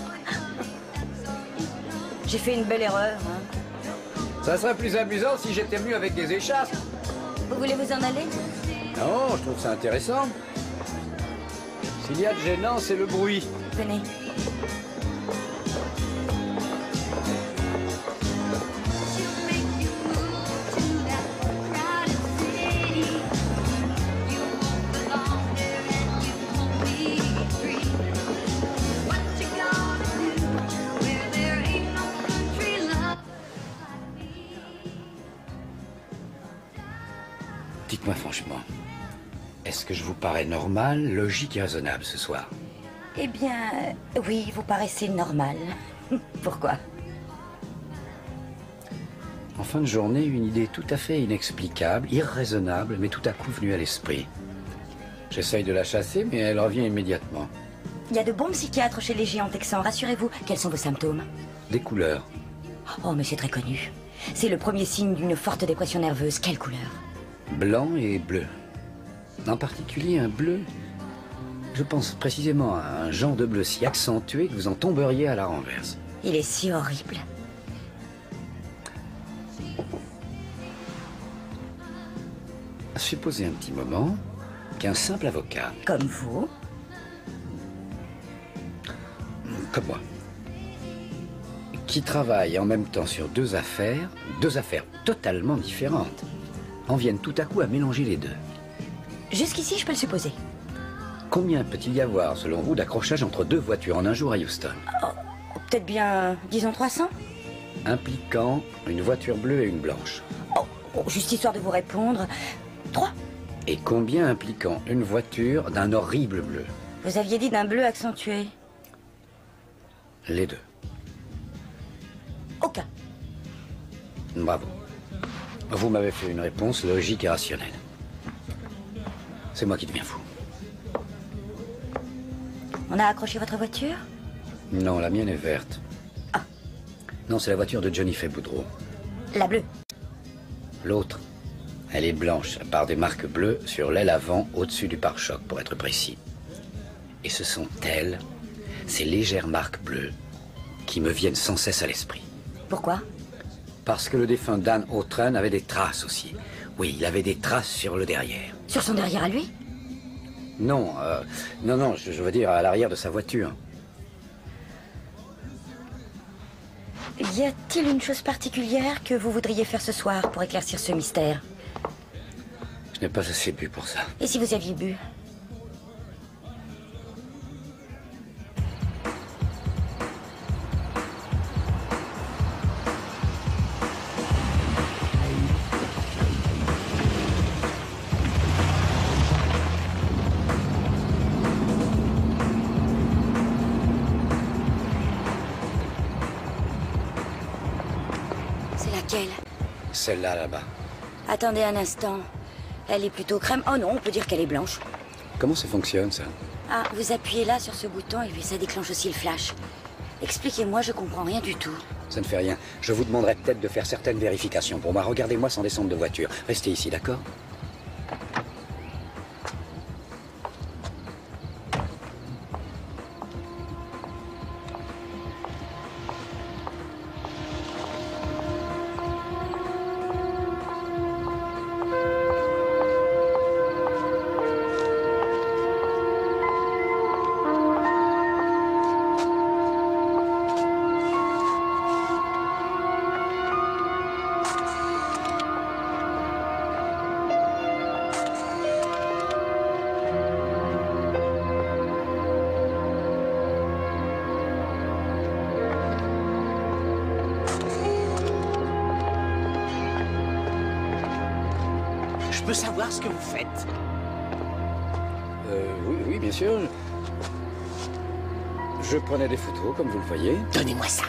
J'ai fait une belle erreur. Hein. Ça serait plus amusant si j'étais venu avec des écharpes. Vous voulez vous en aller? Non, je trouve ça intéressant. S'il y a de gênant, c'est le bruit. Venez. Dites-moi franchement, est-ce que je vous parais normal, logique et raisonnable ce soir? Eh bien, euh, oui, vous paraissez normal. Pourquoi? En fin de journée, une idée tout à fait inexplicable, irraisonnable, mais tout à coup venue à l'esprit. J'essaye de la chasser, mais elle revient immédiatement. Il y a de bons psychiatres chez les géants texans, rassurez-vous. Quels sont vos symptômes? Des couleurs. Oh, mais c'est très connu. C'est le premier signe d'une forte dépression nerveuse. Quelle couleur? Blanc et bleu. En particulier un bleu. Je pense précisément à un genre de bleu si accentué que vous en tomberiez à la renverse. Il est si horrible. Supposez un petit moment qu'un simple avocat... Comme vous? Comme moi. Qui travaille en même temps sur deux affaires, deux affaires totalement différentes, en viennent tout à coup à mélanger les deux. Jusqu'ici, je peux le supposer. Combien peut-il y avoir, selon vous, d'accrochages entre deux voitures en un jour à Houston? Oh, peut-être bien, disons trois cents? Impliquant une voiture bleue et une blanche. Oh, oh, juste histoire de vous répondre, trois. Et combien impliquant une voiture d'un horrible bleu? Vous aviez dit d'un bleu accentué. Les deux. Aucun. Bravo. Vous m'avez fait une réponse logique et rationnelle. C'est moi qui deviens fou. On a accroché votre voiture? Non, la mienne est verte. Ah. Non, c'est la voiture de Johnny Fay Boudreau. La bleue. L'autre, elle est blanche, à part des marques bleues sur l'aile avant, au-dessus du pare-choc, pour être précis. Et ce sont elles, ces légères marques bleues, qui me viennent sans cesse à l'esprit. Pourquoi? Parce que le défunt Dan Autran avait des traces aussi. Oui, il avait des traces sur le derrière. Sur son derrière à lui? Non, euh, non, non, je, je veux dire à l'arrière de sa voiture. Y a-t-il une chose particulière que vous voudriez faire ce soir pour éclaircir ce mystère? Je n'ai pas assez bu pour ça. Et si vous aviez bu? Celle-là, là-bas. Attendez un instant. Elle est plutôt crème. Oh non, on peut dire qu'elle est blanche. Comment ça fonctionne, ça? Ah, vous appuyez là sur ce bouton et puis ça déclenche aussi le flash. Expliquez-moi, je comprends rien du tout. Ça ne fait rien. Je vous demanderai peut-être de faire certaines vérifications. Pour moi, regardez-moi sans descendre de voiture. Restez ici, d'accord? Je peux savoir ce que vous faites? Euh, oui, oui, bien sûr. Je prenais des photos, comme vous le voyez. Donnez-moi ça.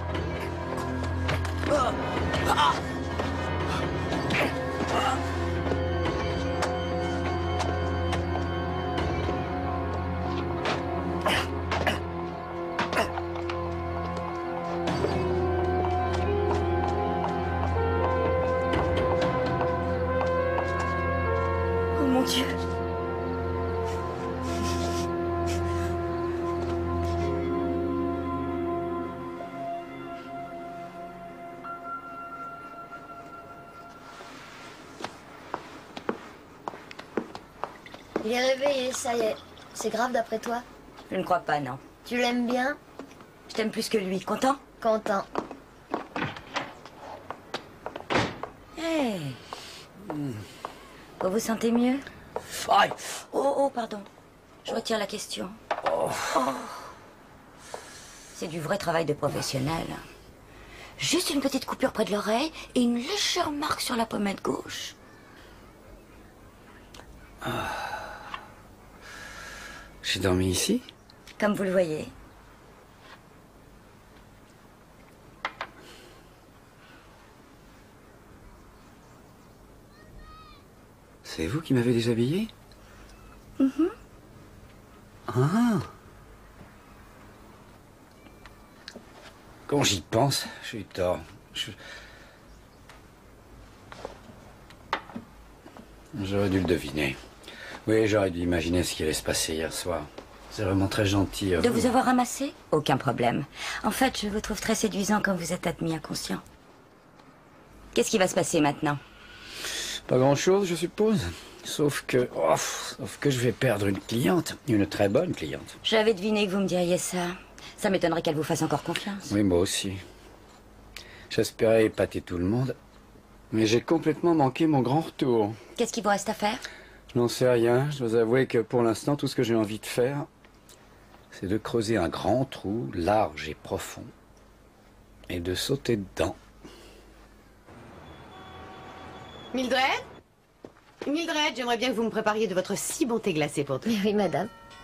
Oh. Ah. Oh mon Dieu. Il est réveillé, ça y est. C'est grave d'après toi? Je ne crois pas, non. Tu l'aimes bien? Je t'aime plus que lui. Content? Content. Hey. Vous vous sentez mieux? Aïe. Oh, oh, pardon. Je retire la question. Oh. Oh. C'est du vrai travail de professionnel. Juste une petite coupure près de l'oreille et une légère marque sur la pommette gauche. Ah. J'ai dormi ici? Comme vous le voyez. C'est vous qui m'avez déshabillé? Mhm. Ah. Quand j'y pense, j'ai eu tort. Je... J'aurais dû le deviner. Oui, j'aurais dû imaginer ce qui allait se passer hier soir. C'est vraiment très gentil. De vous avoir ramassé? Aucun problème. En fait, je vous trouve très séduisant quand vous êtes admis inconscient. Qu'est-ce qui va se passer maintenant? Pas grand-chose, je suppose. Sauf que... Oh, sauf que je vais perdre une cliente. Une très bonne cliente. J'avais deviné que vous me diriez ça. Ça m'étonnerait qu'elle vous fasse encore confiance. Oui, moi aussi. J'espérais épater tout le monde. Mais j'ai complètement manqué mon grand retour. Qu'est-ce qu'il vous reste à faire? Je n'en sais rien. Je dois avouer que pour l'instant, tout ce que j'ai envie de faire, c'est de creuser un grand trou, large et profond, et de sauter dedans. Mildred? Mildred, j'aimerais bien que vous me prépariez de votre si bon thé glacé pour toi. Oui, madame.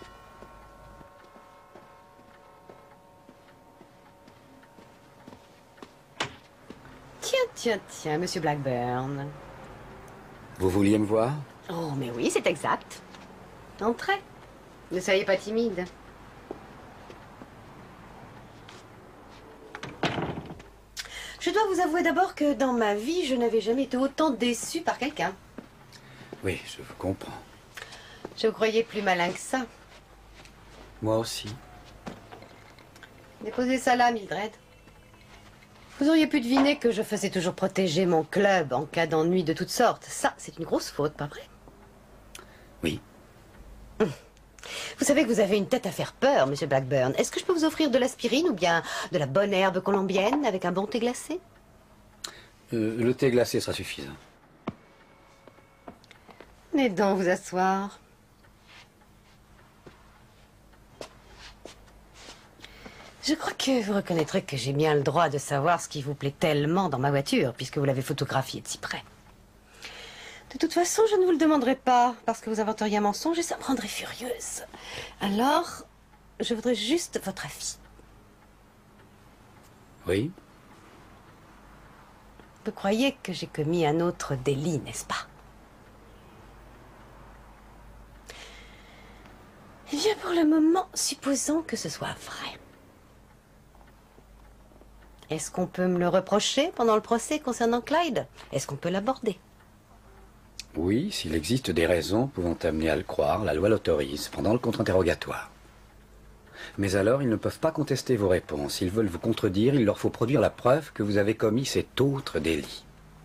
Tiens, tiens, tiens, monsieur Blackburn. Vous vouliez me voir? Oh, mais oui, c'est exact. Entrez. Ne soyez pas timide. Je dois vous avouer d'abord que dans ma vie, je n'avais jamais été autant déçue par quelqu'un. Oui, je vous comprends. Je vous croyais plus malin que ça. Moi aussi. Déposez ça là, Mildred. Vous auriez pu deviner que je faisais toujours protéger mon club en cas d'ennui de toutes sortes. Ça, c'est une grosse faute, pas vrai? Oui. Vous savez que vous avez une tête à faire peur, monsieur Blackburn. Est-ce que je peux vous offrir de l'aspirine ou bien de la bonne herbe colombienne avec un bon thé glacé? Euh, le thé glacé sera suffisant. Venez donc vous asseoir. Je crois que vous reconnaîtrez que j'ai bien le droit de savoir ce qui vous plaît tellement dans ma voiture, puisque vous l'avez photographiée de si près. De toute façon, je ne vous le demanderai pas, parce que vous inventeriez un mensonge et ça me rendrait furieuse. Alors, je voudrais juste votre avis. Oui. Vous croyez que j'ai commis un autre délit, n'est-ce pas? Eh bien, pour le moment, supposons que ce soit vrai. Est-ce qu'on peut me le reprocher pendant le procès concernant Clyde? Est-ce qu'on peut l'aborder? Oui, s'il existe des raisons pouvant amener à le croire, la loi l'autorise pendant le contre-interrogatoire. Mais alors, ils ne peuvent pas contester vos réponses. S'ils veulent vous contredire, il leur faut produire la preuve que vous avez commis cet autre délit.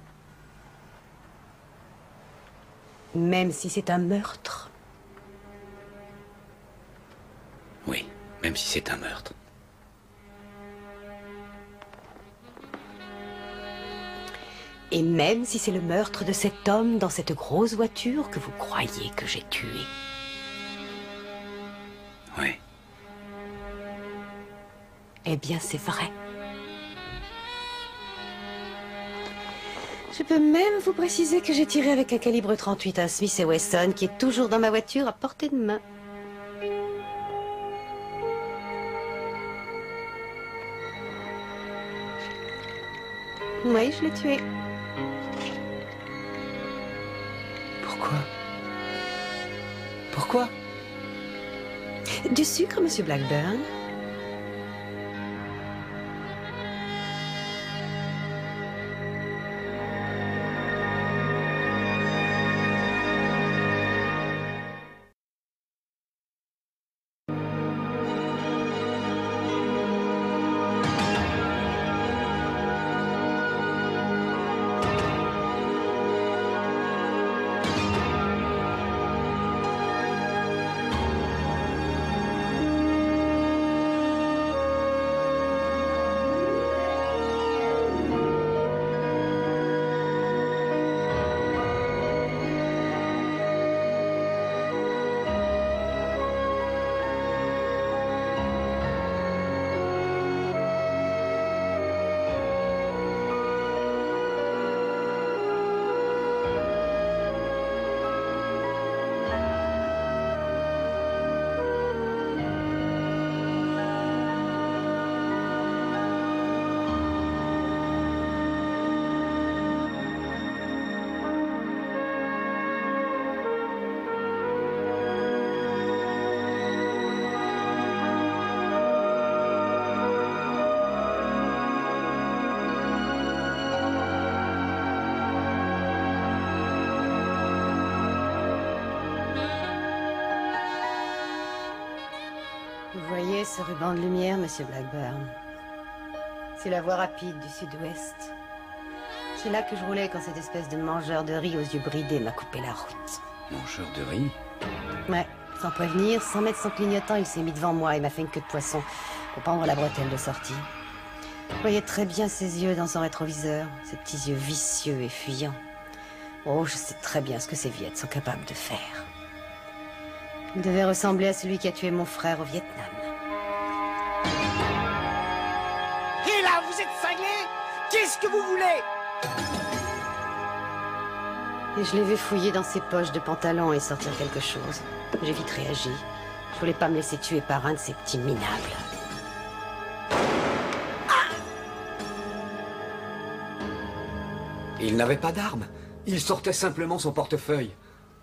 Même si c'est un meurtre? Oui, même si c'est un meurtre. Et même si c'est le meurtre de cet homme dans cette grosse voiture que vous croyez que j'ai tué? Oui. Eh bien, c'est vrai. Je peux même vous préciser que j'ai tiré avec un calibre trente-huit un Smith et Wesson qui est toujours dans ma voiture à portée de main. Oui, je l'ai tué. Pourquoi? Pourquoi? Du sucre, monsieur Blackburn? ce ruban de lumière, monsieur Blackburn. C'est la voie rapide du sud-ouest. C'est là que je roulais quand cette espèce de mangeur de riz aux yeux bridés m'a coupé la route. Mangeur de riz? Ouais, sans prévenir, sans mettre son clignotant, il s'est mis devant moi et m'a fait une queue de poisson pour pendre la bretelle de sortie. Je voyais très bien ses yeux dans son rétroviseur, ses petits yeux vicieux et fuyants. Oh, je sais très bien ce que ces Viettes sont capables de faire. Il devait ressembler à celui qui a tué mon frère au Vietnam. Et là, vous êtes cinglé? Qu'est-ce que vous voulez? Et je l'ai vu fouiller dans ses poches de pantalon et sortir quelque chose. J'ai vite réagi. Je voulais pas me laisser tuer par un de ces petits minables. Il n'avait pas d'arme. Il sortait simplement son portefeuille.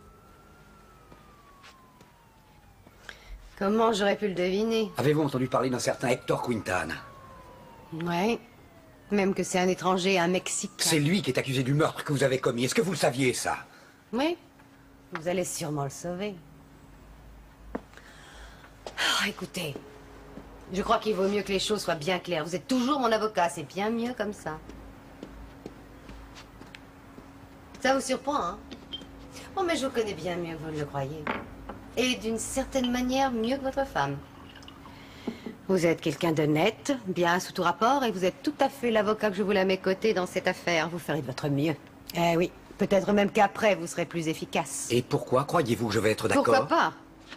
Comment j'aurais pu le deviner? Avez-vous entendu parler d'un certain Hector Quintana? Ouais. Même que c'est un étranger, un Mexicain. C'est lui qui est accusé du meurtre que vous avez commis. Est-ce que vous le saviez, ça? Oui. Vous allez sûrement le sauver. Oh, écoutez, je crois qu'il vaut mieux que les choses soient bien claires. Vous êtes toujours mon avocat, c'est bien mieux comme ça. Ça vous surprend, hein? Oh, mais je vous connais bien mieux que vous ne le croyez. Et d'une certaine manière, mieux que votre femme. Vous êtes quelqu'un d'honnête, bien sous tout rapport, et vous êtes tout à fait l'avocat que je voulais à mes côtés dans cette affaire. Vous ferez de votre mieux. Eh oui, peut-être même qu'après, vous serez plus efficace. Et pourquoi croyez-vous que je vais être d'accord? Pourquoi pas?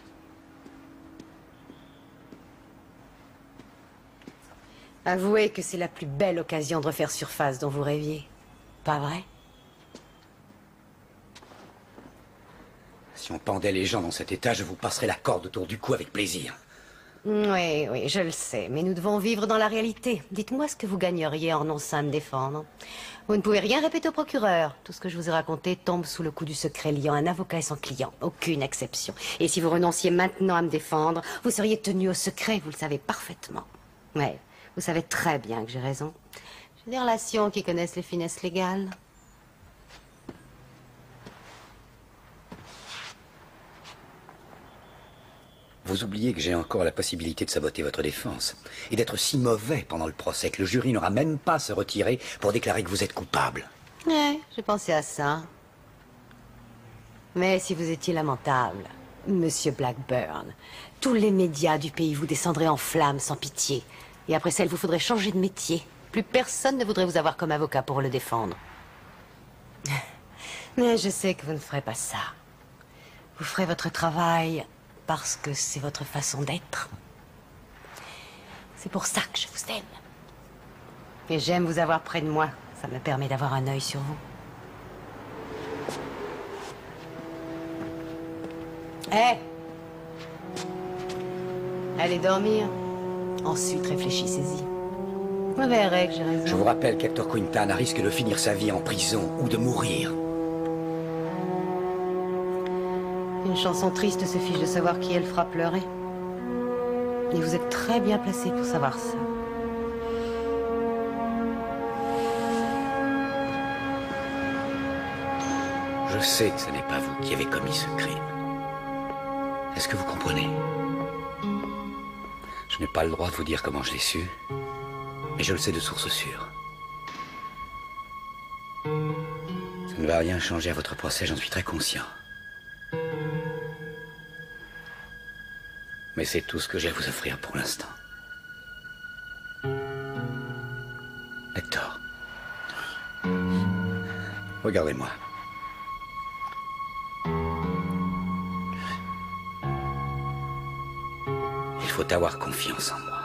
Avouez que c'est la plus belle occasion de refaire surface dont vous rêviez. Pas vrai? Si on pendait les gens dans cet état, je vous passerai la corde autour du cou avec plaisir. Oui, oui, je le sais, mais nous devons vivre dans la réalité. Dites-moi ce que vous gagneriez en renonçant à me défendre. Vous ne pouvez rien répéter au procureur. Tout ce que je vous ai raconté tombe sous le coup du secret liant un avocat et son client. Aucune exception. Et si vous renonciez maintenant à me défendre, vous seriez tenu au secret, vous le savez parfaitement. Oui, vous savez très bien que j'ai raison. J'ai des relations qui connaissent les finesses légales. Vous oubliez que j'ai encore la possibilité de saboter votre défense et d'être si mauvais pendant le procès que le jury n'aura même pas à se retirer pour déclarer que vous êtes coupable. Ouais, j'ai pensé à ça. Mais si vous étiez lamentable, Monsieur Blackburn, tous les médias du pays vous descendraient en flammes sans pitié. Et après ça, il vous faudrait changer de métier. Plus personne ne voudrait vous avoir comme avocat pour le défendre. Mais je sais que vous ne ferez pas ça. Vous ferez votre travail parce que c'est votre façon d'être. C'est pour ça que je vous aime. Et j'aime vous avoir près de moi. Ça me permet d'avoir un œil sur vous. Hé! Hey! Allez dormir. Ensuite, réfléchissez-y. Vous verrez que j'ai raison. Je vous rappelle qu'Hector Quintana risque de finir sa vie en prison ou de mourir. Une chanson triste se fiche de savoir qui elle fera pleurer. Et vous êtes très bien placé pour savoir ça. Je sais que ce n'est pas vous qui avez commis ce crime. Est-ce que vous comprenez? Je n'ai pas le droit de vous dire comment je l'ai su, mais je le sais de source sûre. Ça ne va rien changer à votre procès, j'en suis très conscient. Mais c'est tout ce que j'ai à vous offrir pour l'instant. Hector. Regardez-moi. Il faut avoir confiance en moi.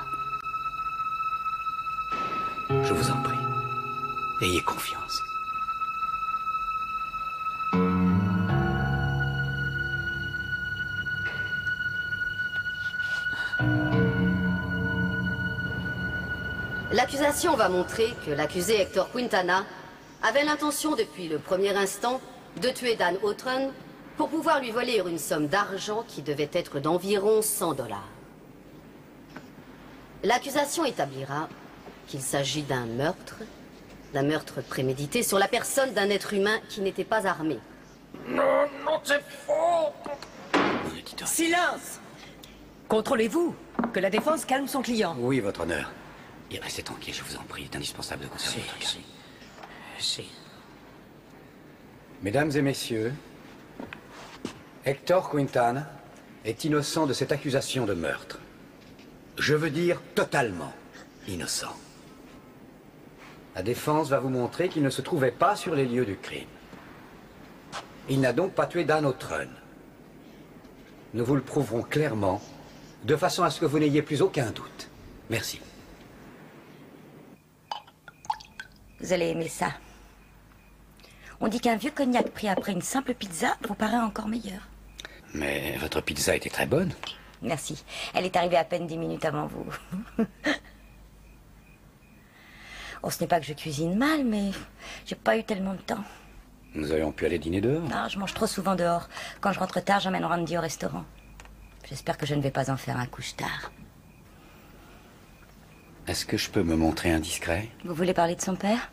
Je vous en prie. Ayez confiance. L'accusation va montrer que l'accusé Hector Quintana avait l'intention depuis le premier instant de tuer Dan Outram pour pouvoir lui voler une somme d'argent qui devait être d'environ cent dollars. L'accusation établira qu'il s'agit d'un meurtre, d'un meurtre prémédité sur la personne d'un être humain qui n'était pas armé. Non, non, c'est faux! Silence! Contrôlez-vous! Que la défense calme son client. Oui, votre honneur. Et restez tranquille, je vous en prie. Il est indispensable de conserver votre calme. Si. Mesdames et messieurs, Hector Quintana est innocent de cette accusation de meurtre. Je veux dire totalement innocent. La défense va vous montrer qu'il ne se trouvait pas sur les lieux du crime. Il n'a donc pas tué Dan O'Trun. Nous vous le prouverons clairement, de façon à ce que vous n'ayez plus aucun doute. Merci. Vous allez aimer ça. On dit qu'un vieux cognac pris après une simple pizza vous paraît encore meilleur. Mais votre pizza était très bonne. Merci. Elle est arrivée à peine dix minutes avant vous. Oh, ce n'est pas que je cuisine mal, mais j'ai pas eu tellement de temps. Nous aurions pu aller dîner dehors. Ah, je mange trop souvent dehors. Quand je rentre tard, j'emmène Randy au restaurant. J'espère que je ne vais pas en faire un couche-tard. Est-ce que je peux me montrer indiscret? Vous voulez parler de son père?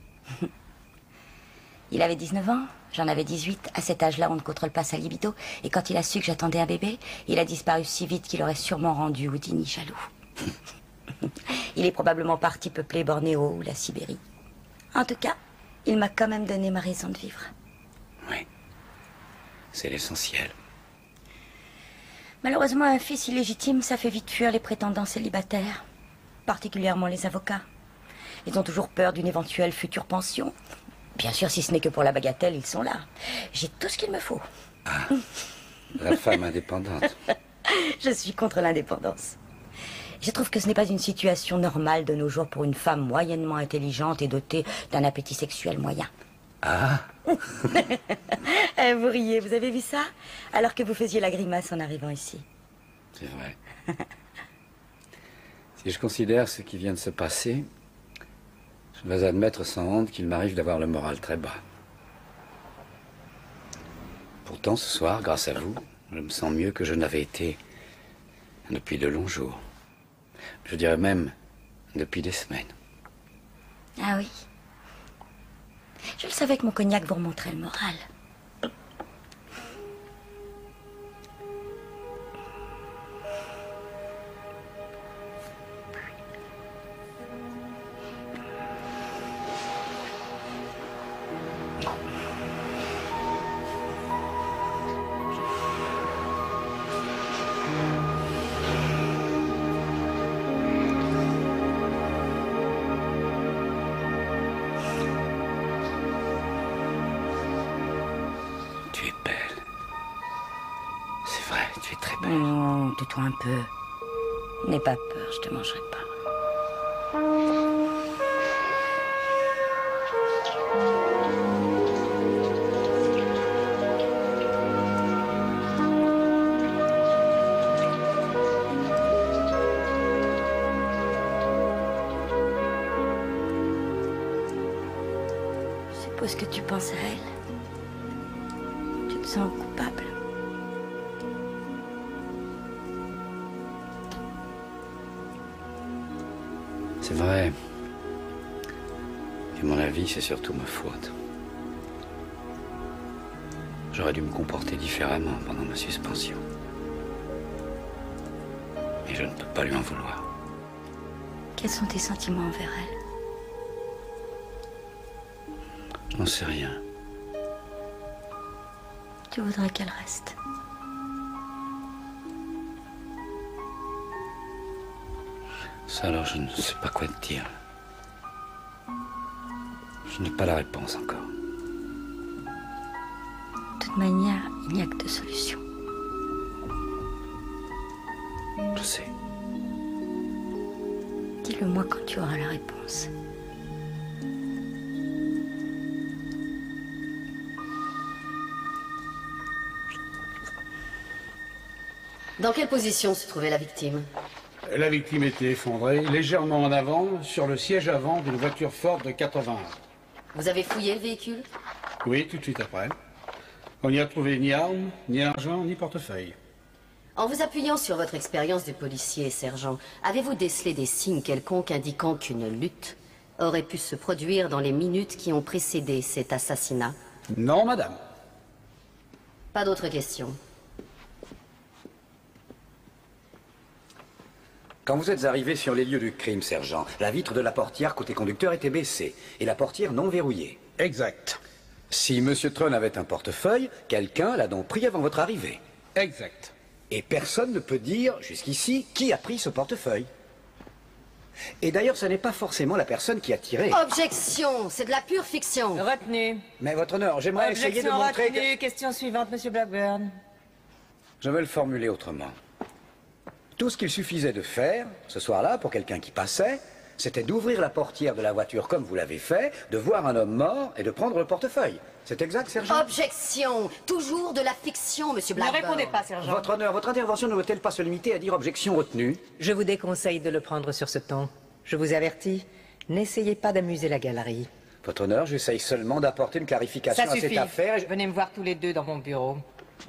Il avait dix-neuf ans, j'en avais dix-huit. À cet âge-là, on ne contrôle pas sa libido. Et quand il a su que j'attendais un bébé, il a disparu si vite qu'il aurait sûrement rendu Houdini jaloux. Il est probablement parti peupler Bornéo ou la Sibérie. En tout cas, il m'a quand même donné ma raison de vivre. Oui. C'est l'essentiel. Malheureusement, un fils illégitime, ça fait vite fuir les prétendants célibataires. Particulièrement les avocats. Ils ont toujours peur d'une éventuelle future pension. Bien sûr, si ce n'est que pour la bagatelle, ils sont là. J'ai tout ce qu'il me faut. Ah, la femme indépendante. Je suis contre l'indépendance. Je trouve que ce n'est pas une situation normale de nos jours pour une femme moyennement intelligente et dotée d'un appétit sexuel moyen. Ah. Eh, vous riez, vous avez vu ça? Alors que vous faisiez la grimace en arrivant ici. C'est vrai. Si je considère ce qui vient de se passer, je dois admettre sans honte qu'il m'arrive d'avoir le moral très bas. Pourtant, ce soir, grâce à vous, je me sens mieux que je n'avais été depuis de longs jours. Je dirais même depuis des semaines. Ah oui. Je le savais que mon cognac vous remonterait le moral. Oh, tais-toi un peu. N'aie pas peur, je te mangerai pas. Je suppose que tu penses à elle. Tu te sens coupable. C'est vrai. Et mon avis, c'est surtout ma faute. J'aurais dû me comporter différemment pendant ma suspension. Et je ne peux pas lui en vouloir. Quels sont tes sentiments envers elle? Je n'en sais rien. Tu voudrais qu'elle reste? Ça alors, je ne sais pas quoi te dire. Je n'ai pas la réponse encore. De toute manière, il n'y a que deux solutions. Je sais. Dis-le-moi quand tu auras la réponse. Dans quelle position se trouvait la victime? La victime était effondrée, légèrement en avant, sur le siège avant d'une voiture Ford de quatre-vingt-un. Vous avez fouillé le véhicule? Oui, tout de suite après. On n'y a trouvé ni armes, ni argent, ni portefeuille. En vous appuyant sur votre expérience de policier, sergent, avez-vous décelé des signes quelconques indiquant qu'une lutte aurait pu se produire dans les minutes qui ont précédé cet assassinat? Non, madame. Pas d'autres questions. Quand vous êtes arrivé sur les lieux du crime, sergent, la vitre de la portière côté conducteur était baissée et la portière non verrouillée. Exact. Si Monsieur Tron avait un portefeuille, quelqu'un l'a donc pris avant votre arrivée. Exact. Et personne ne peut dire, jusqu'ici, qui a pris ce portefeuille. Et d'ailleurs, ce n'est pas forcément la personne qui a tiré. Objection, c'est de la pure fiction. Retenu. Mais votre honneur, j'aimerais essayer de Objection montrer retenue. que... Question suivante, Monsieur Blackburn. Je vais le formuler autrement. Tout ce qu'il suffisait de faire, ce soir-là, pour quelqu'un qui passait, c'était d'ouvrir la portière de la voiture comme vous l'avez fait, de voir un homme mort et de prendre le portefeuille. C'est exact, sergent? Objection. Toujours de la fiction, Monsieur Blackburn. Ne répondez pas, sergent. Votre honneur, votre intervention ne doit-elle pas se limiter à dire objection retenue? Je vous déconseille de le prendre sur ce ton. Je vous avertis, n'essayez pas d'amuser la galerie. Votre honneur, j'essaye seulement d'apporter une clarification Ça à suffit. cette affaire. Et je... Venez me voir tous les deux dans mon bureau.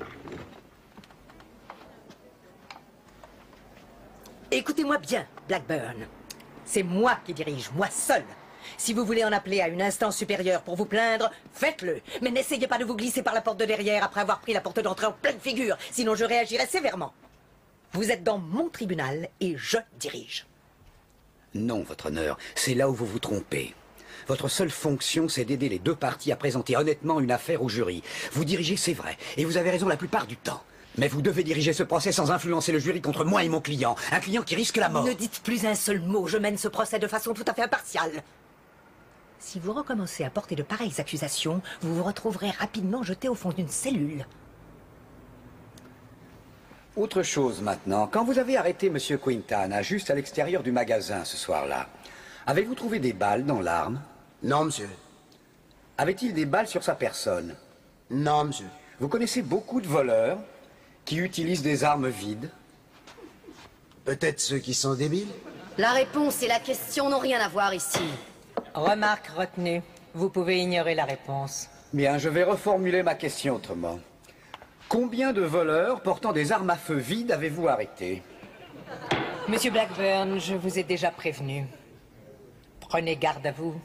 Écoutez-moi bien, Blackburn. C'est moi qui dirige, moi seul. Si vous voulez en appeler à une instance supérieure pour vous plaindre, faites-le. Mais n'essayez pas de vous glisser par la porte de derrière après avoir pris la porte d'entrée en pleine figure, sinon je réagirai sévèrement. Vous êtes dans mon tribunal et je dirige. Non, votre honneur, c'est là où vous vous trompez. Votre seule fonction, c'est d'aider les deux parties à présenter honnêtement une affaire au jury. Vous dirigez, c'est vrai, et vous avez raison la plupart du temps. Mais vous devez diriger ce procès sans influencer le jury contre moi et mon client. Un client qui risque la mort. Ne dites plus un seul mot, je mène ce procès de façon tout à fait impartiale. Si vous recommencez à porter de pareilles accusations, vous vous retrouverez rapidement jeté au fond d'une cellule. Autre chose maintenant, quand vous avez arrêté Monsieur Quintana juste à l'extérieur du magasin ce soir-là, avez-vous trouvé des balles dans l'arme? Non, monsieur. Avait-il des balles sur sa personne? Non, monsieur. Vous connaissez beaucoup de voleurs qui utilisent des armes vides? Peut-être ceux qui sont débiles? La réponse et la question n'ont rien à voir ici. Remarque retenue. Vous pouvez ignorer la réponse. Bien, je vais reformuler ma question autrement. Combien de voleurs portant des armes à feu vides avez-vous arrêté? Monsieur Blackburn, je vous ai déjà prévenu. Prenez garde à vous.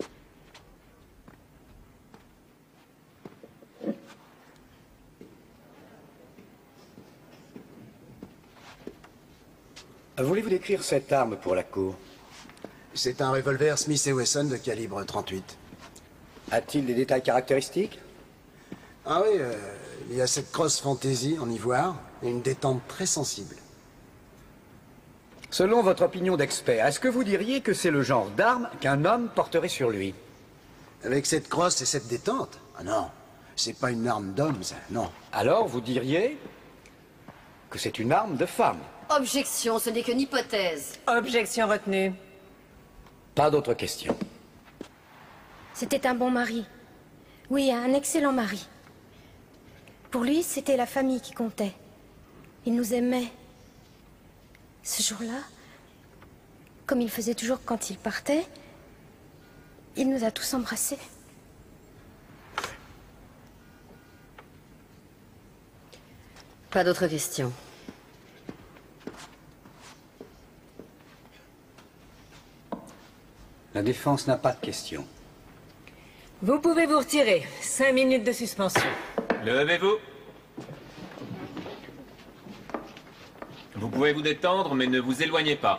Voulez-vous décrire cette arme pour la cour? C'est un revolver Smith et Wesson de calibre trente-huit. A-t-il des détails caractéristiques? Ah oui, euh, il y a cette crosse fantaisie en ivoire et une détente très sensible. Selon votre opinion d'expert, est-ce que vous diriez que c'est le genre d'arme qu'un homme porterait sur lui? Avec cette crosse et cette détente? Ah non, c'est pas une arme d'homme, ça, non. Alors, vous diriez que c'est une arme de femme? Objection, ce n'est qu'une hypothèse. Objection retenue. Pas d'autres questions. C'était un bon mari. Oui, un excellent mari. Pour lui, c'était la famille qui comptait. Il nous aimait. Ce jour-là, comme il faisait toujours quand il partait, il nous a tous embrassés. Pas d'autres questions. La défense n'a pas de questions. Vous pouvez vous retirer. Cinq minutes de suspension. Levez-vous. Vous pouvez vous détendre, mais ne vous éloignez pas.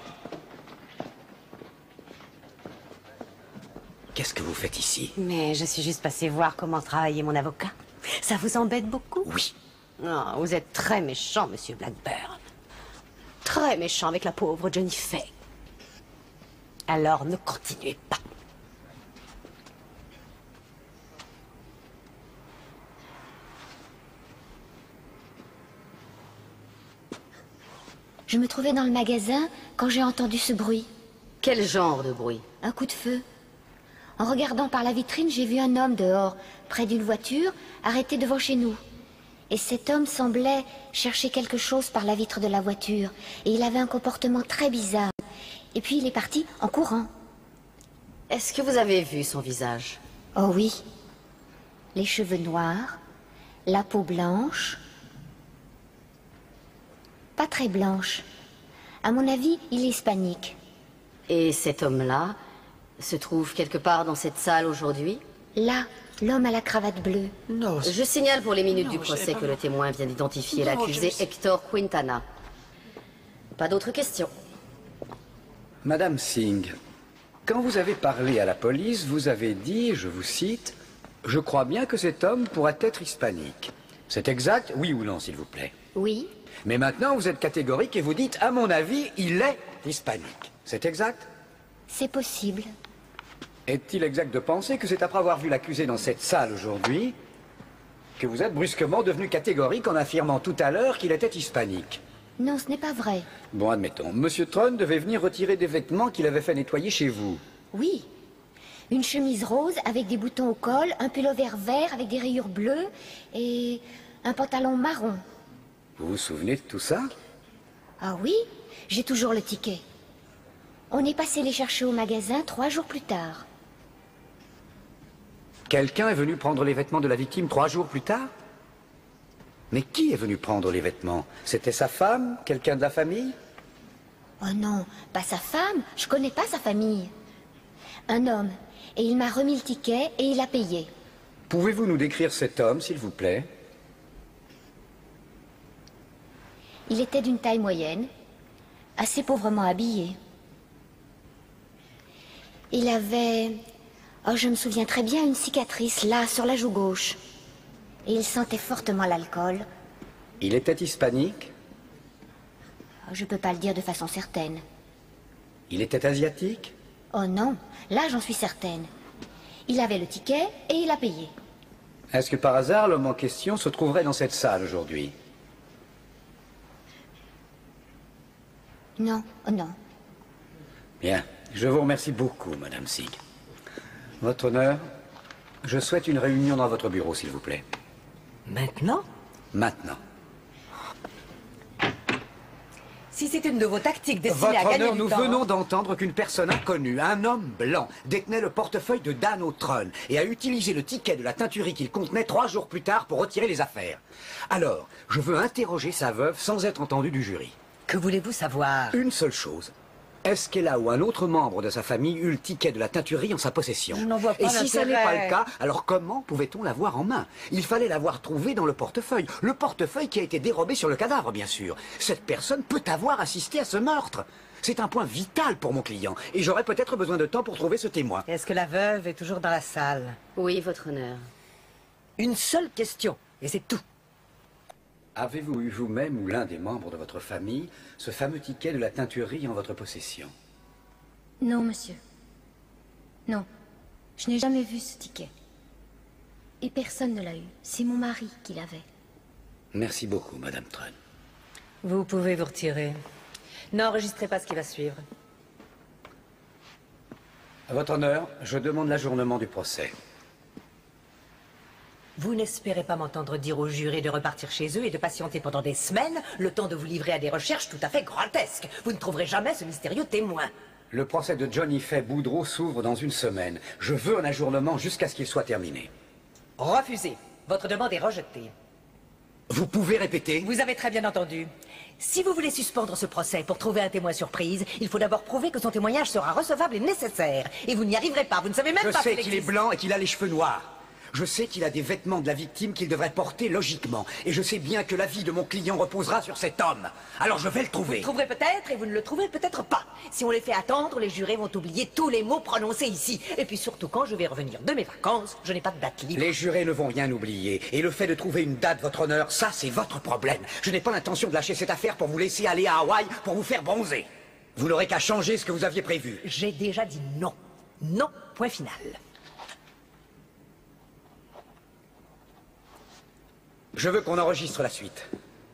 Qu'est-ce que vous faites ici? Mais je suis juste passée voir comment travaillait mon avocat. Ça vous embête beaucoup? Oui. Oh, vous êtes très méchant, monsieur Blackburn. Très méchant avec la pauvre Johnny Fay. Alors ne continuez pas. Je me trouvais dans le magasin quand j'ai entendu ce bruit. Quel genre de bruit? Un coup de feu. En regardant par la vitrine, j'ai vu un homme dehors, près d'une voiture, arrêté devant chez nous. Et cet homme semblait chercher quelque chose par la vitre de la voiture. Et il avait un comportement très bizarre. Et puis il est parti en courant. Est-ce que vous avez vu son visage? Oh oui. Les cheveux noirs, la peau blanche. Pas très blanche. À mon avis, il est hispanique. Et cet homme-là se trouve quelque part dans cette salle aujourd'hui? Là, l'homme à la cravate bleue. Non. Je signale pour les minutes Non, du je procès savais pas. que le témoin vient d'identifier Non, l'accusé je sais. Hector Quintana. Pas d'autres questions? Madame Singh, quand vous avez parlé à la police, vous avez dit, je vous cite, « Je crois bien que cet homme pourrait être hispanique ». C'est exact, oui ou non, s'il vous plaît? Oui. Mais maintenant, vous êtes catégorique et vous dites, à mon avis, il est hispanique. C'est exact? C'est possible. Est-il exact de penser que c'est après avoir vu l'accusé dans cette salle aujourd'hui que vous êtes brusquement devenu catégorique en affirmant tout à l'heure qu'il était hispanique? Non, ce n'est pas vrai. Bon, admettons. Monsieur Tron devait venir retirer des vêtements qu'il avait fait nettoyer chez vous. Oui. Une chemise rose avec des boutons au col, un pullover vert avec des rayures bleues et un pantalon marron. Vous vous souvenez de tout ça? Ah oui, j'ai toujours le ticket. On est passé les chercher au magasin trois jours plus tard. Quelqu'un est venu prendre les vêtements de la victime trois jours plus tard? Mais qui est venu prendre les vêtements? C'était sa femme? Quelqu'un de la famille? Oh non, pas sa femme. Je connais pas sa famille. Un homme. Et il m'a remis le ticket et il a payé. Pouvez-vous nous décrire cet homme, s'il vous plaît? Il était d'une taille moyenne, assez pauvrement habillé. Il avait... Oh, je me souviens très bien, une cicatrice, là, sur la joue gauche. Et il sentait fortement l'alcool. Il était hispanique? Oh, je peux pas le dire de façon certaine. Il était asiatique? Oh non, là j'en suis certaine. Il avait le ticket et il a payé. Est-ce que par hasard l'homme en question se trouverait dans cette salle aujourd'hui? Non, oh non. Bien, je vous remercie beaucoup, Madame Singh. Votre honneur, je souhaite une réunion dans votre bureau, s'il vous plaît. Maintenant? Maintenant. Si c'est une de vos tactiques destinées Votre à gagner honneur, du nous temps... venons d'entendre qu'une personne inconnue, un homme blanc, détenait le portefeuille de Dan O'Tron et a utilisé le ticket de la teinturie qu'il contenait trois jours plus tard pour retirer les affaires. Alors, je veux interroger sa veuve sans être entendu du jury. Que voulez-vous savoir? Une seule chose. Est-ce qu'elle a ou un autre membre de sa famille eu le ticket de la teinturie en sa possession? Je n'en vois pas Et si ça n'est pas l'intérêt. le cas, alors comment pouvait-on l'avoir en main? Il fallait l'avoir trouvé dans le portefeuille. Le portefeuille qui a été dérobé sur le cadavre, bien sûr. Cette personne peut avoir assisté à ce meurtre. C'est un point vital pour mon client. Et j'aurais peut-être besoin de temps pour trouver ce témoin. Est-ce que la veuve est toujours dans la salle? Oui, votre honneur. Une seule question, et c'est tout. Avez-vous eu vous-même ou l'un des membres de votre famille ce fameux ticket de la teinturie en votre possession? Non, monsieur. Non. Je n'ai jamais vu ce ticket. Et personne ne l'a eu. C'est mon mari qui l'avait. Merci beaucoup, Madame Tron. Vous pouvez vous retirer. N'enregistrez pas ce qui va suivre. À votre honneur, je demande l'ajournement du procès. Vous n'espérez pas m'entendre dire aux jurés de repartir chez eux et de patienter pendant des semaines, le temps de vous livrer à des recherches tout à fait grotesques. Vous ne trouverez jamais ce mystérieux témoin. Le procès de Johnny Fay Boudreau s'ouvre dans une semaine. Je veux un ajournement jusqu'à ce qu'il soit terminé. Refusé. Votre demande est rejetée. Vous pouvez répéter? Vous avez très bien entendu. Si vous voulez suspendre ce procès pour trouver un témoin surprise, il faut d'abord prouver que son témoignage sera recevable et nécessaire. Et vous n'y arriverez pas, vous ne savez même Je pas sais qu'il qu'il est existe. blanc et qu'il a les cheveux noirs. Je sais qu'il a des vêtements de la victime qu'il devrait porter logiquement. Et je sais bien que la vie de mon client reposera sur cet homme. Alors je vais le Vous trouver. le trouverez peut-être et vous ne le trouverez peut-être pas. Si on les fait attendre, les jurés vont oublier tous les mots prononcés ici. Et puis surtout, quand je vais revenir de mes vacances, je n'ai pas de date libre. Les jurés ne vont rien oublier. Et le fait de trouver une date, votre honneur, ça c'est votre problème. Je n'ai pas l'intention de lâcher cette affaire pour vous laisser aller à Hawaï pour vous faire bronzer. Vous n'aurez qu'à changer ce que vous aviez prévu. J'ai déjà dit non. Non, point final. Je veux qu'on enregistre la suite.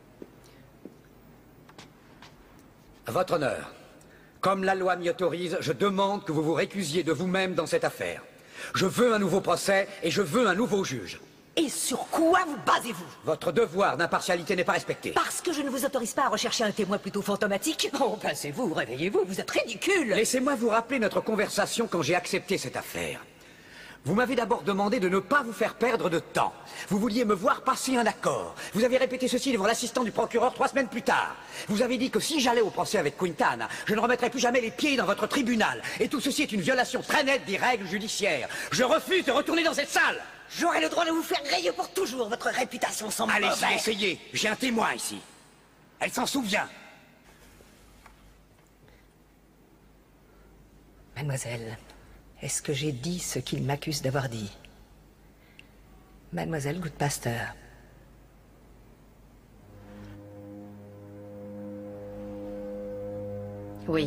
Votre honneur, comme la loi m'y autorise, je demande que vous vous récusiez de vous-même dans cette affaire. Je veux un nouveau procès et je veux un nouveau juge. Et sur quoi vous basez-vous? Votre devoir d'impartialité n'est pas respecté. Parce que je ne vous autorise pas à rechercher un témoin plutôt fantomatique? Oh, passez-vous, réveillez-vous, vous êtes ridicule. Laissez-moi vous rappeler notre conversation quand j'ai accepté cette affaire. Vous m'avez d'abord demandé de ne pas vous faire perdre de temps. Vous vouliez me voir passer un accord. Vous avez répété ceci devant l'assistant du procureur trois semaines plus tard. Vous avez dit que si j'allais au procès avec Quintana, je ne remettrais plus jamais les pieds dans votre tribunal. Et tout ceci est une violation très nette des règles judiciaires. Je refuse de retourner dans cette salle. J'aurai le droit de vous faire rayer pour toujours. Votre réputation semble mauvaise. Allez-y, essayez. J'ai un témoin ici. Elle s'en souvient. Mademoiselle, est-ce que j'ai dit ce qu'il m'accuse d'avoir dit? Mademoiselle Goodpaster. Oui.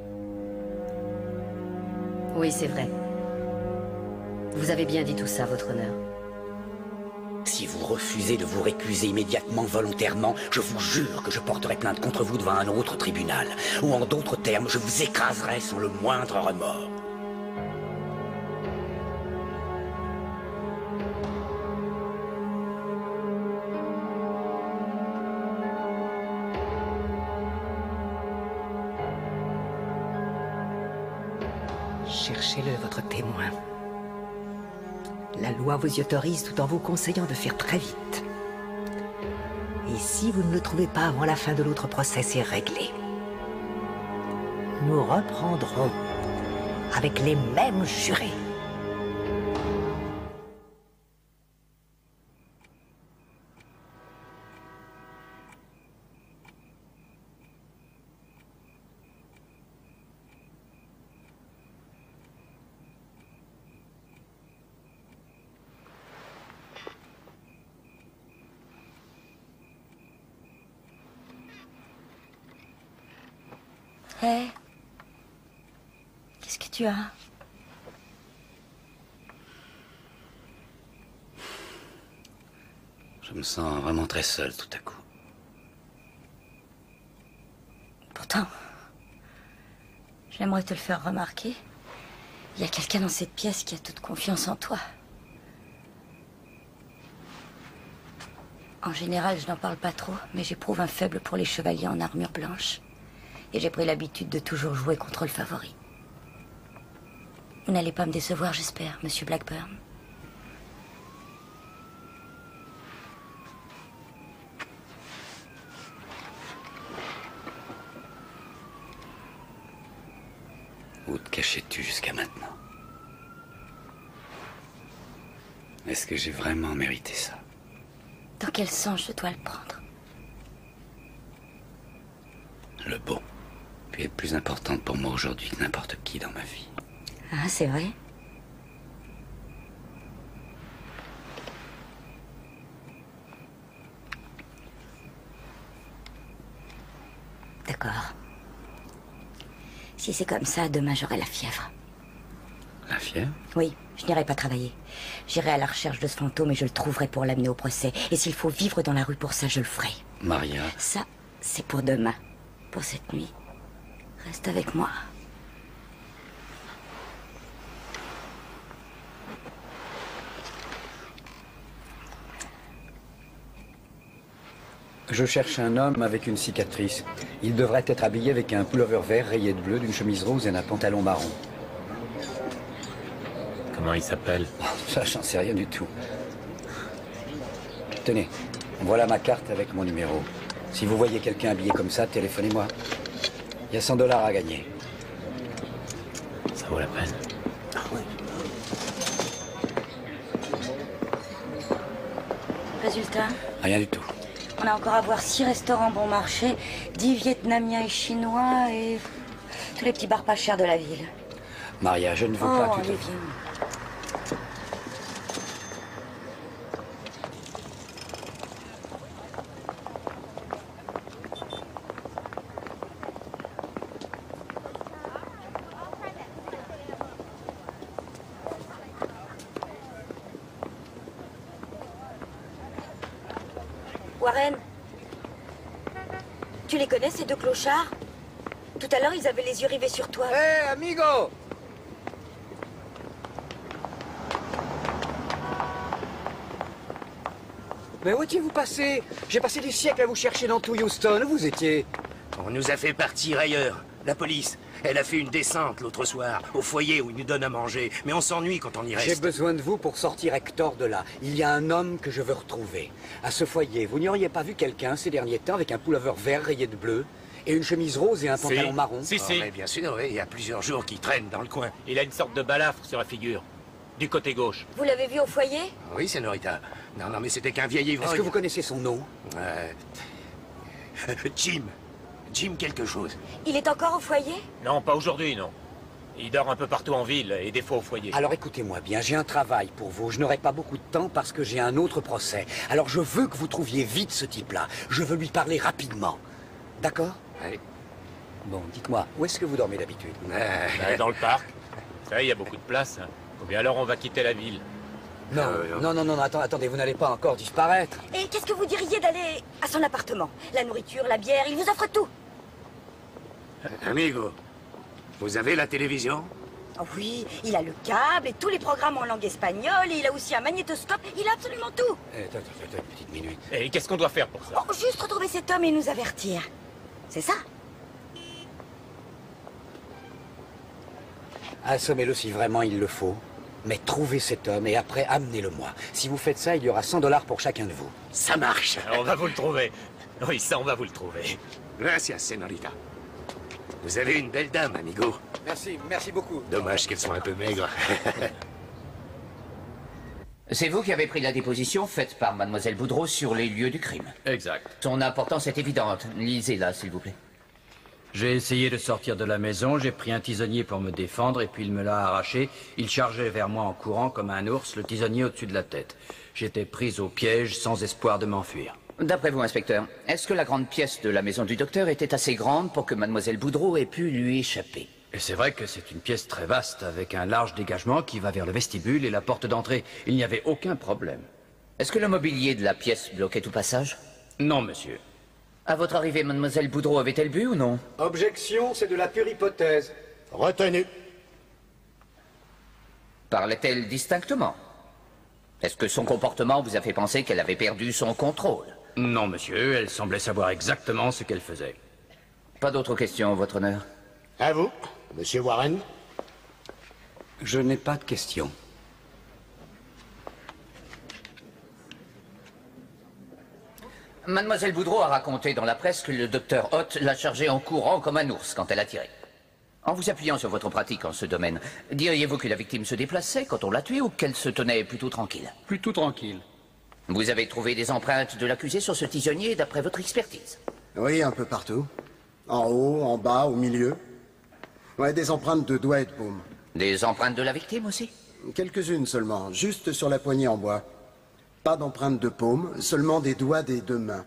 Oui, c'est vrai. Vous avez bien dit tout ça, votre honneur. Si vous refusez de vous récuser immédiatement, volontairement, je vous jure que je porterai plainte contre vous devant un autre tribunal. Ou en d'autres termes, je vous écraserai sans le moindre remords. Cherchez-le, votre témoin. La loi vous y autorise tout en vous conseillant de faire très vite. Et si vous ne le trouvez pas avant la fin de l'autre procès, c'est réglé. Nous reprendrons avec les mêmes jurés. Hé, qu'est-ce que tu as? Je me sens vraiment très seul tout à coup. Pourtant, j'aimerais te le faire remarquer. Il y a quelqu'un dans cette pièce qui a toute confiance en toi. En général, je n'en parle pas trop, mais j'éprouve un faible pour les chevaliers en armure blanche. Et j'ai pris l'habitude de toujours jouer contre le favori. Vous n'allez pas me décevoir, j'espère, monsieur Blackburn. Où te cachais-tu jusqu'à maintenant? Est-ce que j'ai vraiment mérité ça? Dans quel sens je dois le prendre? Le bon. Tu es plus importante pour moi aujourd'hui que n'importe qui dans ma vie. Ah, c'est vrai? D'accord. Si c'est comme ça, demain j'aurai la fièvre. La fièvre? Oui, je n'irai pas travailler. J'irai à la recherche de ce fantôme et je le trouverai pour l'amener au procès. Et s'il faut vivre dans la rue pour ça, je le ferai. Maria. Ça, c'est pour demain. Pour cette nuit. Reste avec moi. Je cherche un homme avec une cicatrice. Il devrait être habillé avec un pullover vert rayé de bleu, d'une chemise rose et un pantalon marron. Comment il s'appelle? Ça, j'en sais rien du tout. Tenez, voilà ma carte avec mon numéro. Si vous voyez quelqu'un habillé comme ça, téléphonez-moi. Il y a cent dollars à gagner. Ça vaut la peine. Ah oui. Résultat? Rien du tout. On a encore à voir six restaurants bon marché, dix vietnamiens et chinois et tous les petits bars pas chers de la ville. Maria, je ne veux oh, pas tout... Olivier. Warren, tu les connais, ces deux clochards? Tout à l'heure, ils avaient les yeux rivés sur toi. Hé, hey, amigo! Mais où étiez-vous passé? J'ai passé des siècles à vous chercher dans tout Houston. Où vous étiez? On nous a fait partir ailleurs. La police, elle a fait une descente l'autre soir, au foyer où ils nous donnent à manger. Mais on s'ennuie quand on y reste. J'ai besoin de vous pour sortir Hector de là. Il y a un homme que je veux retrouver. À ce foyer, vous n'y auriez pas vu quelqu'un ces derniers temps avec un pullover vert rayé de bleu et une chemise rose et un pantalon si. marron? Si, si. Oh, mais bien sûr, oui, il y a plusieurs jours qu'il traîne dans le coin. Il a une sorte de balafre sur la figure. Du côté gauche. Vous l'avez vu au foyer? Oui, señorita. Non, non, mais c'était qu'un vieil ivrogne. Est-ce que vous connaissez son nom? euh... Jim. Jim quelque chose. Il est encore au foyer? Non, pas aujourd'hui, non. Il dort un peu partout en ville et des fois au foyer. Alors écoutez-moi bien, j'ai un travail pour vous. Je n'aurai pas beaucoup de temps parce que j'ai un autre procès. Alors je veux que vous trouviez vite ce type-là. Je veux lui parler rapidement. D'accord? Oui. Bon, dites-moi, où est-ce que vous dormez d'habitude? Euh, Dans le parc. Vous savez, il y a beaucoup de place. Ou bien alors on va quitter la ville. Non, non, non, non, non, attends, attendez, vous n'allez pas encore disparaître. Et qu'est-ce que vous diriez d'aller à son appartement? La nourriture, la bière, il vous offre tout. Amigo, vous avez la télévision? Oh oui, il a le câble et tous les programmes en langue espagnole, et il a aussi un magnétoscope, il a absolument tout. Eh, attends, attends, attends, une petite minute. Et qu'est-ce qu'on doit faire pour ça? Oh, juste retrouver cet homme et nous avertir. C'est ça? Assommez-le si vraiment il le faut. Mais trouvez cet homme et après amenez-le-moi. Si vous faites ça, il y aura cent dollars pour chacun de vous. Ça marche. On va vous le trouver. Oui, ça, on va vous le trouver. Gracias, señorita. Vous avez une belle dame, amigo. Merci, merci beaucoup. Dommage qu'elle soit un peu maigre. C'est vous qui avez pris la déposition faite par mademoiselle Boudreau sur les lieux du crime. Exact. Son importance est évidente. Lisez-la, s'il vous plaît. J'ai essayé de sortir de la maison, j'ai pris un tisonnier pour me défendre et puis il me l'a arraché. Il chargeait vers moi en courant comme un ours, le tisonnier au-dessus de la tête. J'étais prise au piège sans espoir de m'enfuir. D'après vous, inspecteur, est-ce que la grande pièce de la maison du docteur était assez grande pour que mademoiselle Boudreau ait pu lui échapper? Et c'est vrai que c'est une pièce très vaste, avec un large dégagement qui va vers le vestibule et la porte d'entrée. Il n'y avait aucun problème. Est-ce que le mobilier de la pièce bloquait tout passage? Non, monsieur. À votre arrivée, mademoiselle Boudreau avait-elle bu ou non? Objection, c'est de la pure hypothèse. Retenu. Parlait-elle distinctement? Est-ce que son comportement vous a fait penser qu'elle avait perdu son contrôle? Non, monsieur, elle semblait savoir exactement ce qu'elle faisait. Pas d'autres questions, votre honneur? À vous, monsieur Warren. Je n'ai pas de questions. Mademoiselle Boudreau a raconté dans la presse que le docteur Ott l'a chargée en courant comme un ours quand elle a tiré. En vous appuyant sur votre pratique en ce domaine, diriez-vous que la victime se déplaçait quand on l'a tuée ou qu'elle se tenait plutôt tranquille? Plutôt tranquille. Vous avez trouvé des empreintes de l'accusé sur ce tisonnier d'après votre expertise? Oui, un peu partout. En haut, en bas, au milieu. Ouais, des empreintes de doigts et de paumes. Des empreintes de la victime aussi? Quelques-unes seulement, juste sur la poignée en bois. Pas d'empreintes de paume, seulement des doigts des deux mains.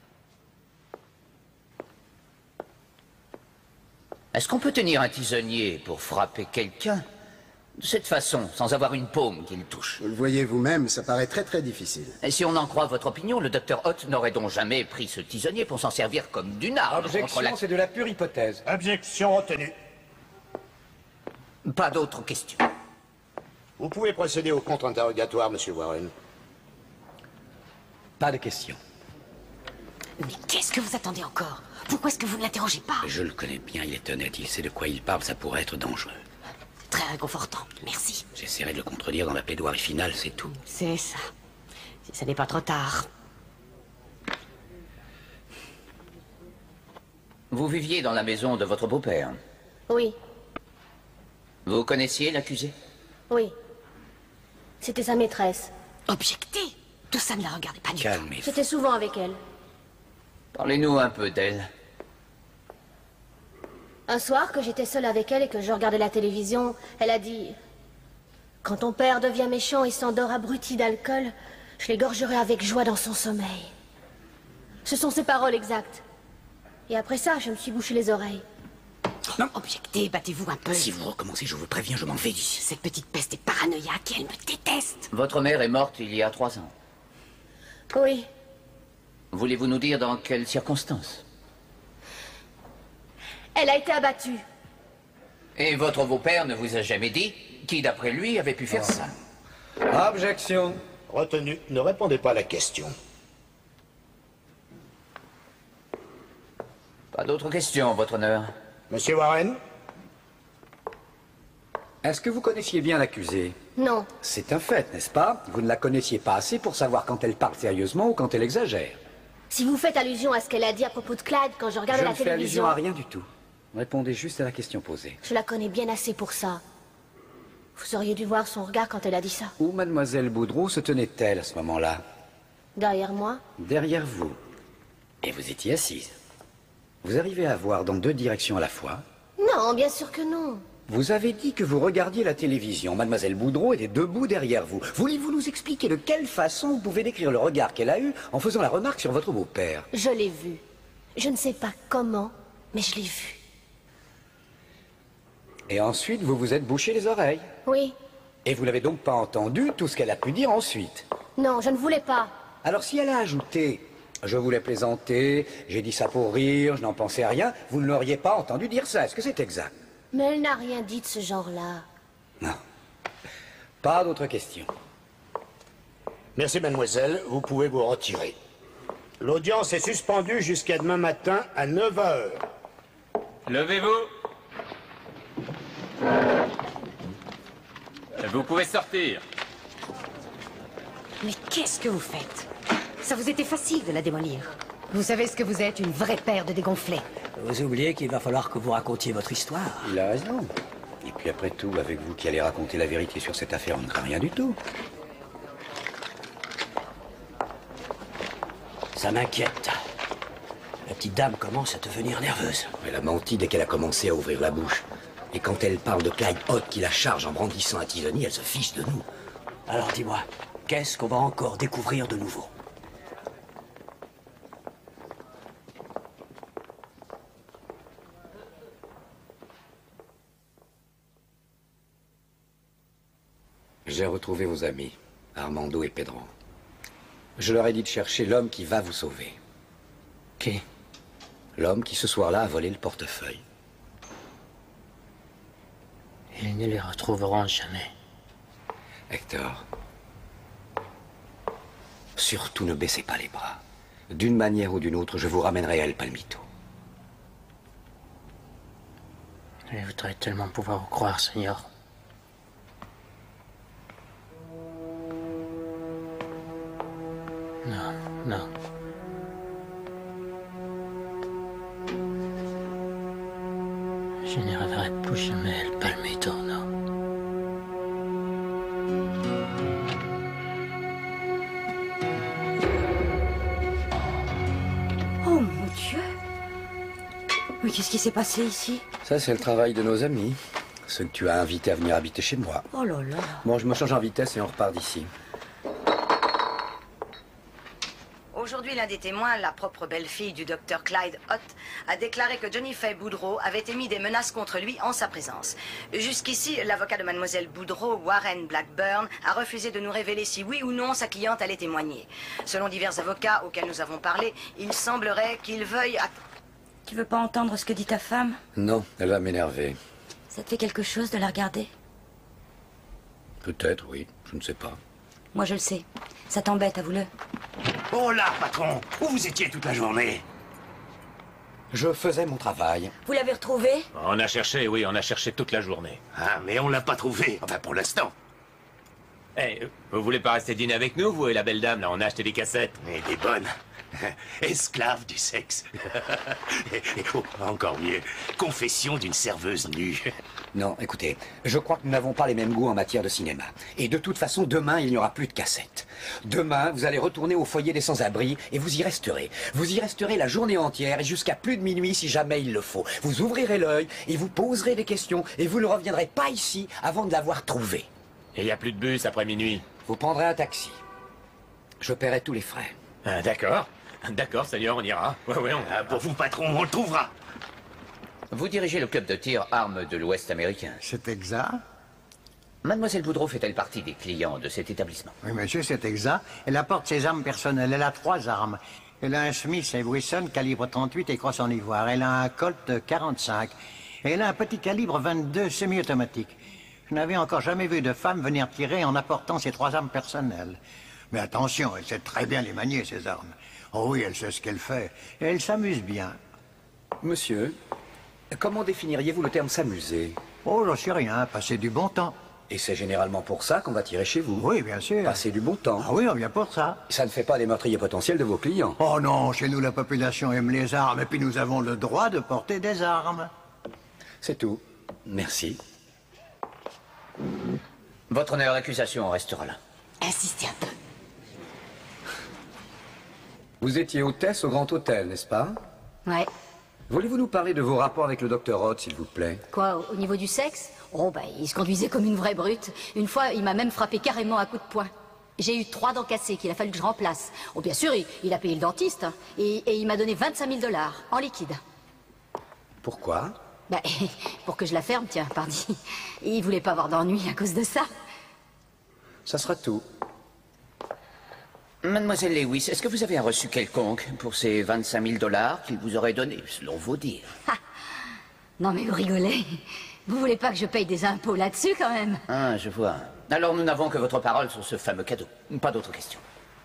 Est-ce qu'on peut tenir un tisonnier pour frapper quelqu'un de cette façon, sans avoir une paume qui le touche? Vous le voyez vous-même, ça paraît très très difficile. Et si on en croit votre opinion, le docteur Ott n'aurait donc jamais pris ce tisonnier pour s'en servir comme d'une arme. Objection, la... c'est de la pure hypothèse. Objection retenue. Pas d'autres questions. Vous pouvez procéder au contre-interrogatoire, monsieur Warren. Pas de questions. Mais qu'est-ce que vous attendez encore? Pourquoi est-ce que vous ne l'interrogez pas? Je le connais bien, il est honnête, il sait de quoi il parle, ça pourrait être dangereux. Très réconfortant, merci. J'essaierai de le contredire dans la plaidoirie finale, c'est tout. C'est ça. Si ça n'est pas trop tard. Vous viviez dans la maison de votre beau-père? Oui, Vous connaissiez l'accusé? oui. C'était sa maîtresse. Objecté? Tout ça ne la regardait pas du tout. Calmez-vous. J'étais souvent avec elle. Parlez-nous un peu d'elle. Un soir, que j'étais seule avec elle et que je regardais la télévision, elle a dit... Quand ton père devient méchant et s'endort abruti d'alcool, je l'égorgerai avec joie dans son sommeil. Ce sont ses paroles exactes. Et après ça, je me suis bouché les oreilles. Non, objecté, battez-vous un peu. Si vous recommencez, je vous préviens, je m'en vais d'ici. Cette petite peste est paranoïaque et elle me déteste. Votre mère est morte il y a trois ans. Oui. Voulez-vous nous dire dans quelles circonstances? Elle a été abattue. Et votre beau-père ne vous a jamais dit qui, d'après lui, avait pu faire ça? Objection. Retenu. Ne répondez pas à la question. Pas d'autres questions, votre honneur. Monsieur Warren? Est-ce que vous connaissiez bien l'accusée? Non. C'est un fait, n'est-ce pas? Vous ne la connaissiez pas assez pour savoir quand elle parle sérieusement ou quand elle exagère. Si vous faites allusion à ce qu'elle a dit à propos de Clyde quand je regardais Je la ne fais télévision... allusion à rien du tout. Répondez juste à la question posée. Je la connais bien assez pour ça. Vous auriez dû voir son regard quand elle a dit ça. Où mademoiselle Boudreau se tenait-elle à ce moment-là? Derrière moi. Derrière vous. Et vous étiez assise. Vous arrivez à voir dans deux directions à la fois? Non, bien sûr que non. Vous avez dit que vous regardiez la télévision. Mademoiselle Boudreau était debout derrière vous. Voulez-vous nous expliquer de quelle façon vous pouvez décrire le regard qu'elle a eu en faisant la remarque sur votre beau-père? Je l'ai vu. Je ne sais pas comment, mais je l'ai vu. Et ensuite, vous vous êtes bouché les oreilles. Oui. Et vous n'avez donc pas entendu tout ce qu'elle a pu dire ensuite. Non, je ne voulais pas. Alors si elle a ajouté « Je voulais plaisanter, j'ai dit ça pour rire, je n'en pensais à rien », vous ne l'auriez pas entendu dire ça. Est-ce que c'est exact? Mais elle n'a rien dit de ce genre-là. Non. Pas d'autres questions. Merci, mademoiselle. Vous pouvez vous retirer. L'audience est suspendue jusqu'à demain matin à neuf heures. Levez-vous. Vous pouvez sortir. Mais qu'est-ce que vous faites? Ça vous était facile de la démolir. Vous savez ce que vous êtes, une vraie paire de dégonflés. Vous oubliez qu'il va falloir que vous racontiez votre histoire. Il a raison. Et puis après tout, avec vous qui allez raconter la vérité sur cette affaire, on ne craint rien du tout. Ça m'inquiète. La petite dame commence à devenir nerveuse. Elle a menti dès qu'elle a commencé à ouvrir la bouche. Et quand elle parle de Clyde Hott qui la charge en brandissant un tisonnier, elle se fiche de nous. Alors dis-moi, qu'est-ce qu'on va encore découvrir de nouveau? J'ai retrouvé vos amis, Armando et Pedro. Je leur ai dit de chercher l'homme qui va vous sauver. Qui? L'homme qui ce soir-là a volé le portefeuille. Ils ne les retrouveront jamais. Hector, surtout ne baissez pas les bras. D'une manière ou d'une autre, je vous ramènerai à El Palmito. Je voudrais tellement pouvoir vous croire, Seigneur. Non, non. Je n'y reverrai plus jamais El Palmito, non. Oh mon Dieu! Mais qu'est-ce qui s'est passé ici? Ça, c'est le travail de nos amis. Ceux que tu as invités à venir habiter chez moi. Oh là là! Bon, je me change en vitesse et on repart d'ici. Aujourd'hui, l'un des témoins, la propre belle-fille du docteur Clyde Hott, a déclaré que Johnny Fay Boudreau avait émis des menaces contre lui en sa présence. Jusqu'ici, l'avocat de mademoiselle Boudreau, Warren Blackburn, a refusé de nous révéler si oui ou non sa cliente allait témoigner. Selon divers avocats auxquels nous avons parlé, il semblerait qu'il veuille... Tu veux pas entendre ce que dit ta femme? Non, elle va m'énerver. Ça te fait quelque chose de la regarder? Peut-être, oui, je ne sais pas. Moi je le sais. Ça t'embête, avoue-le. Oh là, patron, où vous étiez toute la journée? Je faisais mon travail. Vous l'avez retrouvé? On a cherché, oui, on a cherché toute la journée. Ah, mais on l'a pas trouvé, enfin pour l'instant. Eh, vous voulez pas rester dîner avec nous, vous et la belle dame, là, on a acheté des cassettes. Et des bonnes. Esclave du sexe. Et, et, oh, encore mieux, confession d'une serveuse nue. Non, écoutez, je crois que nous n'avons pas les mêmes goûts en matière de cinéma. Et de toute façon, demain, il n'y aura plus de cassettes. Demain, vous allez retourner au foyer des sans-abri et vous y resterez. Vous y resterez la journée entière et jusqu'à plus de minuit si jamais il le faut. Vous ouvrirez l'œil et vous poserez des questions et vous ne reviendrez pas ici avant de l'avoir trouvé. Et il n'y a plus de bus après minuit. Vous prendrez un taxi. Je paierai tous les frais. Ah, d'accord. D'accord, Seigneur, on ira. Ouais, ouais, on... Ah, pour vous, patron, on le trouvera. Vous dirigez le club de tir Armes de l'Ouest américain. C'est exact. Mademoiselle Boudreau fait-elle partie des clients de cet établissement? Oui, monsieur, c'est exact. Elle apporte ses armes personnelles. Elle a trois armes. Elle a un Smith et Wesson calibre trente-huit et crosse en ivoire. Elle a un Colt quarante-cinq. Et elle a un petit calibre vingt-deux semi-automatique. Je n'avais encore jamais vu de femme venir tirer en apportant ses trois armes personnelles. Mais attention, elle sait très bien les manier, ces armes. Oh oui, elle sait ce qu'elle fait. Et elle s'amuse bien. Monsieur, comment définiriez-vous le terme s'amuser? Oh, j'en sais rien. Passer du bon temps. Et c'est généralement pour ça qu'on va tirer chez vous? Oui, bien sûr. Passer du bon temps? Ah oui, on vient pour ça. Ça ne fait pas des meurtriers potentiels de vos clients? Oh non, chez nous, la population aime les armes. Et puis nous avons le droit de porter des armes. C'est tout. Merci. Votre honneur, l'accusation restera là. Insistez un peu. Vous étiez hôtesse au Grand Hôtel, n'est-ce pas? Ouais. Voulez-vous nous parler de vos rapports avec le docteur Hott, s'il vous plaît? Quoi, au niveau du sexe? Oh, bah, il se conduisait comme une vraie brute. Une fois, il m'a même frappé carrément à coups de poing. J'ai eu trois dents cassées qu'il a fallu que je remplace. Oh, bien sûr, il, il a payé le dentiste. Hein, et, et il m'a donné vingt-cinq mille dollars en liquide. Pourquoi? Bah, pour que je la ferme, tiens, pardi. Il voulait pas avoir d'ennui à cause de ça. Ça sera tout. Mademoiselle Lewis, est-ce que vous avez un reçu quelconque pour ces vingt-cinq mille dollars qu'il vous aurait donné, selon vos dires? Ah. Non, mais vous rigolez. Vous voulez pas que je paye des impôts là-dessus, quand même? Ah, je vois. Alors nous n'avons que votre parole sur ce fameux cadeau. Pas d'autres questions.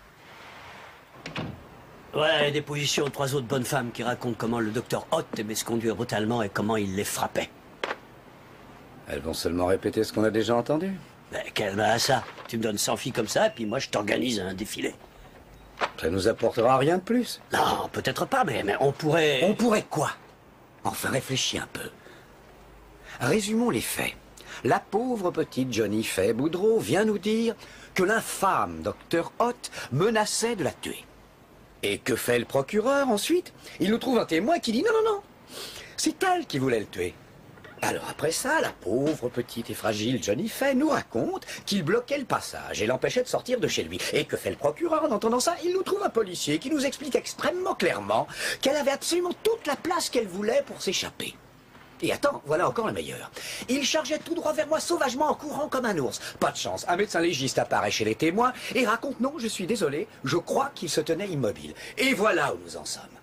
Ouais, des positions de trois autres bonnes femmes qui racontent comment le docteur Ott aimait se conduire brutalement et comment il les frappait. Elles vont seulement répéter ce qu'on a déjà entendu. Ben, quel mal à ça. Tu me donnes cent filles comme ça, et puis moi je t'organise un défilé. Ça nous apportera rien de plus. Non, peut-être pas, mais, mais on pourrait... On pourrait quoi? Enfin, réfléchis un peu. Résumons les faits. La pauvre petite Johnny Faye Boudreau vient nous dire que l'infâme docteur Ott menaçait de la tuer. Et que fait le procureur ensuite? Il nous trouve un témoin qui dit non, non, non, c'est elle qui voulait le tuer. Alors après ça, la pauvre petite et fragile Johnny Faye nous raconte qu'il bloquait le passage et l'empêchait de sortir de chez lui. Et que fait le procureur en entendant ça? Il nous trouve un policier qui nous explique extrêmement clairement qu'elle avait absolument toute la place qu'elle voulait pour s'échapper. Et attends, voilà encore le meilleur. Il chargeait tout droit vers moi sauvagement en courant comme un ours. Pas de chance, un médecin légiste apparaît chez les témoins et raconte non, je suis désolé, je crois qu'il se tenait immobile. Et voilà où nous en sommes.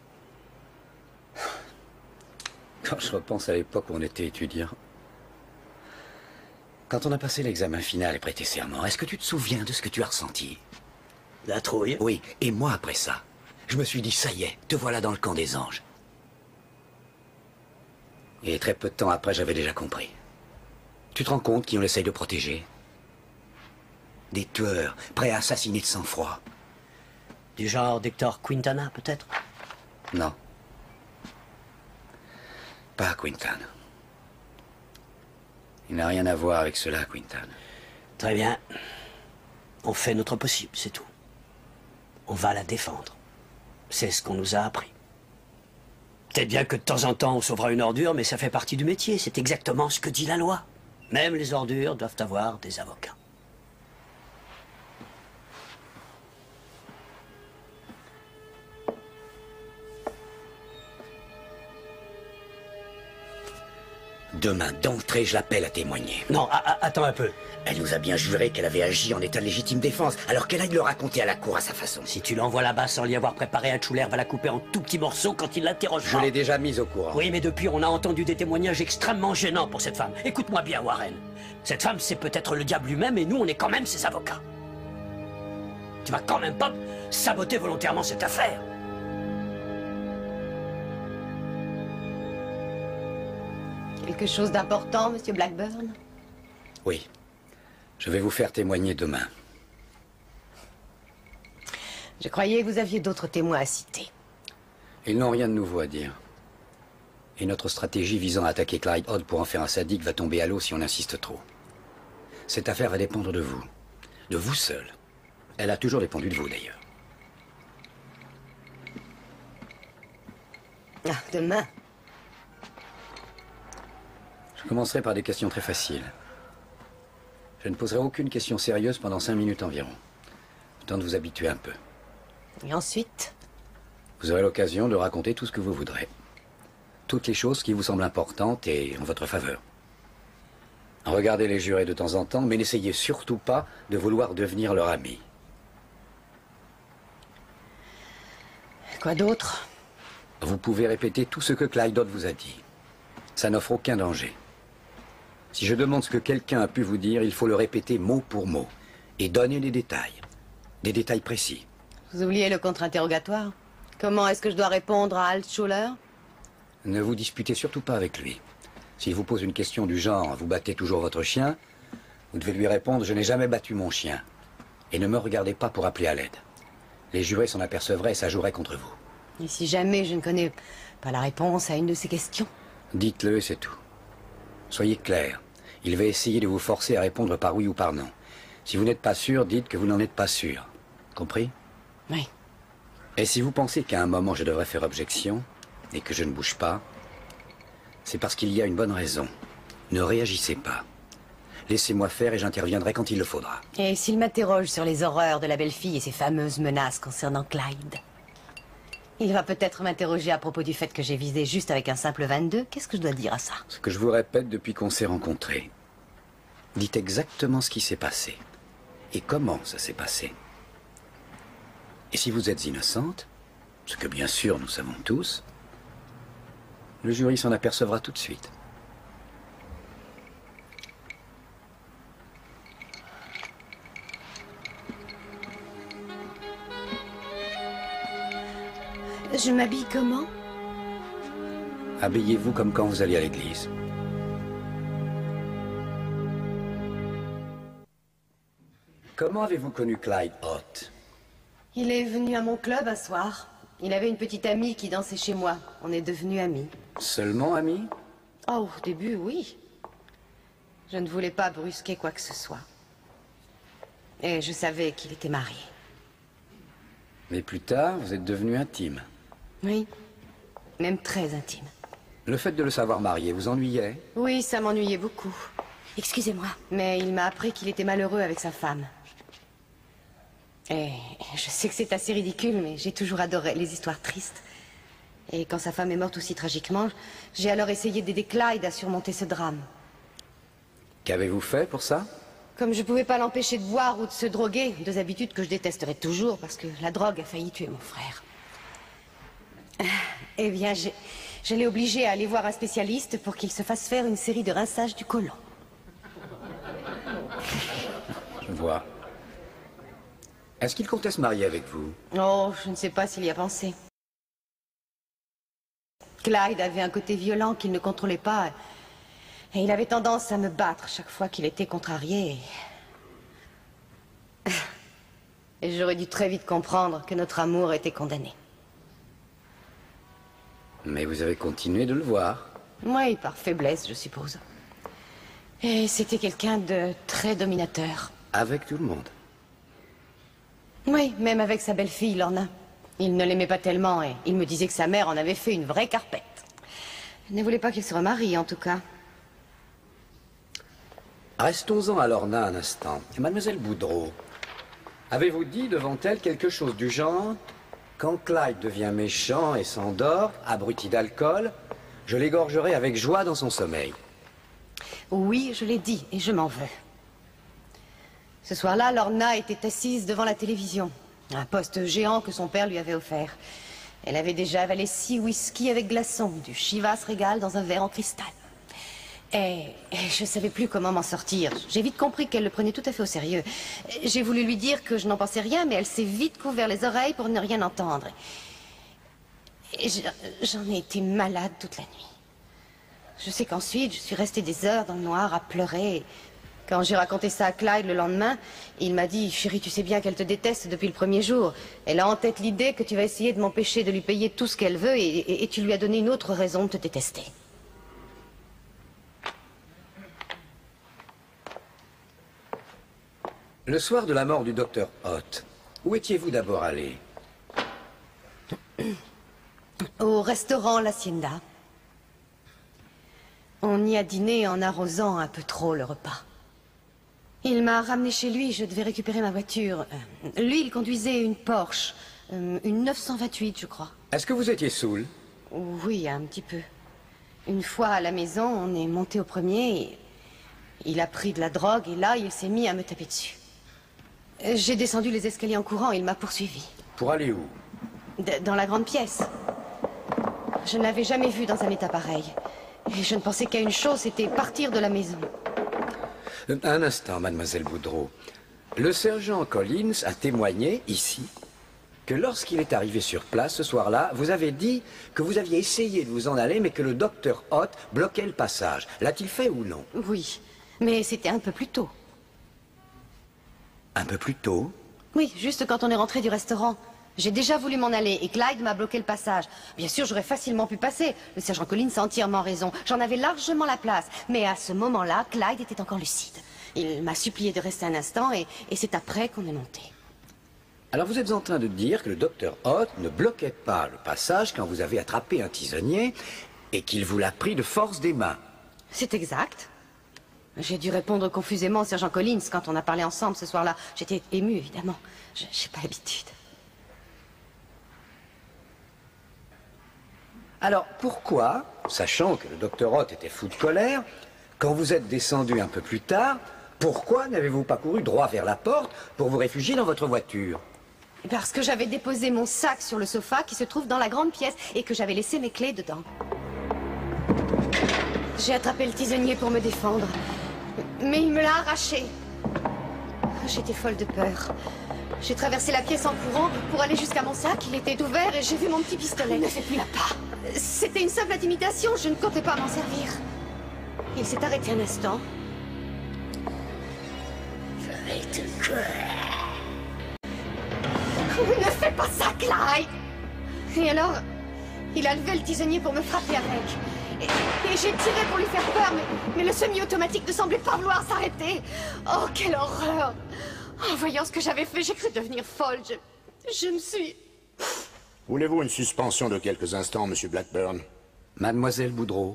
Quand je repense à l'époque où on était étudiant, quand on a passé l'examen final et prêté serment, est-ce que tu te souviens de ce que tu as ressenti? La trouille? Oui, et moi après ça, je me suis dit, ça y est, te voilà dans le camp des anges. Et très peu de temps après, j'avais déjà compris. Tu te rends compte qui on essaye de protéger? Des tueurs, prêts à assassiner de sang-froid. Du genre Hector Quintana, peut-être? Non. Pas Quintana. Il n'a rien à voir avec cela, Quintana. Très bien. On fait notre possible, c'est tout. On va la défendre. C'est ce qu'on nous a appris. Peut-être bien que de temps en temps on sauvera une ordure, mais ça fait partie du métier. C'est exactement ce que dit la loi. Même les ordures doivent avoir des avocats. Demain, d'entrée, je l'appelle à témoigner. Non, a a attends un peu. Elle nous a bien juré qu'elle avait agi en état de légitime défense, alors qu'elle aille le raconter à la cour à sa façon. Si tu l'envoies là-bas sans l'y avoir préparé, un Schuller va la couper en tout petits morceaux quand il l'interrogera. Je l'ai déjà mise au courant. Oui, mais depuis, on a entendu des témoignages extrêmement gênants pour cette femme. Écoute-moi bien, Warren. Cette femme, c'est peut-être le diable lui-même, et nous, on est quand même ses avocats. Tu vas quand même pas saboter volontairement cette affaire. Quelque chose d'important, monsieur Blackburn? Oui. Je vais vous faire témoigner demain. Je croyais que vous aviez d'autres témoins à citer. Ils n'ont rien de nouveau à dire. Et notre stratégie visant à attaquer Clyde Ott pour en faire un sadique va tomber à l'eau si on insiste trop. Cette affaire va dépendre de vous. De vous seul. Elle a toujours dépendu de vous, d'ailleurs. Ah, demain. Je commencerai par des questions très faciles. Je ne poserai aucune question sérieuse pendant cinq minutes environ. Le temps de vous habituer un peu. Et ensuite? Vous aurez l'occasion de raconter tout ce que vous voudrez. Toutes les choses qui vous semblent importantes et en votre faveur. Regardez les jurés de temps en temps, mais n'essayez surtout pas de vouloir devenir leur ami. Quoi d'autre? Vous pouvez répéter tout ce que Clyde Ott vous a dit. Ça n'offre aucun danger. Si je demande ce que quelqu'un a pu vous dire, il faut le répéter mot pour mot. Et donner des détails. Des détails précis. Vous oubliez le contre-interrogatoire? Comment est-ce que je dois répondre à Altschuler? Ne vous disputez surtout pas avec lui. S'il vous pose une question du genre « Vous battez toujours votre chien ?», vous devez lui répondre « Je n'ai jamais battu mon chien. » Et ne me regardez pas pour appeler à l'aide. Les jurés s'en apercevraient et ça jouerait contre vous. Et si jamais je ne connais pas la réponse à une de ces questions? Dites-le et c'est tout. Soyez clair. Il va essayer de vous forcer à répondre par oui ou par non. Si vous n'êtes pas sûr, dites que vous n'en êtes pas sûr. Compris? Oui. Et si vous pensez qu'à un moment je devrais faire objection, et que je ne bouge pas, c'est parce qu'il y a une bonne raison. Ne réagissez pas. Laissez-moi faire et j'interviendrai quand il le faudra. Et s'il m'interroge sur les horreurs de la belle-fille et ses fameuses menaces concernant Clyde? Il va peut-être m'interroger à propos du fait que j'ai visé juste avec un simple vingt-deux. Qu'est-ce que je dois dire à ça? Ce que je vous répète depuis qu'on s'est rencontrés. Dites exactement ce qui s'est passé. Et comment ça s'est passé. Et si vous êtes innocente, ce que bien sûr nous savons tous, le jury s'en apercevra tout de suite. Je m'habille comment? Habillez-vous comme quand vous alliez à l'église. Comment avez-vous connu Clyde Ott? Il est venu à mon club un soir. Il avait une petite amie qui dansait chez moi. On est devenus amis. Seulement amis? Oh, au début, oui. Je ne voulais pas brusquer quoi que ce soit. Et je savais qu'il était marié. Mais plus tard, vous êtes devenus intimes. Oui, même très intime. Le fait de le savoir marié vous ennuyait? Oui, ça m'ennuyait beaucoup. Excusez-moi. Mais il m'a appris qu'il était malheureux avec sa femme. Et je sais que c'est assez ridicule, mais j'ai toujours adoré les histoires tristes. Et quand sa femme est morte aussi tragiquement, j'ai alors essayé d'aider Clyde à surmonter ce drame. Qu'avez-vous fait pour ça? Comme je pouvais pas l'empêcher de boire ou de se droguer, deux habitudes que je détesterai toujours parce que la drogue a failli tuer mon frère. Eh bien, je, je l'ai obligé à aller voir un spécialiste pour qu'il se fasse faire une série de rinçages du côlon. Je vois. Est-ce qu'il comptait se marier avec vous? Oh, je ne sais pas s'il y a pensé. Clyde avait un côté violent qu'il ne contrôlait pas. Et il avait tendance à me battre chaque fois qu'il était contrarié. Et j'aurais dû très vite comprendre que notre amour était condamné. Mais vous avez continué de le voir. Oui, par faiblesse, je suppose. Et c'était quelqu'un de très dominateur. Avec tout le monde. Oui, même avec sa belle-fille, Lorna. Il ne l'aimait pas tellement et il me disait que sa mère en avait fait une vraie carpette. Il ne voulait pas qu'il se remarie, en tout cas. Restons-en à Lorna un instant. Mademoiselle Boudreau, avez-vous dit devant elle quelque chose du genre? Quand Clyde devient méchant et s'endort, abruti d'alcool, je l'égorgerai avec joie dans son sommeil. Oui, je l'ai dit, et je m'en veux. Ce soir-là, Lorna était assise devant la télévision. Un poste géant que son père lui avait offert. Elle avait déjà avalé six whisky avec glaçons, du Chivas Régal dans un verre en cristal. Et, et je ne savais plus comment m'en sortir. J'ai vite compris qu'elle le prenait tout à fait au sérieux. J'ai voulu lui dire que je n'en pensais rien, mais elle s'est vite couvert les oreilles pour ne rien entendre. Et j'en ai été malade toute la nuit. Je sais qu'ensuite, je suis restée des heures dans le noir à pleurer. Quand j'ai raconté ça à Clyde le lendemain, il m'a dit « Chérie, tu sais bien qu'elle te déteste depuis le premier jour. Elle a en tête l'idée que tu vas essayer de m'empêcher de lui payer tout ce qu'elle veut et, et, et tu lui as donné une autre raison de te détester. » Le soir de la mort du docteur Ott, où étiez-vous d'abord allé? Au restaurant L'Hacienda. On y a dîné en arrosant un peu trop le repas. Il m'a ramené chez lui, je devais récupérer ma voiture. Euh, lui, il conduisait une Porsche, euh, une neuf cent vingt-huit, je crois. Est-ce que vous étiez saoul? Oui, un petit peu. Une fois à la maison, on est monté au premier, et il a pris de la drogue, et là, il s'est mis à me taper dessus. J'ai descendu les escaliers en courant, il m'a poursuivi. Pour aller où? D- Dans la grande pièce. Je ne l'avais jamais vu dans un état pareil. Et je ne pensais qu'à une chose, c'était partir de la maison. Un instant, mademoiselle Boudreau. Le sergent Collins a témoigné, ici, que lorsqu'il est arrivé sur place ce soir-là, vous avez dit que vous aviez essayé de vous en aller, mais que le docteur Ott bloquait le passage. L'a-t-il fait ou non? Oui, mais c'était un peu plus tôt. Un peu plus tôt? Oui, juste quand on est rentré du restaurant. J'ai déjà voulu m'en aller et Clyde m'a bloqué le passage. Bien sûr, j'aurais facilement pu passer. Le sergent Collins a entièrement raison. J'en avais largement la place. Mais à ce moment-là, Clyde était encore lucide. Il m'a supplié de rester un instant et, et c'est après qu'on est monté. Alors vous êtes en train de dire que le docteur Ott ne bloquait pas le passage quand vous avez attrapé un tisonnier et qu'il vous l'a pris de force des mains. C'est exact. J'ai dû répondre confusément au sergent Collins quand on a parlé ensemble ce soir-là. J'étais émue, évidemment. Je n'ai pas l'habitude. Alors, pourquoi, sachant que le docteur Ott était fou de colère, quand vous êtes descendu un peu plus tard, pourquoi n'avez-vous pas couru droit vers la porte pour vous réfugier dans votre voiture? Parce que j'avais déposé mon sac sur le sofa qui se trouve dans la grande pièce et que j'avais laissé mes clés dedans. J'ai attrapé le tisonnier pour me défendre, mais il me l'a arraché. J'étais folle de peur. J'ai traversé la pièce en courant pour aller jusqu'à mon sac. Il était ouvert et j'ai vu mon petit pistolet. Ne fais plus la part. C'était une simple intimidation. Je ne comptais pas m'en servir. Il s'est arrêté un instant. Je vais te tuer. Ne fais pas ça, Clyde. Et alors, il a levé le tisonnier pour me frapper avec. Et, et j'ai tiré pour lui faire peur, mais, mais le semi-automatique ne semblait pas vouloir s'arrêter. Oh, quelle horreur! En voyant ce que j'avais fait, j'ai cru devenir folle. Je, je me suis... Voulez-vous une suspension de quelques instants, monsieur Blackburn? Mademoiselle Boudreau.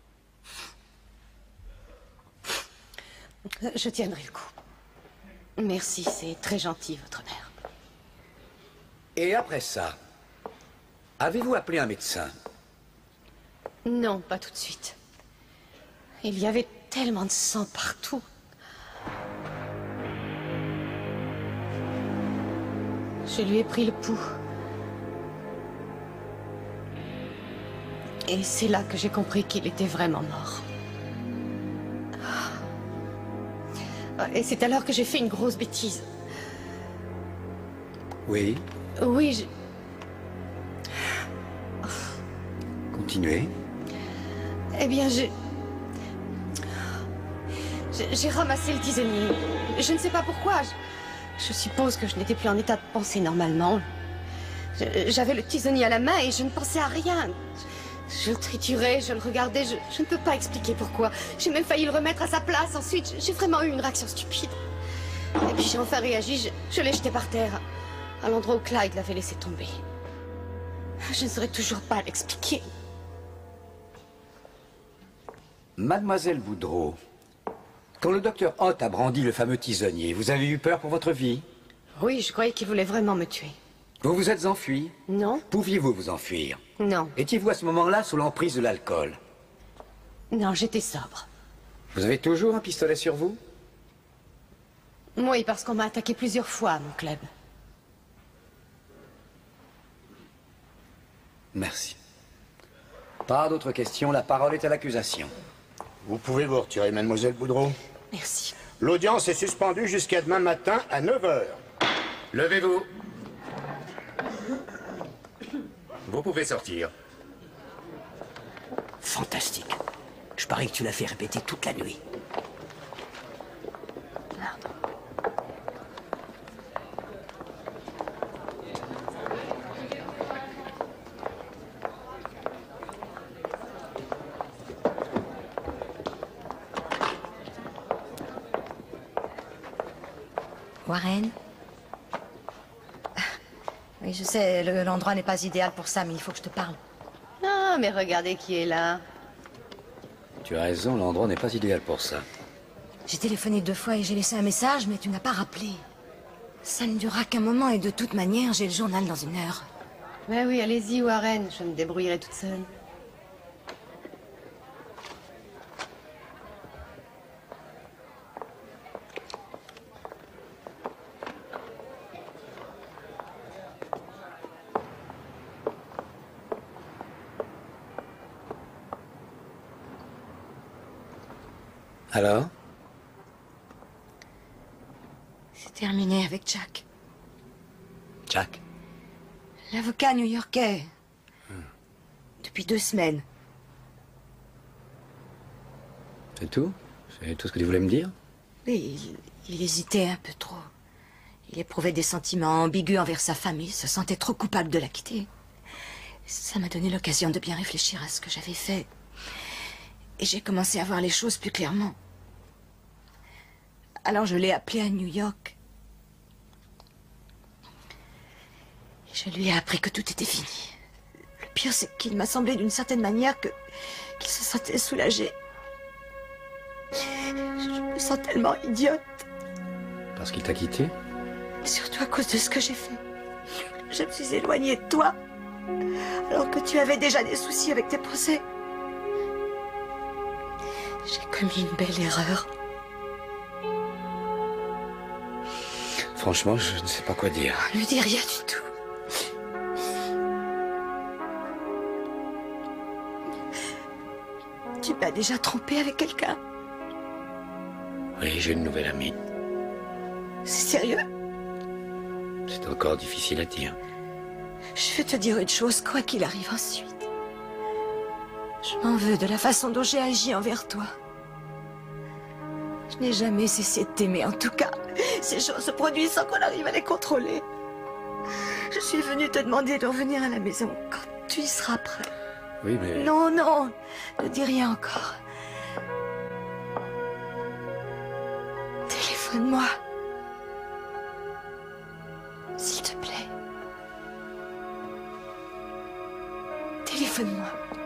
Je tiendrai le coup. Merci, c'est très gentil, votre mère. Et après ça, avez-vous appelé un médecin? Non, pas tout de suite. Il y avait tellement de sang partout. Je lui ai pris le pouls. Et c'est là que j'ai compris qu'il était vraiment mort. Et c'est alors que j'ai fait une grosse bêtise. Oui. Oui, je... Continuez. Eh bien, je... J'ai ramassé le tisonnier. Je ne sais pas pourquoi. Je, je suppose que je n'étais plus en état de penser normalement. J'avais le tisonnier à la main et je ne pensais à rien. Je, je le triturais, je le regardais. Je, je ne peux pas expliquer pourquoi. J'ai même failli le remettre à sa place. Ensuite, j'ai vraiment eu une réaction stupide. Et puis j'ai enfin réagi. Je, je l'ai jeté par terre, à l'endroit où Clyde l'avait laissé tomber. Je ne saurais toujours pas l'expliquer. Mademoiselle Boudreau, quand le docteur Ott a brandi le fameux tisonnier, vous avez eu peur pour votre vie? Oui, je croyais qu'il voulait vraiment me tuer. Vous vous êtes enfui? Non. Pouviez-vous vous enfuir? Non. Étiez-vous à ce moment-là sous l'emprise de l'alcool? Non, j'étais sobre. Vous avez toujours un pistolet sur vous? Oui, parce qu'on m'a attaqué plusieurs fois à mon club. Merci. Pas d'autres questions, la parole est à l'accusation. Vous pouvez vous retirer, mademoiselle Boudreau. Merci. L'audience est suspendue jusqu'à demain matin à neuf heures. Levez-vous. Vous pouvez sortir. Fantastique. Je parie que tu l'as fait répéter toute la nuit. Warren? Oui, je sais, le- l'endroit n'est pas idéal pour ça, mais il faut que je te parle. Ah, mais regardez qui est là. Tu as raison, l'endroit n'est pas idéal pour ça. J'ai téléphoné deux fois et j'ai laissé un message, mais tu n'as pas rappelé. Ça ne durera qu'un moment et de toute manière, j'ai le journal dans une heure. Ben oui, allez-y, Warren. Je me débrouillerai toute seule. Alors? C'est terminé avec Jack. Jack? L'avocat new-yorkais. Depuis deux semaines. C'est tout? C'est tout ce que tu voulais me dire? Oui, il, il hésitait un peu trop. Il éprouvait des sentiments ambigus envers sa famille, se sentait trop coupable de la quitter. Ça m'a donné l'occasion de bien réfléchir à ce que j'avais fait. Et j'ai commencé à voir les choses plus clairement. Alors je l'ai appelé à New York. Et je lui ai appris que tout était fini. Le pire, c'est qu'il m'a semblé d'une certaine manière que qu'il se sentait soulagé. Je, sens tellement idiote. Parce qu'il t'a quitté? Surtout à cause de ce que j'ai fait. Je me suis éloignée de toi, alors que tu avais déjà des soucis avec tes pensées. J'ai commis une belle erreur. Franchement, je ne sais pas quoi dire. Ne lui dis rien du tout. Tu m'as déjà trompé avec quelqu'un? Oui, j'ai une nouvelle amie. C'est sérieux? C'est encore difficile à dire. Je vais te dire une chose, quoi qu'il arrive ensuite. Je m'en veux de la façon dont j'ai agi envers toi. Je n'ai jamais cessé de t'aimer, en tout cas. Ces choses se produisent sans qu'on arrive à les contrôler. Je suis venue te demander de revenir à la maison quand tu y seras prêt. Oui, mais... Non, non, ne dis rien encore. Téléphone-moi. S'il te plaît. Téléphone-moi.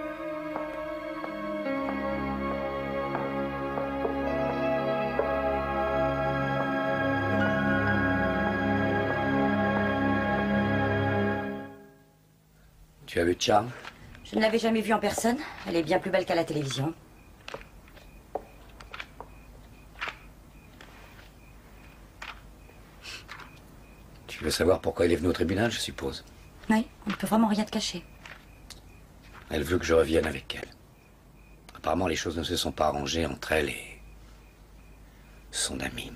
Tu as vu Charles? Je ne l'avais jamais vue en personne. Elle est bien plus belle qu'à la télévision. Tu veux savoir pourquoi elle est venue au tribunal, je suppose? Oui, on ne peut vraiment rien te cacher. Elle veut que je revienne avec elle. Apparemment, les choses ne se sont pas arrangées entre elle et son ami.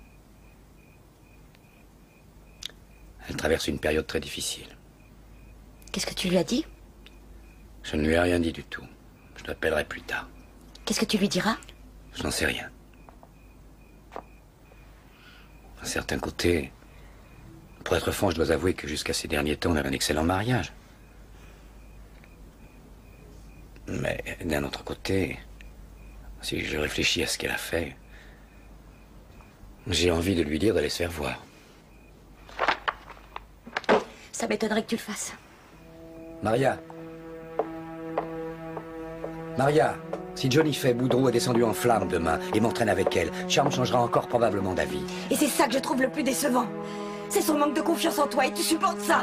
Elle traverse une période très difficile. Qu'est-ce que tu lui as dit? Je ne lui ai rien dit du tout. Je l'appellerai plus tard. Qu'est-ce que tu lui diras? Je n'en sais rien. D'un certain côté, pour être franc, je dois avouer que jusqu'à ces derniers temps, on avait un excellent mariage. Mais d'un autre côté, si je réfléchis à ce qu'elle a fait, j'ai envie de lui dire d'aller se faire voir. Ça m'étonnerait que tu le fasses. Maria. Maria, si Johnny Fay Boudreau est descendu en flammes demain et m'entraîne avec elle, Charme changera encore probablement d'avis. Et c'est ça que je trouve le plus décevant. C'est son manque de confiance en toi et tu supportes ça.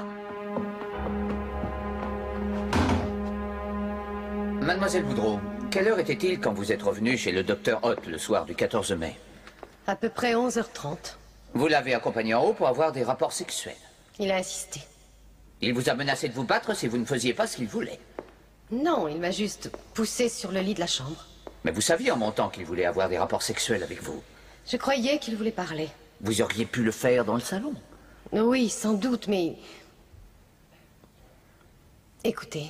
Mademoiselle Boudreau, quelle heure était-il quand vous êtes revenu chez le docteur Ott le soir du quatorze mai? À peu près onze heures trente. Vous l'avez accompagné en haut pour avoir des rapports sexuels. Il a insisté. Il vous a menacé de vous battre si vous ne faisiez pas ce qu'il voulait. Non, il m'a juste poussé sur le lit de la chambre. Mais vous saviez en montant qu'il voulait avoir des rapports sexuels avec vous. Je croyais qu'il voulait parler. Vous auriez pu le faire dans le salon. Oui, sans doute, mais... Écoutez.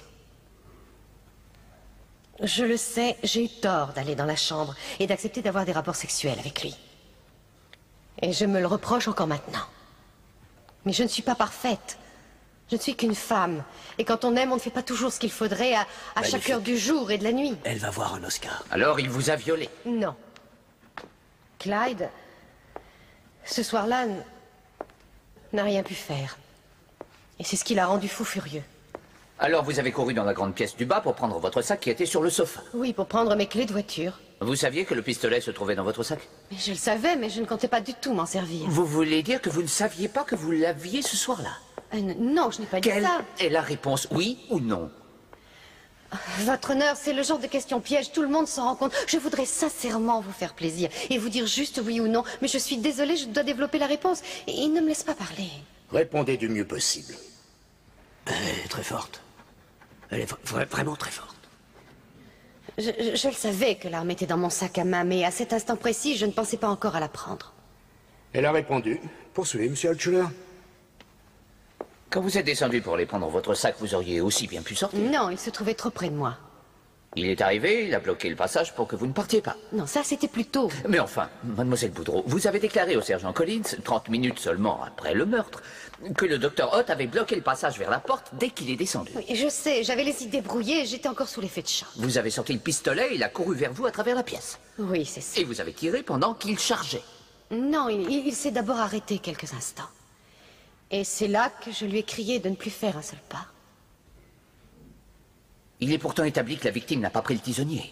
Je le sais, j'ai eu tort d'aller dans la chambre et d'accepter d'avoir des rapports sexuels avec lui. Et je me le reproche encore maintenant. Mais je ne suis pas parfaite. Je ne suis qu'une femme. Et quand on aime, on ne fait pas toujours ce qu'il faudrait à, à chaque heure du jour et de la nuit. Elle va voir un Oscar. Alors il vous a violé? Non. Clyde, ce soir-là, n'a rien pu faire. Et c'est ce qui l'a rendu fou furieux. Alors vous avez couru dans la grande pièce du bas pour prendre votre sac qui était sur le sofa. Oui, pour prendre mes clés de voiture. Vous saviez que le pistolet se trouvait dans votre sac? Mais je le savais, mais je ne comptais pas du tout m'en servir. Vous voulez dire que vous ne saviez pas que vous l'aviez ce soir-là? Euh, non, je n'ai pas dit Quelle ça. est la réponse, oui ou non? Votre honneur, c'est le genre de question piège, tout le monde s'en rend compte. Je voudrais sincèrement vous faire plaisir et vous dire juste oui ou non, mais je suis désolée, je dois développer la réponse. Et il ne me laisse pas parler. Répondez du mieux possible. Elle est très forte. Elle est vra- vraiment très forte. Je, je- je le savais que l'arme était dans mon sac à main, mais à cet instant précis, je ne pensais pas encore à la prendre. Elle a répondu. Poursuivez, monsieur Altschuler. Quand vous êtes descendu pour aller prendre votre sac, vous auriez aussi bien pu sortir. Non, il se trouvait trop près de moi. Il est arrivé, il a bloqué le passage pour que vous ne partiez pas. Non, ça c'était plus tôt. Mais enfin, mademoiselle Boudreau, vous avez déclaré au sergent Collins, trente minutes seulement après le meurtre, que le docteur Ott avait bloqué le passage vers la porte dès qu'il est descendu. Oui, je sais, j'avais les idées brouillées et j'étais encore sous l'effet de choc. Vous avez sorti le pistolet et il a couru vers vous à travers la pièce. Oui, c'est ça. Et vous avez tiré pendant qu'il chargeait. Non, il, il- il s'est d'abord arrêté quelques instants. Et c'est là que je lui ai crié de ne plus faire un seul pas. Il est pourtant établi que la victime n'a pas pris le tisonnier.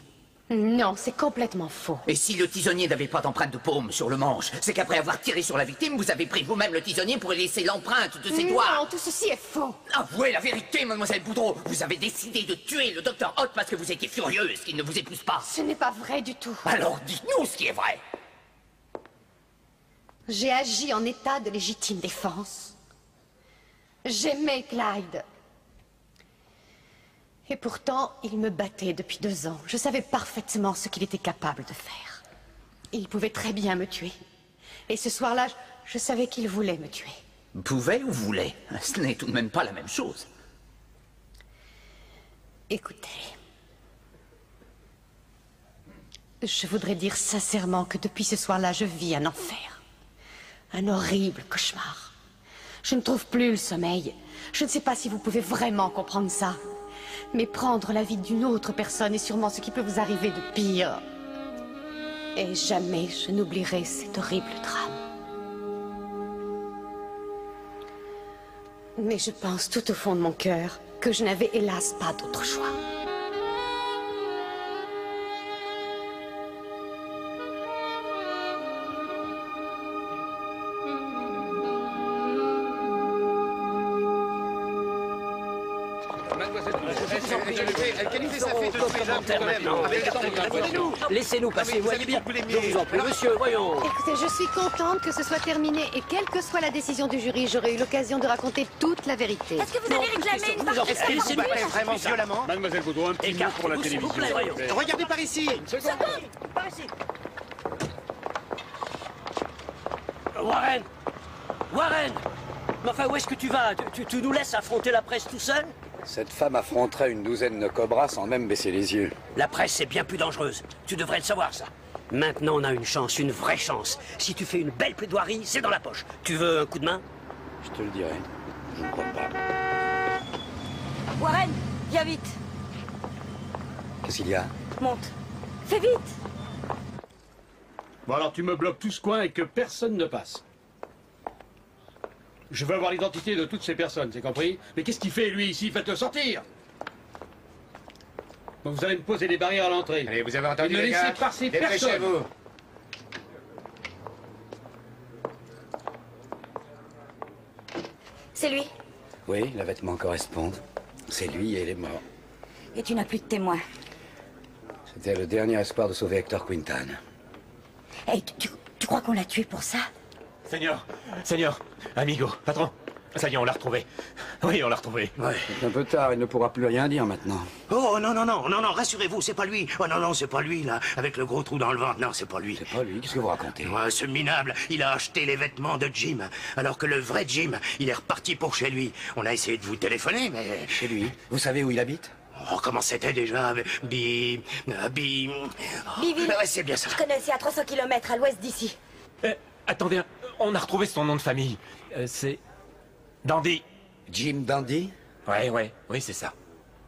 Non, c'est complètement faux. Et si le tisonnier n'avait pas d'empreinte de paume sur le manche, c'est qu'après avoir tiré sur la victime, vous avez pris vous-même le tisonnier pour y laisser l'empreinte de ses non, doigts. Non, tout ceci est faux. Avouez la vérité, mademoiselle Boudreau. Vous avez décidé de tuer le docteur Ott parce que vous étiez furieuse qu'il ne vous épouse pas. Ce n'est pas vrai du tout. Alors dites-nous ce qui est vrai. J'ai agi en état de légitime défense. J'aimais Clyde. Et pourtant, il me battait depuis deux ans. Je savais parfaitement ce qu'il était capable de faire. Il pouvait très bien me tuer. Et ce soir-là, je savais qu'il voulait me tuer. Pouvait ou voulait? Ce n'est tout de même pas la même chose. Écoutez. Je voudrais dire sincèrement que depuis ce soir-là, je vis un enfer. Un horrible cauchemar. Je ne trouve plus le sommeil. Je ne sais pas si vous pouvez vraiment comprendre ça. Mais prendre la vie d'une autre personne est sûrement ce qui peut vous arriver de pire. Et jamais je n'oublierai cet horrible drame. Mais je pense tout au fond de mon cœur que je n'avais hélas pas d'autre choix. Laissez-nous passer, voyez bien. Je vous en prie, monsieur, voyons. Écoutez, je suis contente que ce soit terminé et quelle que soit la décision du jury, j'aurai eu l'occasion de raconter toute la vérité. Est-ce que vous allez réclamer une partie? Est-ce que vous battez vraiment violemment? Mademoiselle Boudreau, un petit mot pour la télévision. Regardez par ici. Par ici. Warren Warren Mais enfin, où est-ce que tu vas? tu, tu nous laisses affronter la presse tout seul? Cette femme affronterait une douzaine de cobras sans même baisser les yeux. La presse est bien plus dangereuse. Tu devrais le savoir, ça. Maintenant, on a une chance, une vraie chance. Si tu fais une belle plaidoirie, c'est dans la poche. Tu veux un coup de main? Je te le dirai. Je ne crois pas. Warren, viens vite. Qu'est-ce qu'il y a? Monte. Fais vite. Bon alors tu me bloques tout ce coin et que personne ne passe. Je veux avoir l'identité de toutes ces personnes, c'est compris? Mais qu'est-ce qu'il fait lui ici? Faites-le sortir! Bon, vous allez me poser des barrières à l'entrée. Allez, vous avez entendu, et ne les laissez gars? passer personne. Dépêchez-vous. C'est lui. Oui, les vêtements correspondent. C'est lui et il est mort. Et tu n'as plus de témoins. C'était le dernier espoir de sauver Hector Quintan. Hey, tu, tu, tu crois qu'on l'a tué pour ça? Seigneur, Seigneur, amigo, patron. Ça y est, on l'a retrouvé. Oui, on l'a retrouvé. Ouais. C'est un peu tard, il ne pourra plus rien dire maintenant. Oh non, non, non, non, non, rassurez-vous, c'est pas lui. Oh non, non, c'est pas lui, là, avec le gros trou dans le ventre. Non, c'est pas lui. C'est pas lui, qu'est-ce que vous racontez? Ouais, ce minable, il a acheté les vêtements de Jim, alors que le vrai Jim, il est reparti pour chez lui. On a essayé de vous téléphoner, mais... Chez lui? Vous savez où il habite? Oh, comment c'était déjà? Bi... Bi... Biville. Ouais, c'est bien ça. Je connais, c'est à trois cents kilomètres à l'ouest d'ici. Euh, attendez, on a retrouvé son nom de famille. Euh, c'est... Dandy. Jim Dandy? Ouais, ouais, oui, c'est ça.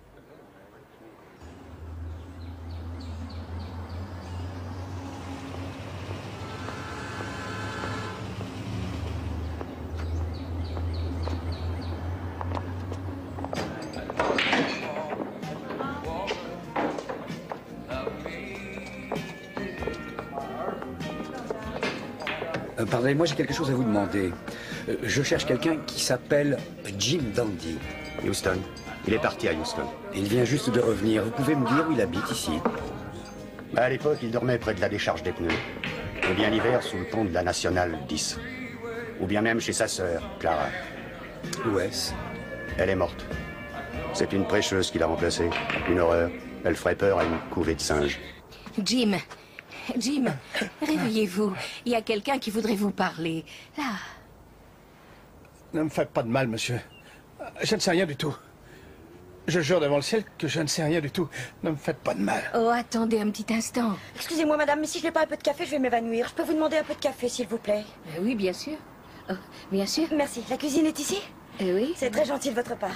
Euh, Pardonnez-moi, j'ai quelque chose à vous demander. Euh, je cherche quelqu'un qui s'appelle Jim Dandy. Houston. Il est parti à Houston. Il vient juste de revenir. Vous pouvez me dire où il habite ici? Bah, à l'époque, il dormait près de la décharge des pneus. Ou bien l'hiver sous le pont de la Nationale dix. Ou bien même chez sa sœur, Clara. Où est-ce? Elle est morte. C'est une prêcheuse qui l'a remplacée. Une horreur. Elle ferait peur à une couvée de singes. Jim, Jim, réveillez-vous. Il y a quelqu'un qui voudrait vous parler. Là. Ne me faites pas de mal, monsieur. Je ne sais rien du tout. Je jure devant le ciel que je ne sais rien du tout. Ne me faites pas de mal. Oh, attendez un petit instant. Excusez-moi, madame, mais si je n'ai pas un peu de café, je vais m'évanouir. Je peux vous demander un peu de café, s'il vous plaît? Euh, oui, bien sûr. Oh, bien sûr. Merci. La cuisine est ici? Euh, oui. C'est très gentil de votre part.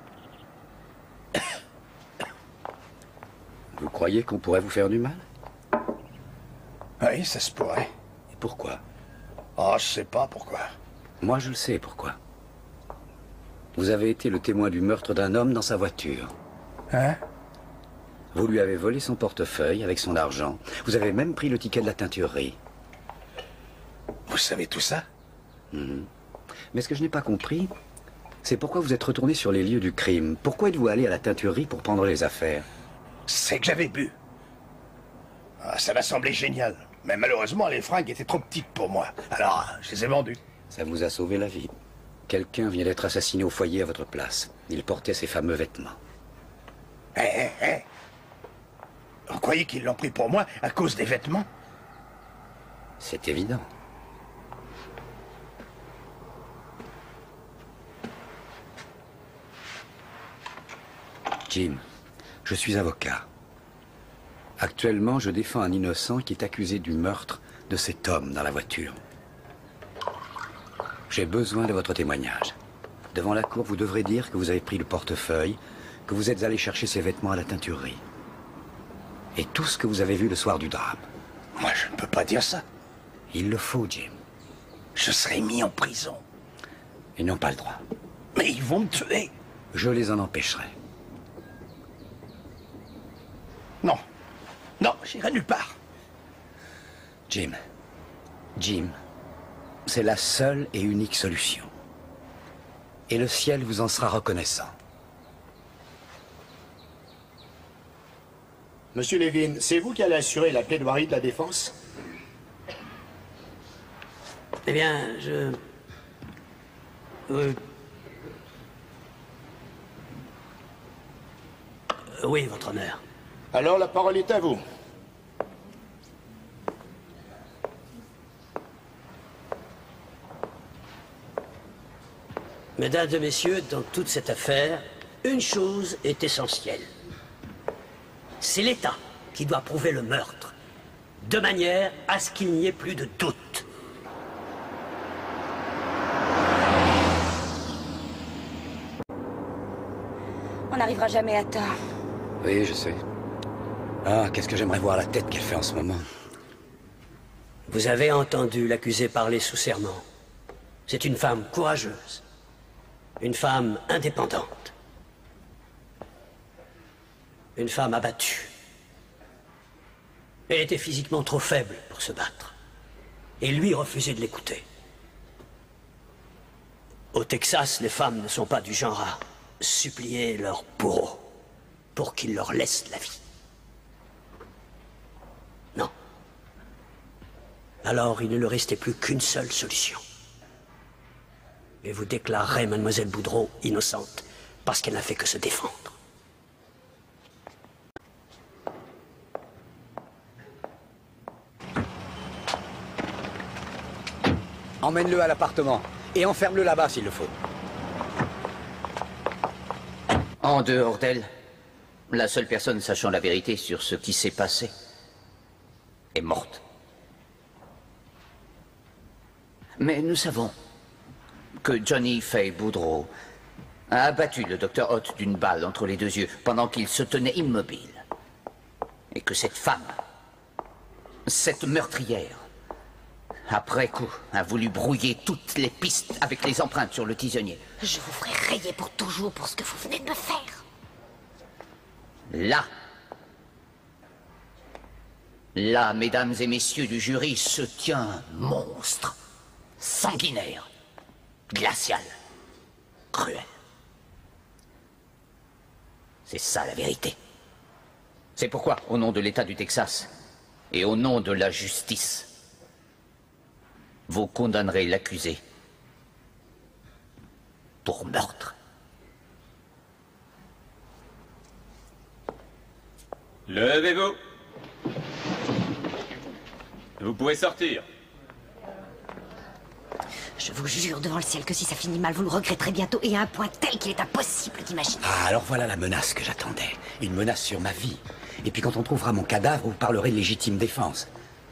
Vous croyez qu'on pourrait vous faire du mal? Oui, ça se pourrait. Et pourquoi? Oh, je sais pas pourquoi. Moi, je le sais pourquoi. Vous avez été le témoin du meurtre d'un homme dans sa voiture. Hein? Vous lui avez volé son portefeuille avec son argent. Vous avez même pris le ticket de la teinturerie. Vous savez tout ça? Mmh. Mais ce que je n'ai pas compris, c'est pourquoi vous êtes retourné sur les lieux du crime. Pourquoi êtes-vous allé à la teinturerie pour prendre les affaires? C'est que j'avais bu. Ah, ça m'a semblé génial. Mais malheureusement, les fringues étaient trop petites pour moi. Alors, je les ai vendues. Ça vous a sauvé la vie. Quelqu'un vient d'être assassiné au foyer à votre place. Il portait ces fameux vêtements. Hé, hé, hé! Vous croyez qu'ils l'ont pris pour moi à cause des vêtements? C'est évident. Jim, je suis avocat. Actuellement, je défends un innocent qui est accusé du meurtre de cet homme dans la voiture. J'ai besoin de votre témoignage. Devant la cour, vous devrez dire que vous avez pris le portefeuille, que vous êtes allé chercher ses vêtements à la teinturerie. Et tout ce que vous avez vu le soir du drame. Moi, je ne peux pas dire ça. Il le faut, Jim. Je serai mis en prison. Ils n'ont pas le droit. Mais ils vont me tuer. Je les en empêcherai. Non. Non, j'irai nulle part. Jim. Jim. C'est la seule et unique solution. Et le ciel vous en sera reconnaissant. Monsieur Levin, c'est vous qui allez assurer la plaidoirie de la défense? Eh bien, je... Euh... Oui, votre honneur. Alors la parole est à vous. Mesdames et messieurs, dans toute cette affaire, une chose est essentielle. C'est l'État qui doit prouver le meurtre, de manière à ce qu'il n'y ait plus de doute. On n'arrivera jamais à temps. Oui, je sais. Ah, qu'est-ce que j'aimerais voir la tête qu'elle fait en ce moment. Vous avez entendu l'accusé parler sous serment. C'est une femme courageuse. Une femme indépendante. Une femme abattue. Elle était physiquement trop faible pour se battre. Et lui refusait de l'écouter. Au Texas, les femmes ne sont pas du genre à supplier leur bourreau pour qu'il leur laisse la vie. Non. Alors il ne leur restait plus qu'une seule solution. Et vous déclarerez mademoiselle Boudreau innocente parce qu'elle n'a fait que se défendre. Emmène-le à l'appartement et enferme-le là-bas s'il le faut. En dehors d'elle, la seule personne sachant la vérité sur ce qui s'est passé est morte. Mais nous savons que Johnny Fay Boudreau a abattu le docteur Ott d'une balle entre les deux yeux pendant qu'il se tenait immobile. Et que cette femme, cette meurtrière, après coup, a voulu brouiller toutes les pistes avec les empreintes sur le tisonnier. Je vous ferai rayer pour toujours pour ce que vous venez de me faire. Là, là, mesdames et messieurs du jury, se tient un monstre, sanguinaire, glacial, cruel. C'est ça la vérité. C'est pourquoi, au nom de l'État du Texas et au nom de la justice, vous condamnerez l'accusé pour meurtre. Levez-vous. Vous pouvez sortir. Je vous jure devant le ciel que si ça finit mal, vous le regretterez bientôt et à un point tel qu'il est impossible d'imaginer. Ah, alors voilà la menace que j'attendais. Une menace sur ma vie. Et puis quand on trouvera mon cadavre, vous parlerez de légitime défense.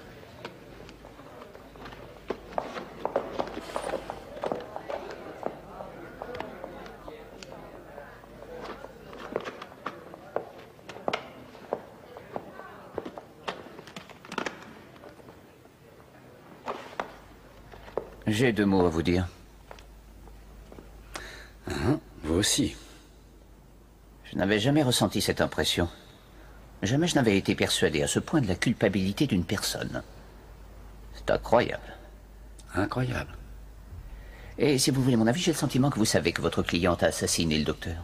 J'ai deux mots à vous dire. Hein, vous aussi. Je n'avais jamais ressenti cette impression Jamais je n'avais été persuadé à ce point de la culpabilité d'une personne. C'est incroyable. Incroyable. Et si vous voulez mon avis, j'ai le sentiment que vous savez que votre cliente a assassiné le docteur.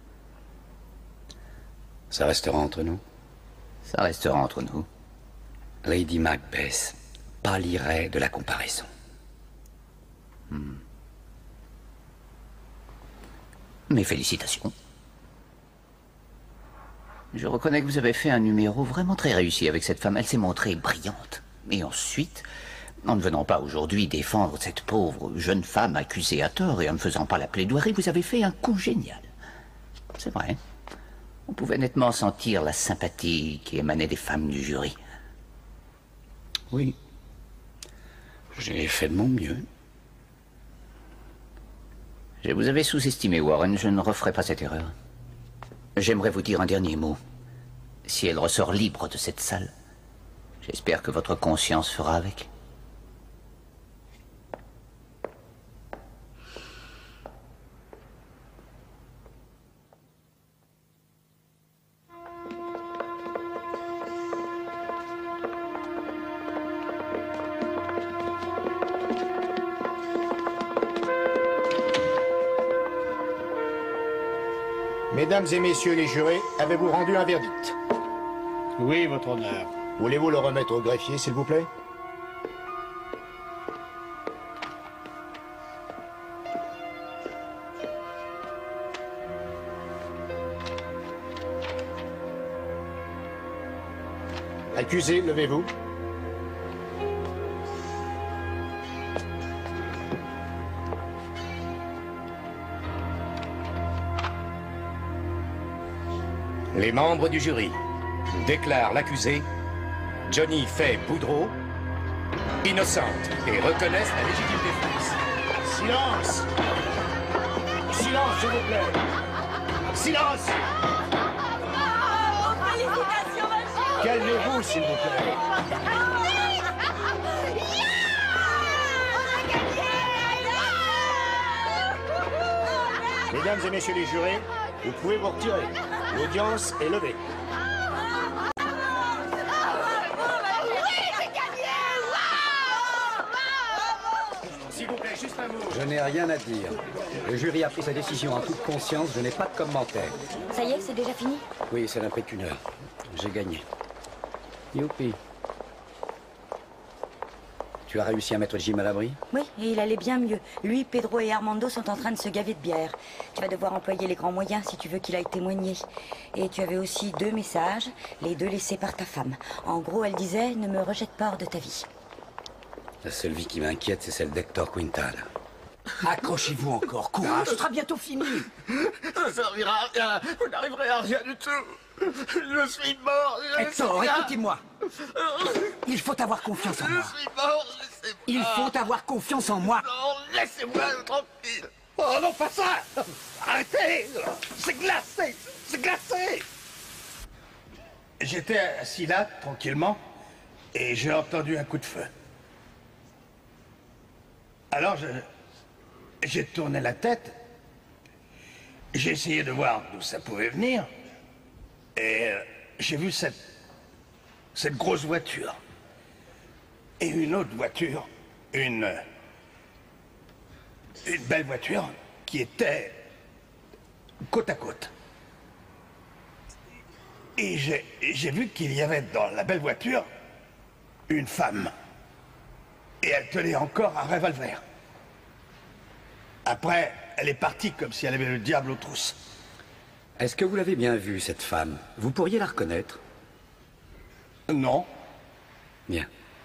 Ça restera entre nous. Ça restera entre nous. Lady Macbeth pâlirait de la comparaison. Hmm. Mes félicitations. Je reconnais que vous avez fait un numéro vraiment très réussi avec cette femme. Elle s'est montrée brillante. Et ensuite, en ne venant pas aujourd'hui défendre cette pauvre jeune femme accusée à tort et en ne faisant pas la plaidoirie, vous avez fait un coup génial. C'est vrai. On pouvait nettement sentir la sympathie qui émanait des femmes du jury. Oui. J'ai fait de mon mieux. Je vous avais sous-estimé, Warren. Je ne referai pas cette erreur. J'aimerais vous dire un dernier mot. Si elle ressort libre de cette salle, j'espère que votre conscience fera avec. Mesdames et messieurs les jurés, avez-vous rendu un verdict? Oui, votre honneur. Voulez-vous le remettre au greffier, s'il vous plaît? Accusé, levez-vous. Les membres du jury déclarent l'accusé, Johnny Fay Boudreau, innocente et reconnaissent la légitime défense. Silence! Silence, s'il vous plaît! Silence! Félicitations, Rachel! Calmez-vous, s'il vous plaît! Mesdames et messieurs les jurés, vous pouvez vous retirer. L'audience est levée. S'il vous plaît, juste un mot. Je n'ai rien à dire. Le jury a pris sa décision en toute conscience. Je n'ai pas de commentaire. Ça y est, c'est déjà fini? Oui, ça n'a pris qu'une heure. J'ai gagné. Youpi. Tu as réussi à mettre Jim à l'abri? Oui, et il allait bien mieux. Lui, Pedro et Armando sont en train de se gaver de bière. Tu vas devoir employer les grands moyens si tu veux qu'il aille témoigner. Et tu avais aussi deux messages, les deux laissés par ta femme. En gros, elle disait, ne me rejette pas hors de ta vie. La seule vie qui m'inquiète, c'est celle d'Hector Quintana. Accrochez-vous encore, courage, ce sera bientôt fini. Ça ne servira à rien, vous n'arriverez à rien du tout. Je suis mort. Je Hector, suis là. écoutez-moi. Il faut avoir confiance en moi. Je suis mort, laissez-moi. Il faut avoir confiance en moi. Non, laissez-moi tranquille. Oh non, pas ça. Arrêtez. C'est glacé. C'est glacé. J'étais assis là, tranquillement, et j'ai entendu un coup de feu. Alors, je... j'ai tourné la tête. J'ai essayé de voir d'où ça pouvait venir. Et euh, j'ai vu cette, cette grosse voiture. Et une autre voiture, une, une belle voiture, qui était côte à côte. Et j'ai j'ai vu qu'il y avait dans la belle voiture une femme. Et elle tenait encore un revolver. Après, elle est partie comme si elle avait le diable aux trousses. Est-ce que vous l'avez bien vue, cette femme? Vous pourriez la reconnaître? Non. Bien.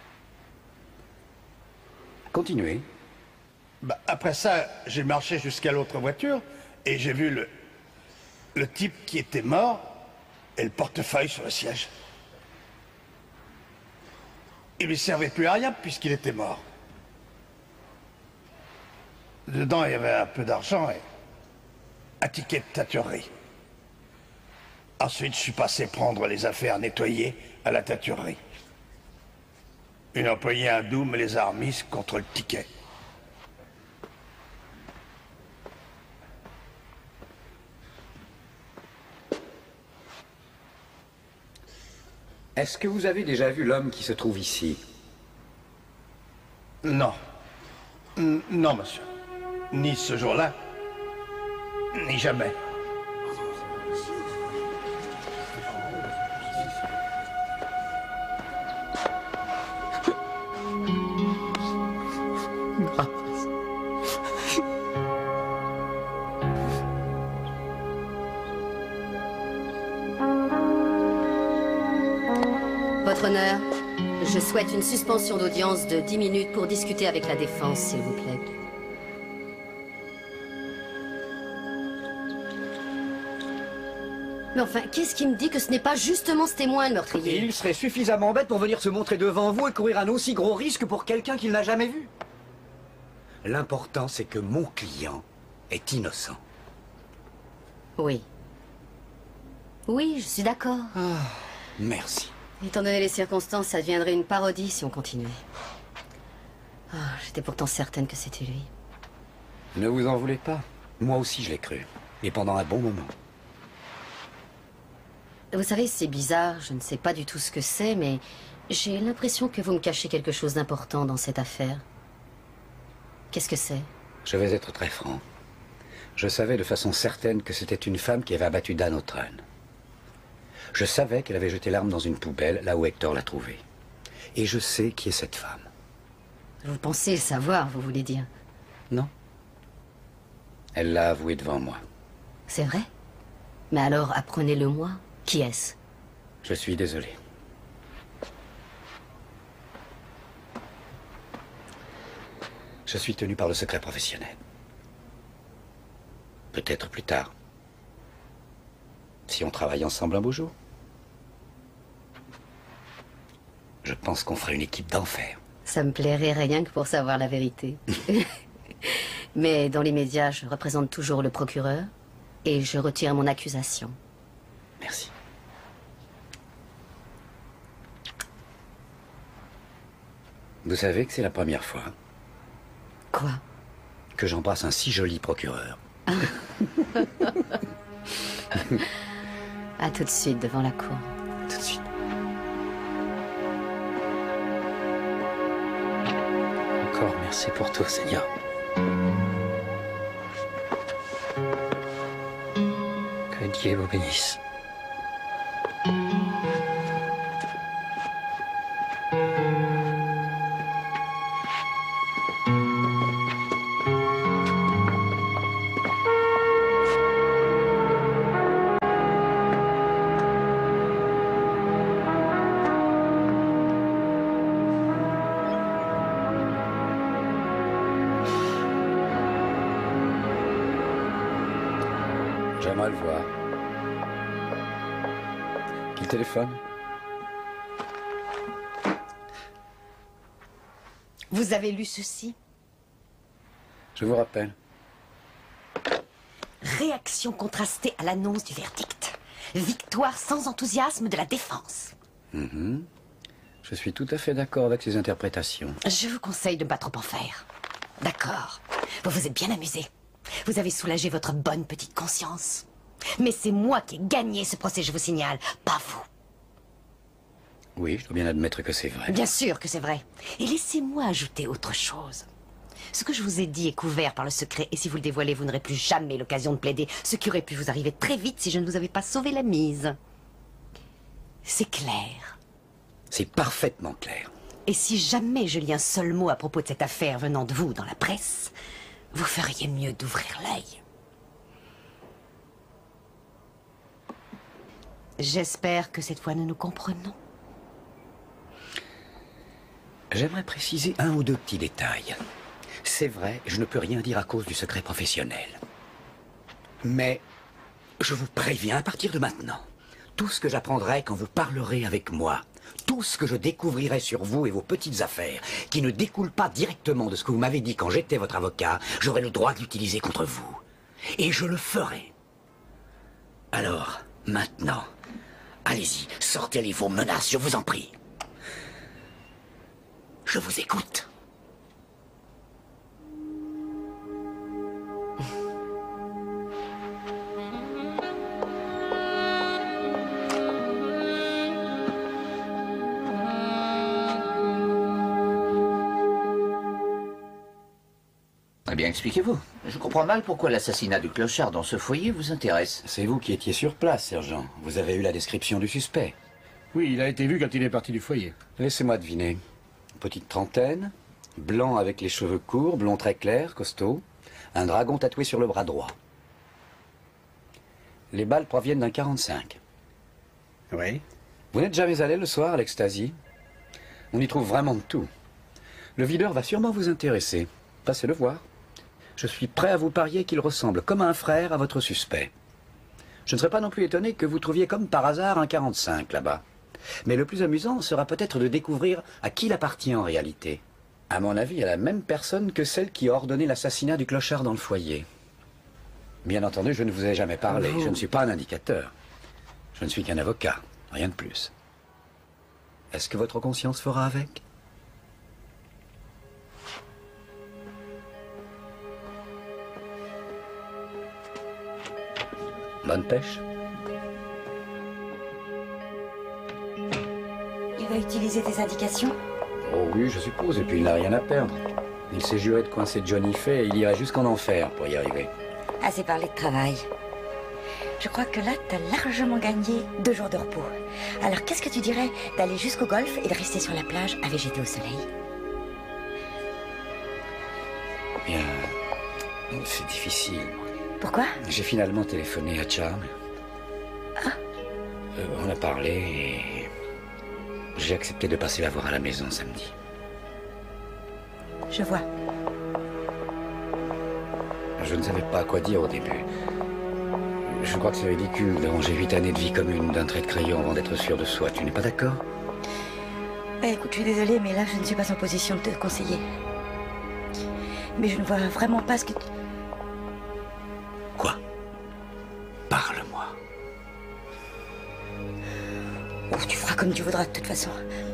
Continuez. Bah, après ça, j'ai marché jusqu'à l'autre voiture et j'ai vu le, le type qui était mort et le portefeuille sur le siège. Il lui servait plus à rien puisqu'il était mort. Dedans, il y avait un peu d'argent et un ticket de tâturerie. Ensuite, je suis passé prendre les affaires nettoyées à la tâturerie. Une employée hindoue me les a remises contre le ticket. Est-ce que vous avez déjà vu l'homme qui se trouve ici? Non. N- non, monsieur. Ni ce jour-là, ni jamais. Votre honneur, je souhaite une suspension d'audience de dix minutes pour discuter avec la défense, s'il vous plaît. Mais enfin, qu'est-ce qui me dit que ce n'est pas justement ce témoin, le meurtrier? Il serait suffisamment bête pour venir se montrer devant vous et courir un aussi gros risque pour quelqu'un qu'il n'a jamais vu. L'important, c'est que mon client est innocent. Oui. Oui, je suis d'accord. Merci. Étant donné les circonstances, ça deviendrait une parodie si on continuait. Ah, j'étais pourtant certaine que c'était lui. Ne vous en voulez pas. Moi aussi, je l'ai cru. Et pendant un bon moment. Vous savez, c'est bizarre, je ne sais pas du tout ce que c'est, mais j'ai l'impression que vous me cachez quelque chose d'important dans cette affaire. Qu'est-ce que c'est? Je vais être très franc. Je savais de façon certaine que c'était une femme qui avait abattu Dan O'Trun. Je savais qu'elle avait jeté l'arme dans une poubelle, là où Hector l'a trouvée. Et je sais qui est cette femme. Vous pensez le savoir, vous voulez dire? Non. Elle l'a avoué devant moi. C'est vrai? Mais alors, apprenez-le-moi. Qui est-ce? Je suis désolé. Je suis tenu par le secret professionnel. Peut-être plus tard. Si on travaille ensemble un beau jour. Je pense qu'on ferait une équipe d'enfer. Ça me plairait rien que pour savoir la vérité. Mais dans les médias, je représente toujours le procureur et je retire mon accusation. Merci. Vous savez que c'est la première fois. Quoi? Que j'embrasse un si joli procureur. À tout de suite devant la cour. Tout de suite. Encore merci pour tout, Seigneur. Que Dieu vous bénisse. J'aimerais le voir. Qui téléphone? Vous avez lu ceci? Je vous rappelle. Réaction contrastée à l'annonce du verdict. Victoire sans enthousiasme de la défense. Mhm. Je suis tout à fait d'accord avec ces interprétations. Je vous conseille de ne pas trop en faire. D'accord. Vous vous êtes bien amusé. Vous avez soulagé votre bonne petite conscience. Mais c'est moi qui ai gagné ce procès, je vous signale, pas vous. Oui, je dois bien admettre que c'est vrai. Bien sûr que c'est vrai. Et laissez-moi ajouter autre chose. Ce que je vous ai dit est couvert par le secret, et si vous le dévoilez, vous n'aurez plus jamais l'occasion de plaider, ce qui aurait pu vous arriver très vite si je ne vous avais pas sauvé la mise. C'est clair. C'est parfaitement clair. Et si jamais je lis un seul mot à propos de cette affaire venant de vous dans la presse, vous feriez mieux d'ouvrir l'œil. J'espère que cette fois nous nous comprenons. J'aimerais préciser un ou deux petits détails. C'est vrai, je ne peux rien dire à cause du secret professionnel. Mais je vous préviens, à partir de maintenant, tout ce que j'apprendrai quand vous parlerez avec moi, tout ce que je découvrirai sur vous et vos petites affaires, qui ne découlent pas directement de ce que vous m'avez dit quand j'étais votre avocat, j'aurai le droit de l'utiliser contre vous. Et je le ferai. Alors, maintenant, allez-y, sortez-les vos menaces, je vous en prie. Je vous écoute. Eh bien, expliquez-vous. Je comprends mal pourquoi l'assassinat du clochard dans ce foyer vous intéresse. C'est vous qui étiez sur place, sergent. Vous avez eu la description du suspect. Oui, il a été vu quand il est parti du foyer. Laissez-moi deviner. Petite trentaine, blanc avec les cheveux courts, blond très clair, costaud, un dragon tatoué sur le bras droit. Les balles proviennent d'un quarante-cinq. Oui. Vous n'êtes jamais allé le soir à l'Ecstasy? On y trouve vraiment de tout. Le videur va sûrement vous intéresser. Passez le voir. Je suis prêt à vous parier qu'il ressemble comme un frère à votre suspect. Je ne serais pas non plus étonné que vous trouviez comme par hasard un quarante-cinq là-bas. Mais le plus amusant sera peut-être de découvrir à qui il appartient en réalité. À mon avis, à la même personne que celle qui a ordonné l'assassinat du clochard dans le foyer. Bien entendu, je ne vous ai jamais parlé. Je ne suis pas un indicateur. Je ne suis qu'un avocat, rien de plus. Est-ce que votre conscience fera avec? Bonne pêche. Il va utiliser tes indications? Oh oui, je suppose, et puis il n'a rien à perdre. Il s'est juré de coincer Johnny Fay et il irait jusqu'en enfer pour y arriver. Assez parlé de travail. Je crois que là, t'as largement gagné deux jours de repos. Alors, qu'est-ce que tu dirais d'aller jusqu'au golf et de rester sur la plage à végéter au soleil? Bien, c'est difficile. Pourquoi? J'ai finalement téléphoné à Charles. Ah. Euh, on a parlé et j'ai accepté de passer la voir à la maison samedi. Je vois. Je ne savais pas quoi dire au début. Je crois que c'est ridicule de ranger huit années de vie commune d'un trait de crayon avant d'être sûr de soi. Tu n'es pas d'accord? Eh, écoute, je suis désolée, mais là, je ne suis pas en position de te conseiller. Mais je ne vois vraiment pas ce que... Quoi? Parle-moi. Oh, tu feras comme tu voudras, de toute façon.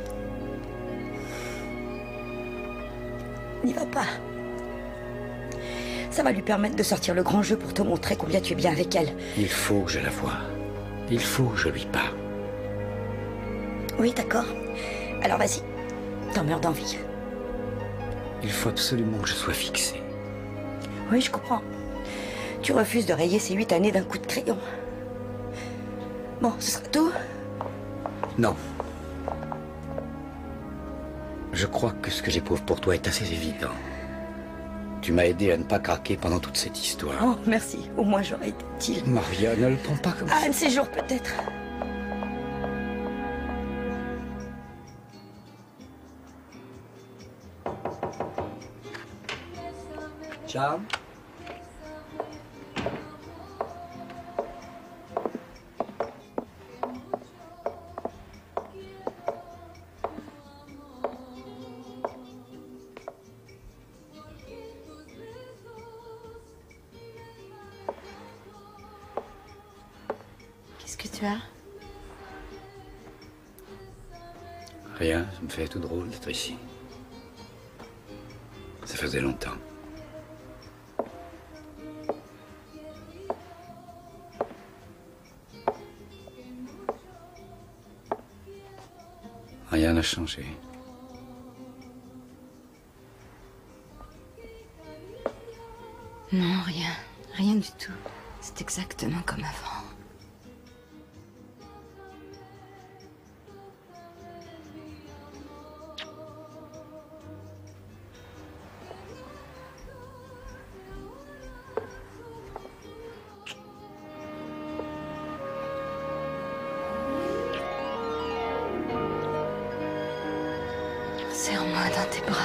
N'y va pas. Ça va lui permettre de sortir le grand jeu pour te montrer combien tu es bien avec elle. Il faut que je la voie. Il faut que je lui parle. Oui, d'accord. Alors vas-y, t'en meurs d'envie. Il faut absolument que je sois fixé. Oui, je comprends. Tu refuses de rayer ces huit années d'un coup de crayon. Bon, ce sera tout? Non. Je crois que ce que j'éprouve pour toi est assez évident. Tu m'as aidé à ne pas craquer pendant toute cette histoire. Oh, merci. Au moins, j'aurais été utile. Maria, ne le prends pas comme ça. Ah, un de ces jours, peut-être. Charles? Qu'est-ce que tu as? Rien, ça me fait tout drôle d'être ici. Ça faisait longtemps. Rien n'a changé. Non, rien. Rien du tout. C'est exactement comme avant. Serre-moi dans tes bras.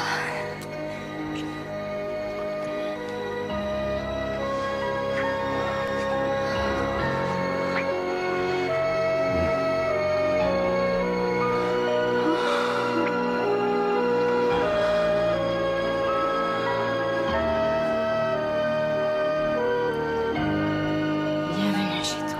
Bienvenue chez toi.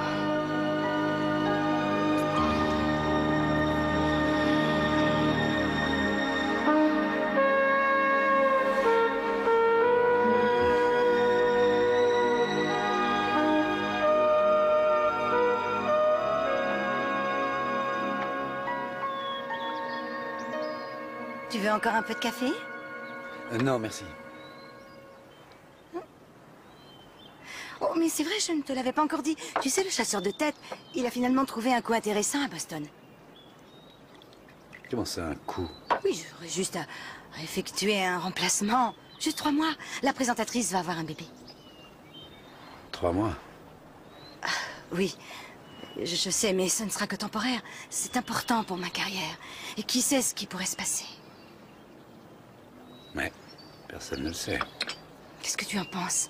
Tu veux encore un peu de café? Euh, non, merci. mais c'est vrai, je ne te l'avais pas encore dit. Tu sais, le chasseur de tête, il a finalement trouvé un coup intéressant à Boston. Comment ça, un coup? Oui, j'aurais juste à, à effectuer un remplacement. Juste trois mois. La présentatrice va avoir un bébé. Trois mois? Ah, oui, je, je sais, mais ce ne sera que temporaire. C'est important pour ma carrière. Et qui sait ce qui pourrait se passer? Mais personne ne le sait. Qu'est-ce que tu en penses?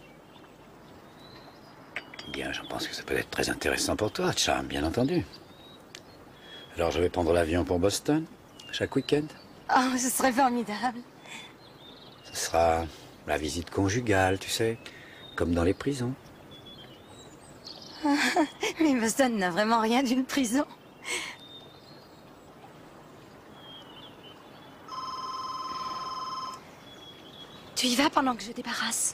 Bien, j'en pense que ça peut être très intéressant pour toi, Cham, bien entendu. Alors je vais prendre l'avion pour Boston, chaque week-end. Oh, ce serait formidable. Ce sera la visite conjugale, tu sais, comme dans les prisons. Mais Boston n'a vraiment rien d'une prison. Tu y vas pendant que je débarrasse.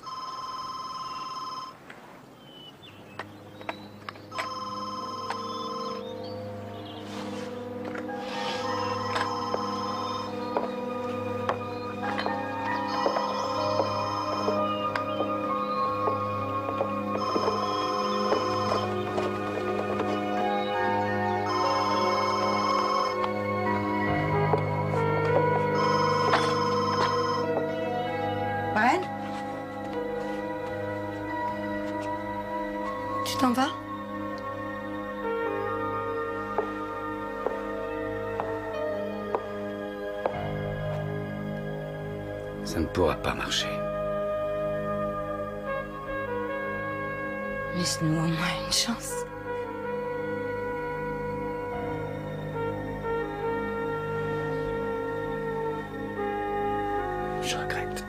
Tu t'en vas? Ça ne pourra pas marcher. Laisse-nous au moins une chance. Je regrette.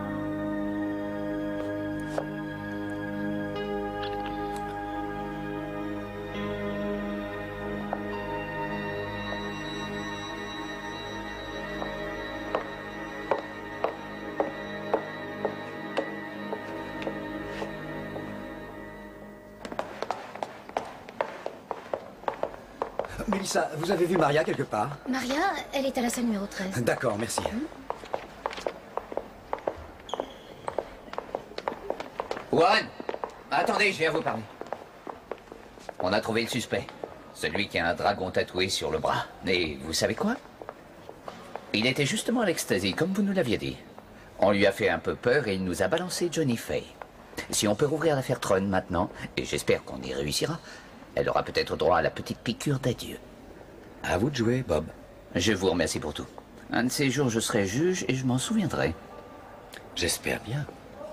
Mélissa, vous avez vu Maria quelque part? Maria, elle est à la salle numéro treize. D'accord, merci. Warren, attendez, je viens vous parler. On a trouvé le suspect. Celui qui a un dragon tatoué sur le bras. Et vous savez quoi? Il était justement à l'ecstasy, comme vous nous l'aviez dit. On lui a fait un peu peur et il nous a balancé Johnny Fay. Si on peut rouvrir l'affaire Tron maintenant, et j'espère qu'on y réussira, elle aura peut-être droit à la petite piqûre d'adieu. À vous de jouer, Bob. Je vous remercie pour tout. Un de ces jours, je serai juge et je m'en souviendrai. J'espère bien.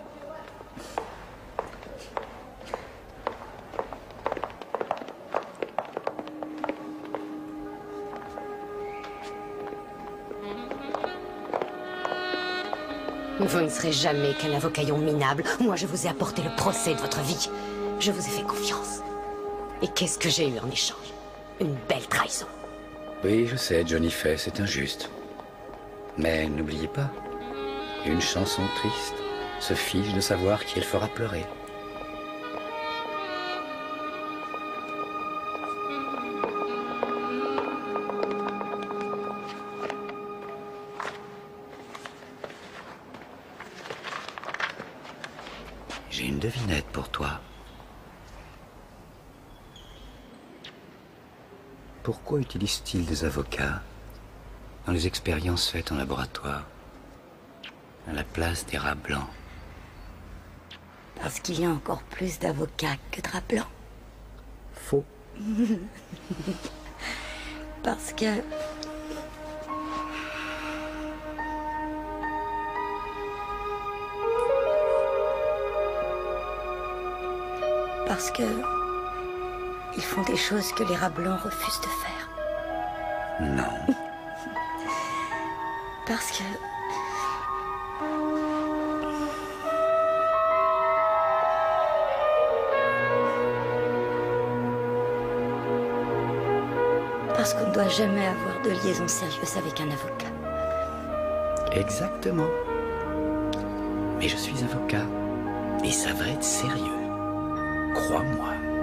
Vous ne serez jamais qu'un avocaillon minable. Moi, je vous ai apporté le procès de votre vie. Je vous ai fait confiance. Et qu'est-ce que j'ai eu en échange? Une belle trahison. Oui, je sais, Johnny Fay, c'est injuste. Mais n'oubliez pas, une chanson triste se fiche de savoir qui elle fera pleurer. J'ai une devinette pour toi. Pourquoi utilise-t-il des avocats dans les expériences faites en laboratoire, à la place des rats blancs? Parce qu'il y a encore plus d'avocats que de rats blancs. Faux. Parce que... Parce que... Ils font des choses que les rats blancs refusent de faire. Non. Parce que... Parce qu'on ne doit jamais avoir de liaison sérieuse avec un avocat. Exactement. Mais je suis avocat. Et ça va être sérieux. Crois-moi.